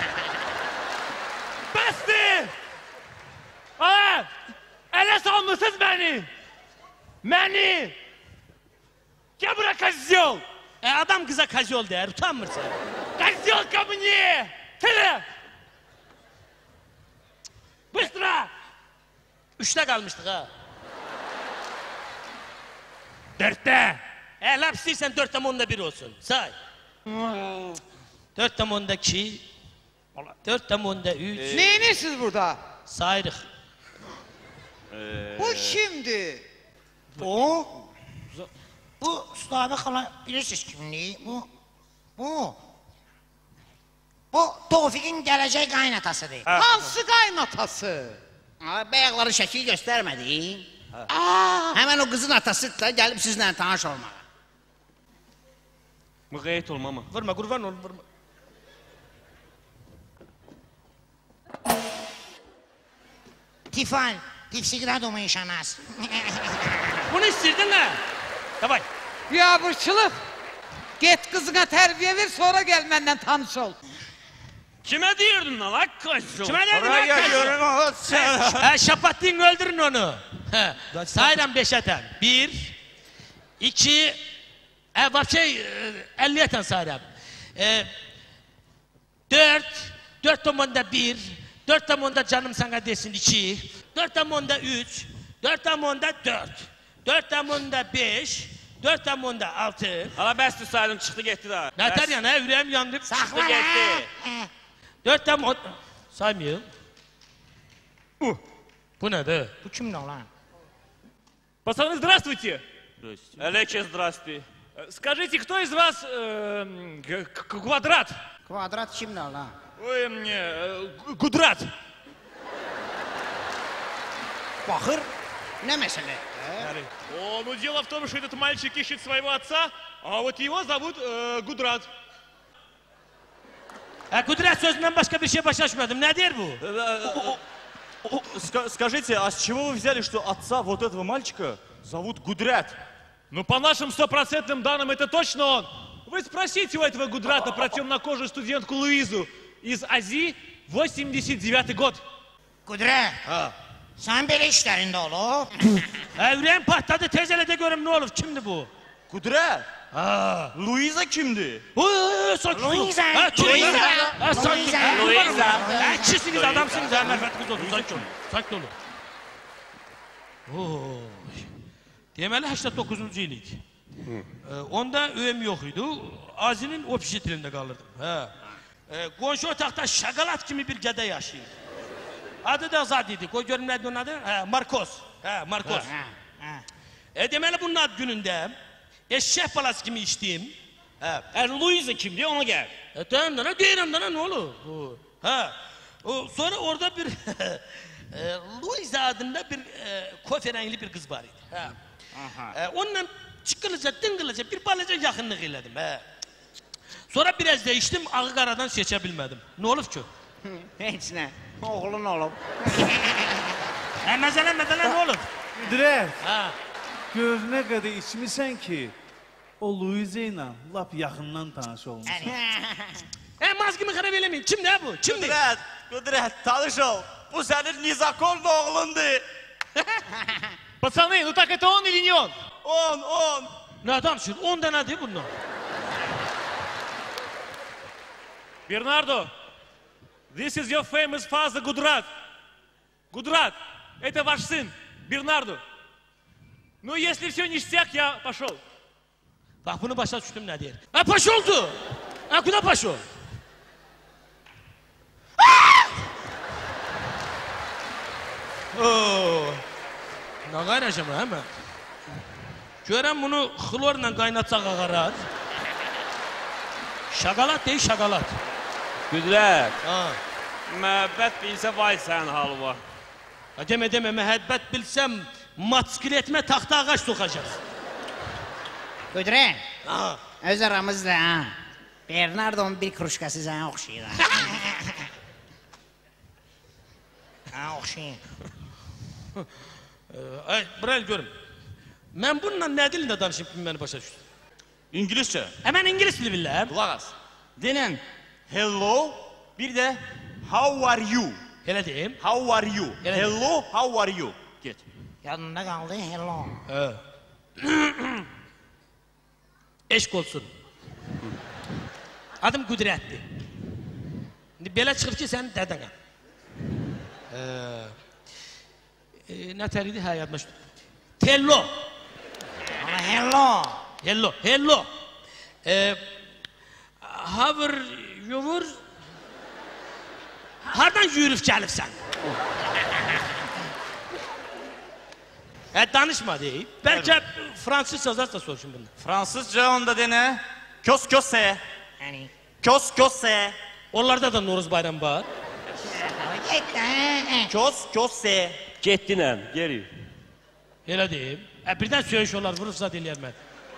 Bəsdir! Aa! Ələ salmısınız məni! Məni! Gəl bura kazyol! Adam kıza kazyol der, utanmırsan. Kazyol ко мне! Tele! Bıstıra! 3'te kalmıştık ha. 4'te! Laf istəyirsən 4,1 olsun, say. 4,2 4,3 Neyinirsiniz burada? Sayırıq. Bu kimdir? Bu? Bu Üstadı xala bilirsiniz kimliyi? Bu Tofiqin gələcək qaynatasıdır. Hansı qaynatası? Bəyəkləri şəkil göstərmədi. Həmən o qızın atası da gəlib sizlə tanış olmağa. Müqeyyət olma mı? Vurma, qurban ol, vurma. Tifal, difsigrado mıyşanaz. Bunu istirdin ha? Davay. Biabırçılıq. Get qızına tərbiyə ver, sonra gəl məndən tanış ol. Kimə deyirdin lan, hak kaçsın? Kime dedin lan kaçsın? Şapattin öldürün onu. Sayıram 5'eten. 1, 2, vapşe 50'eten sayıram. 4, 4,1, 4,1 canım sana desin 2, 4,3, 4,4, 4,5, 4,6. Hala bəsdir saydım, çıxdı getdi daha. Nətər yəni, ürəyim yandı. Çıxdı getdi. 4,10. Saymayayım. Bu nədir? Bu kimdir olan? Пацаны, здравствуйте! Əleykə, здравствуй. Скажите, кто из вас квадрат? Kvadrat kimdir olan? Ой, Гудрат. Baxır, nə məsələ? Ну, дело в том, что этот мальчик ищет своего отца, а вот его зовут Гудрат. Qudrət sözündən başqa bir şey başlaşmadım. Nə deyir bu? Скажите, а с чего вы взяли, что отца вот этого мальчика зовут Гудрят? Ну, по нашим стопроцентным данным, это точно он. Вы спросите у этого Гудрата про темнокожую студентку Луизу из Азии, 89 god. Qudret, sən belə işlərində olub? Ürəyim patladı, tez elə də görüm nə olub, kimdir bu? Qudret? Luiza kimdir? Luiza. Kişisiniz, adamsınız, mərfətiniz olsun, sakit olun, sakit olun. Deməli 89-cu il idi. Onda öyüm yox idi, Azinin ofisi tilində qalırdım. Qonşu otaqda şaqalat kimi bir gədə yaşayır. Adı da Zad idi, qoy görüm nədir onun adı? Markos. Markos. Deməli bunun ad günündə eşşək balası kimi içdim. Luiza kimdir, ona gəl. Deyirəm dana, nə olur? Sonra orada bir Luiza adında bir kofe rəngli bir qız var idi. Onunla çıqqılıca, dıngılıca bir balaca yaxınlıq elədim. Sonra biraz değiştim, ağı qaradan seçə bilmədim. Nə olub ki? Heç nə, oğlun olub. Məsələn, nə olub? Qudret, görünə qədər içmisən ki, o Luiza ilə lap yaxından tanış olmuşsan. Mazgimi xarab eləməyin, kimdir bu? Kimdir? Qudret, tanış ol. Bu sənin Nizakol'un oğlundur. Пацаны, ну так это он или не он? Он. Nə adamsın? 10 dənədir bundan. Бернардо, this is your famous father, Гудрат. Гудрат, это ваш сын, Бернардо. Ну, если все ништяк, я пошел. Bax, bunu başa düşdüm nə deyir. Paş oldu. Kuda paş ol. Nə qaynacam, həmə? Görəm bunu xlorla qaynatsaq ağarar. Şaqalat deyil, şaqalat. Qudret, məhəbbət bilsə vay sən halva. Demə, məhəbbət bilsəm, matskiletmə taxta ağaç soxacaq. Qudret, öz aramızda, Bernardo'nun bir kruşkası sənə oxşayır. Oxşayır. Buraya görüm. Mən bununla nə dilində danışım ki, məni başa düşdüm? İngiliscə. Mən ingilis dili bilirəm. Qulaq as. Denən, hello, bir də how are you? Elə deyim. How are you? Hello, how are you? Get. Yadında qaldı, hello. Eşq olsun. Adım Qudretdir. Belə çıxır ki, sənin dədənəm. Nətər idi? Yadıma düşdü. Tello. Hello. Havır, yuvur. Hardan yürüb gəlibsən? Danışma deyib. Bəlkə fransızca da soruşun bunu. Fransızca onda denə. Kös-kösə. Onlarda da Noruz bayramı var. Kös-kösə. Getdinəm, geri. Elə deyim. Birdən söyüş olar, vurub zat eləyər mən.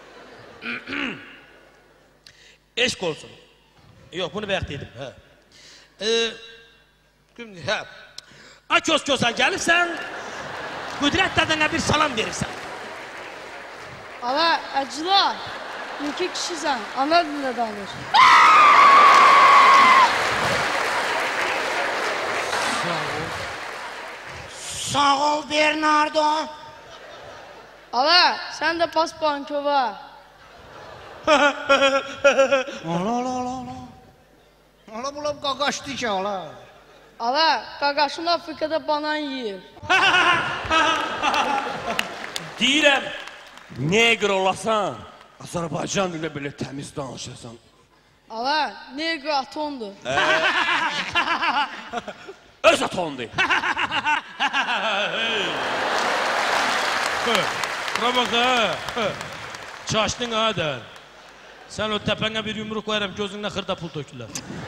Eşq olsun. Yox, bunu bəxt dedim. Kös-kösə gəlirsən, Qudret dadına bir salam verirsən. Ala, acılar. İki kişisən, ana dilində danış. Sağ ol Bernardo. Ala, sən də bas bankova. Ola bulab qaqaşdı ki, ola. Ala, qaqaşın Afrikada banan yiyir. Deyirəm, negr olasan, Azərbaycan dilində belə təmiz danışasan. Ala, negr atondur. Öz atondur. Bura bax, çaşdın adən. Sən o təpənə bir yumruq qoyarım, gözündən xırda pul tökürlər.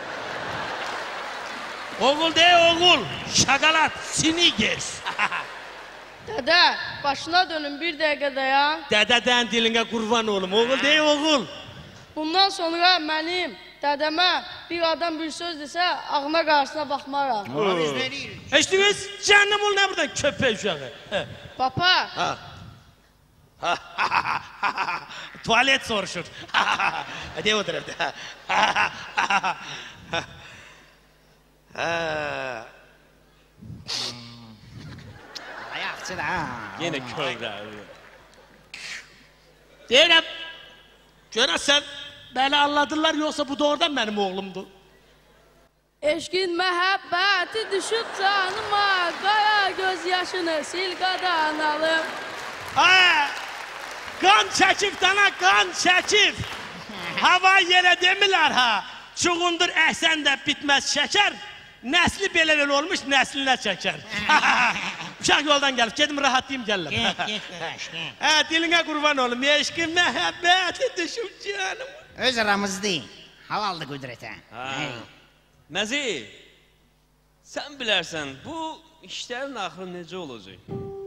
Oğul dey, oğul, şaqalat, sinigers. Dədə, başına dönün bir dəqiqə dayan. Dədədən dilinə qurban olum, oğul dey, oğul. Bundan sonra mənim dədəmə bir adam bir söz desə, ağına qarşısına baxmaram. Eşdiniz, cəhənnəm ol nə buradan köpək uşağı. Papa, Tuvalet soruşur. De o tərəfdə. Ayaqçı da. Yenə köllər. Deyirəm, görəsən, məni anladırlar, yoxsa bu doğrudan mənim oğlumdur. Eşkin məhəbbəti düşüb canıma, qara göz yaşını sil qadan alım. Qan çəkib dana, qan çəkib. Hava yerə demirlər ha. Çuğundur əhsən də bitməz şəkər. Nəsli belə olmuş, nəslinə çəkər. Uşaq yoldan gəlib, gedim rahatlayayım gəlirəm. Dilinə qurban olum, eşkin məhəbbəti düşüb canım. Öz aramızdır, halaldır qüdrətə. Məzi, sən bilərsən, bu işlərin axırı necə olacaq?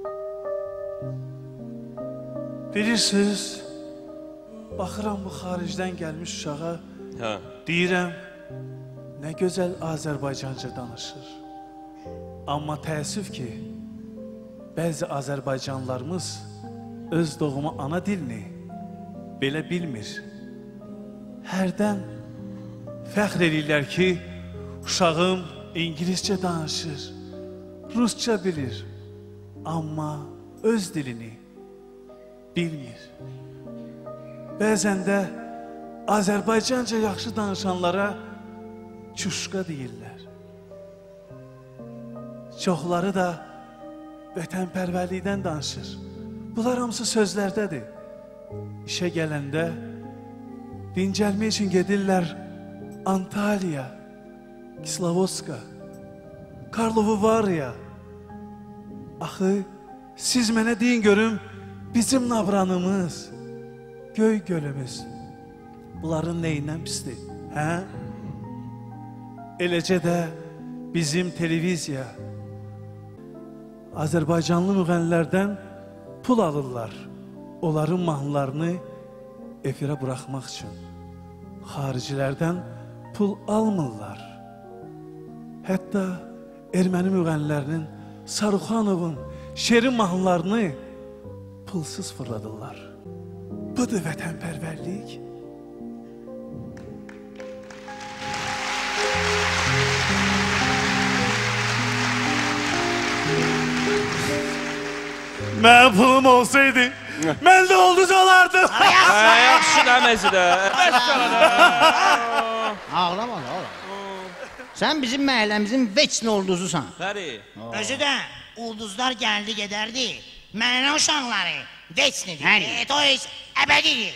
Bilirsiniz, baxıram bu xaricdən gəlmiş uşağa, deyirəm, nə gözəl Azərbaycanca danışır. Amma təəssüf ki, bəzi Azərbaycanlarımız öz doğma ana dilini belə bilmir. Hərdən fəxr edirlər ki, uşağım İngiliscə danışır, Rusça bilir, amma öz dilini bilmir. Bəzən də Azərbaycanca yaxşı danışanlara çuşqa deyirlər. Çoxları da vətənpərvərlikdən danışır. Bunlar hamısı sözlərdədir. İşə gələndə dincəlmək üçün gedirlər Antalya, Kislovodska, Karlovu Varya. Axı, siz mənə deyin görüm, bizim navranımız, göy gölümüz, bunların neyindən pisdir, hə? Eləcə də bizim televiziya, Azərbaycanlı müğənnilərdən pul alırlar, onların mahnılarını efirə buraxmaq üçün. Xaricilərdən pul almırlar. Hətta erməni müğənnilərinin, Sarıxanovun şerin mahnılarını pulsuz fırladırlar. Budur vətənpərvərlik. Mənim pulum olsaydı, mən də ulduz olardım. Yaxşı da Məzi də. Ağlama da oğlum. Sən bizim məhəlləmizin veçni ulduzusan. Bəli. Özü də ulduzlar gəldi gedərdi. Mənə uşaqları veçnidir. To is əbədidir.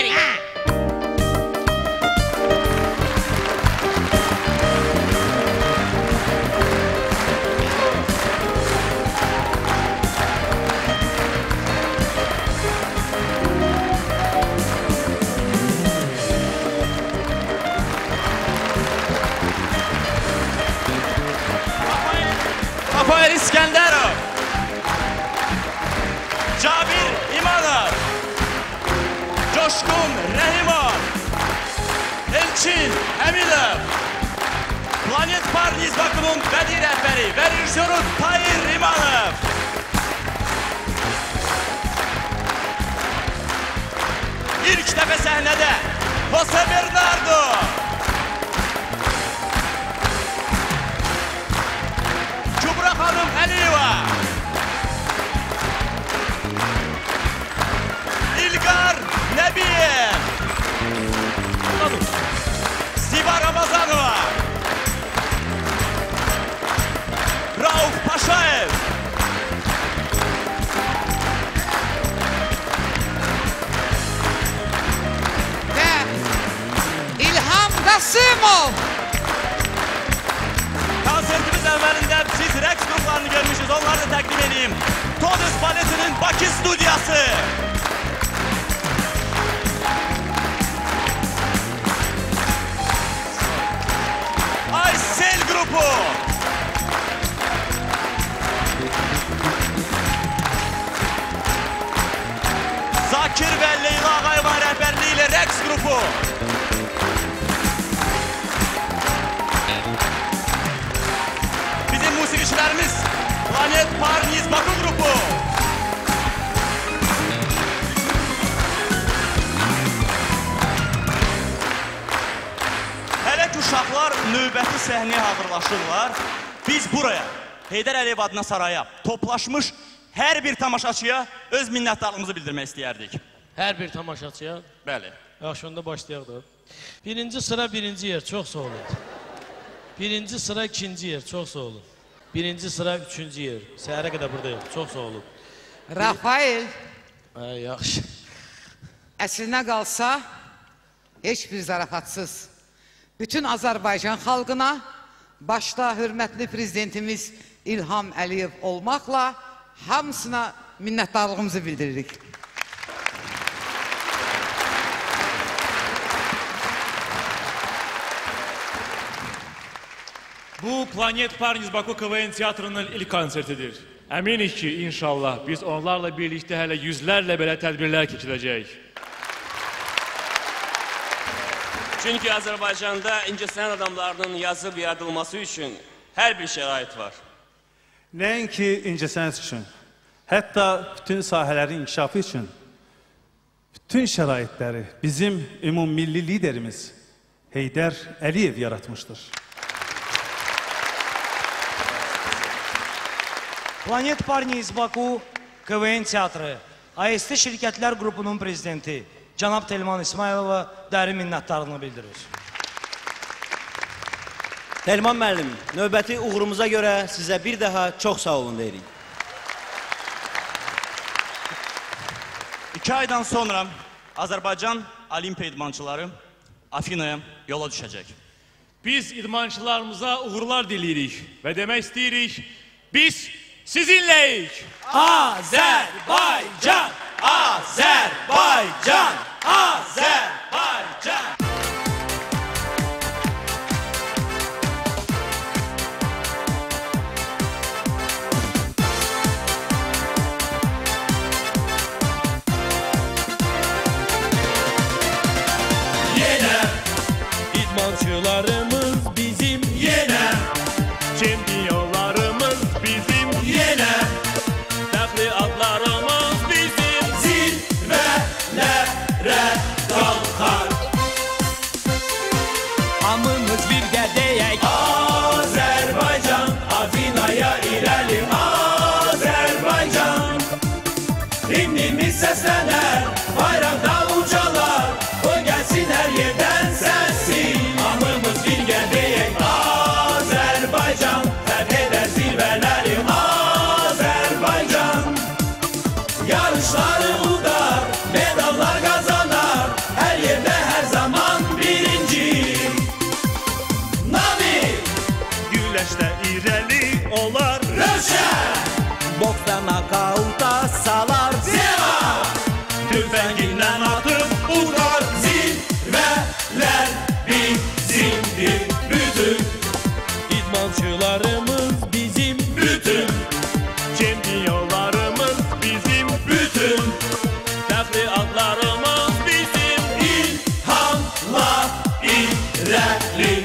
Rafael İskenderov, Cabir İmanov, Coşkun Rehimov, Elçin Emilov, Planet Parniz bakımın bədii rəhbəri və rejisyoru Tahir İmanov. İlk dəfə səhnədə Jose Bernardo. Kübra Hanım Əliyeva, İlqar Nəbiyev, Ziba Ramazanova, Rauf Paşayev, və İlham Qasımov. Konsertimiz əvvəlində siz rəqs qruplarını görmüşsünüz, onları da təqdim edeyim. Todes Baletinin Bakı studiyası. Aysel qrupu. Zakir və Leyla Ağayvan rəhbərliyi ilə rəqs qrupu. Bizim musiqiçilərimiz Planet Parniz Bakı qrupu. uşaqlar növbəti səhnəyə hazırlaşırlar. Biz buraya, Heydər Əliyev adına saraya toplaşmış hər bir tamaşaçıya öz minnətdarlığımızı bildirmək istəyərdik. Hər bir tamaşaçıya? Bəli. Yaxşı, onda başlayaq da. Birinci sıra birinci yer, çox sağ olun. Birinci sıra ikinci yer, çox sağ olun. Birinci sıra üçüncü yer, səhərə qədər buradayıq, çox sağ olun. Rafael. Yaxşı. Əslinə qalsa, heç bir zarafatsız. Bütün Azərbaycan xalqına, başda hörmətli prezidentimiz İlham Əliyev olmaqla hamısına minnətdarlığımızı bildiririk. Bu Planet Parni iz Baku KVN Teatrının ilk konsertidir. Əminik ki, inşallah biz onlarla birlikdə hələ yüzlərlə belə tədbirlər keçirəcəyik. Çünki Azərbaycanda incəsənət adamlarının yazıb yaradılması üçün hər bir şərait var. Nəinki incəsənət üçün, hətta bütün sahələrin inkişafı üçün bütün şəraitləri bizim ümummilli liderimiz Heydər Əliyev yaratmışdır. Planet Parni iz Baku KVN Teatrı, AST Şirkətlər Qrupunun prezidenti Cənab Telman İsmailova dərin minnətdarlığını bildirir. Telman müəllim, növbəti uğurumuza görə sizə bir daha çox sağ olun deyirik. 2 aydan sonra Azərbaycan Olimpiya idmançıları Afinaya yola düşəcək. Biz idmançılarımıza uğurlar diliyirik və demək istəyirik, biz sizinləyik. Azərbaycan, Azərbaycan, Azərbaycan. Yenə idmançılarımız bizim, yenə çempionlarımız bizim, yenə fəxri adlarımız bizim, zirvələrə qalxar. Hamımız birgə deyək, Azərbaycan, Afinaya irəli, Azərbaycan. Himnimiz səslənər, bayraqda ucalar, qoy gəlsin hər yerdən səsin. Hamımız birgə deyək, Azərbaycan, fərq edər zirvələri, Azərbaycan. Yarışları udar, medallar qazanar, hər yerdə hər zaman birinci. Nami! Güləşdə irəli olar, Rövşən! Boksda nakauta salar, Zema! Tüfəngindən atıb udar, zirvələr bizimdir, bütün. İdmançılarımız bizim, bütün. Çempionlarımız bizim, bütün. Fəxri adlarımız bizim, İlhamla irəli.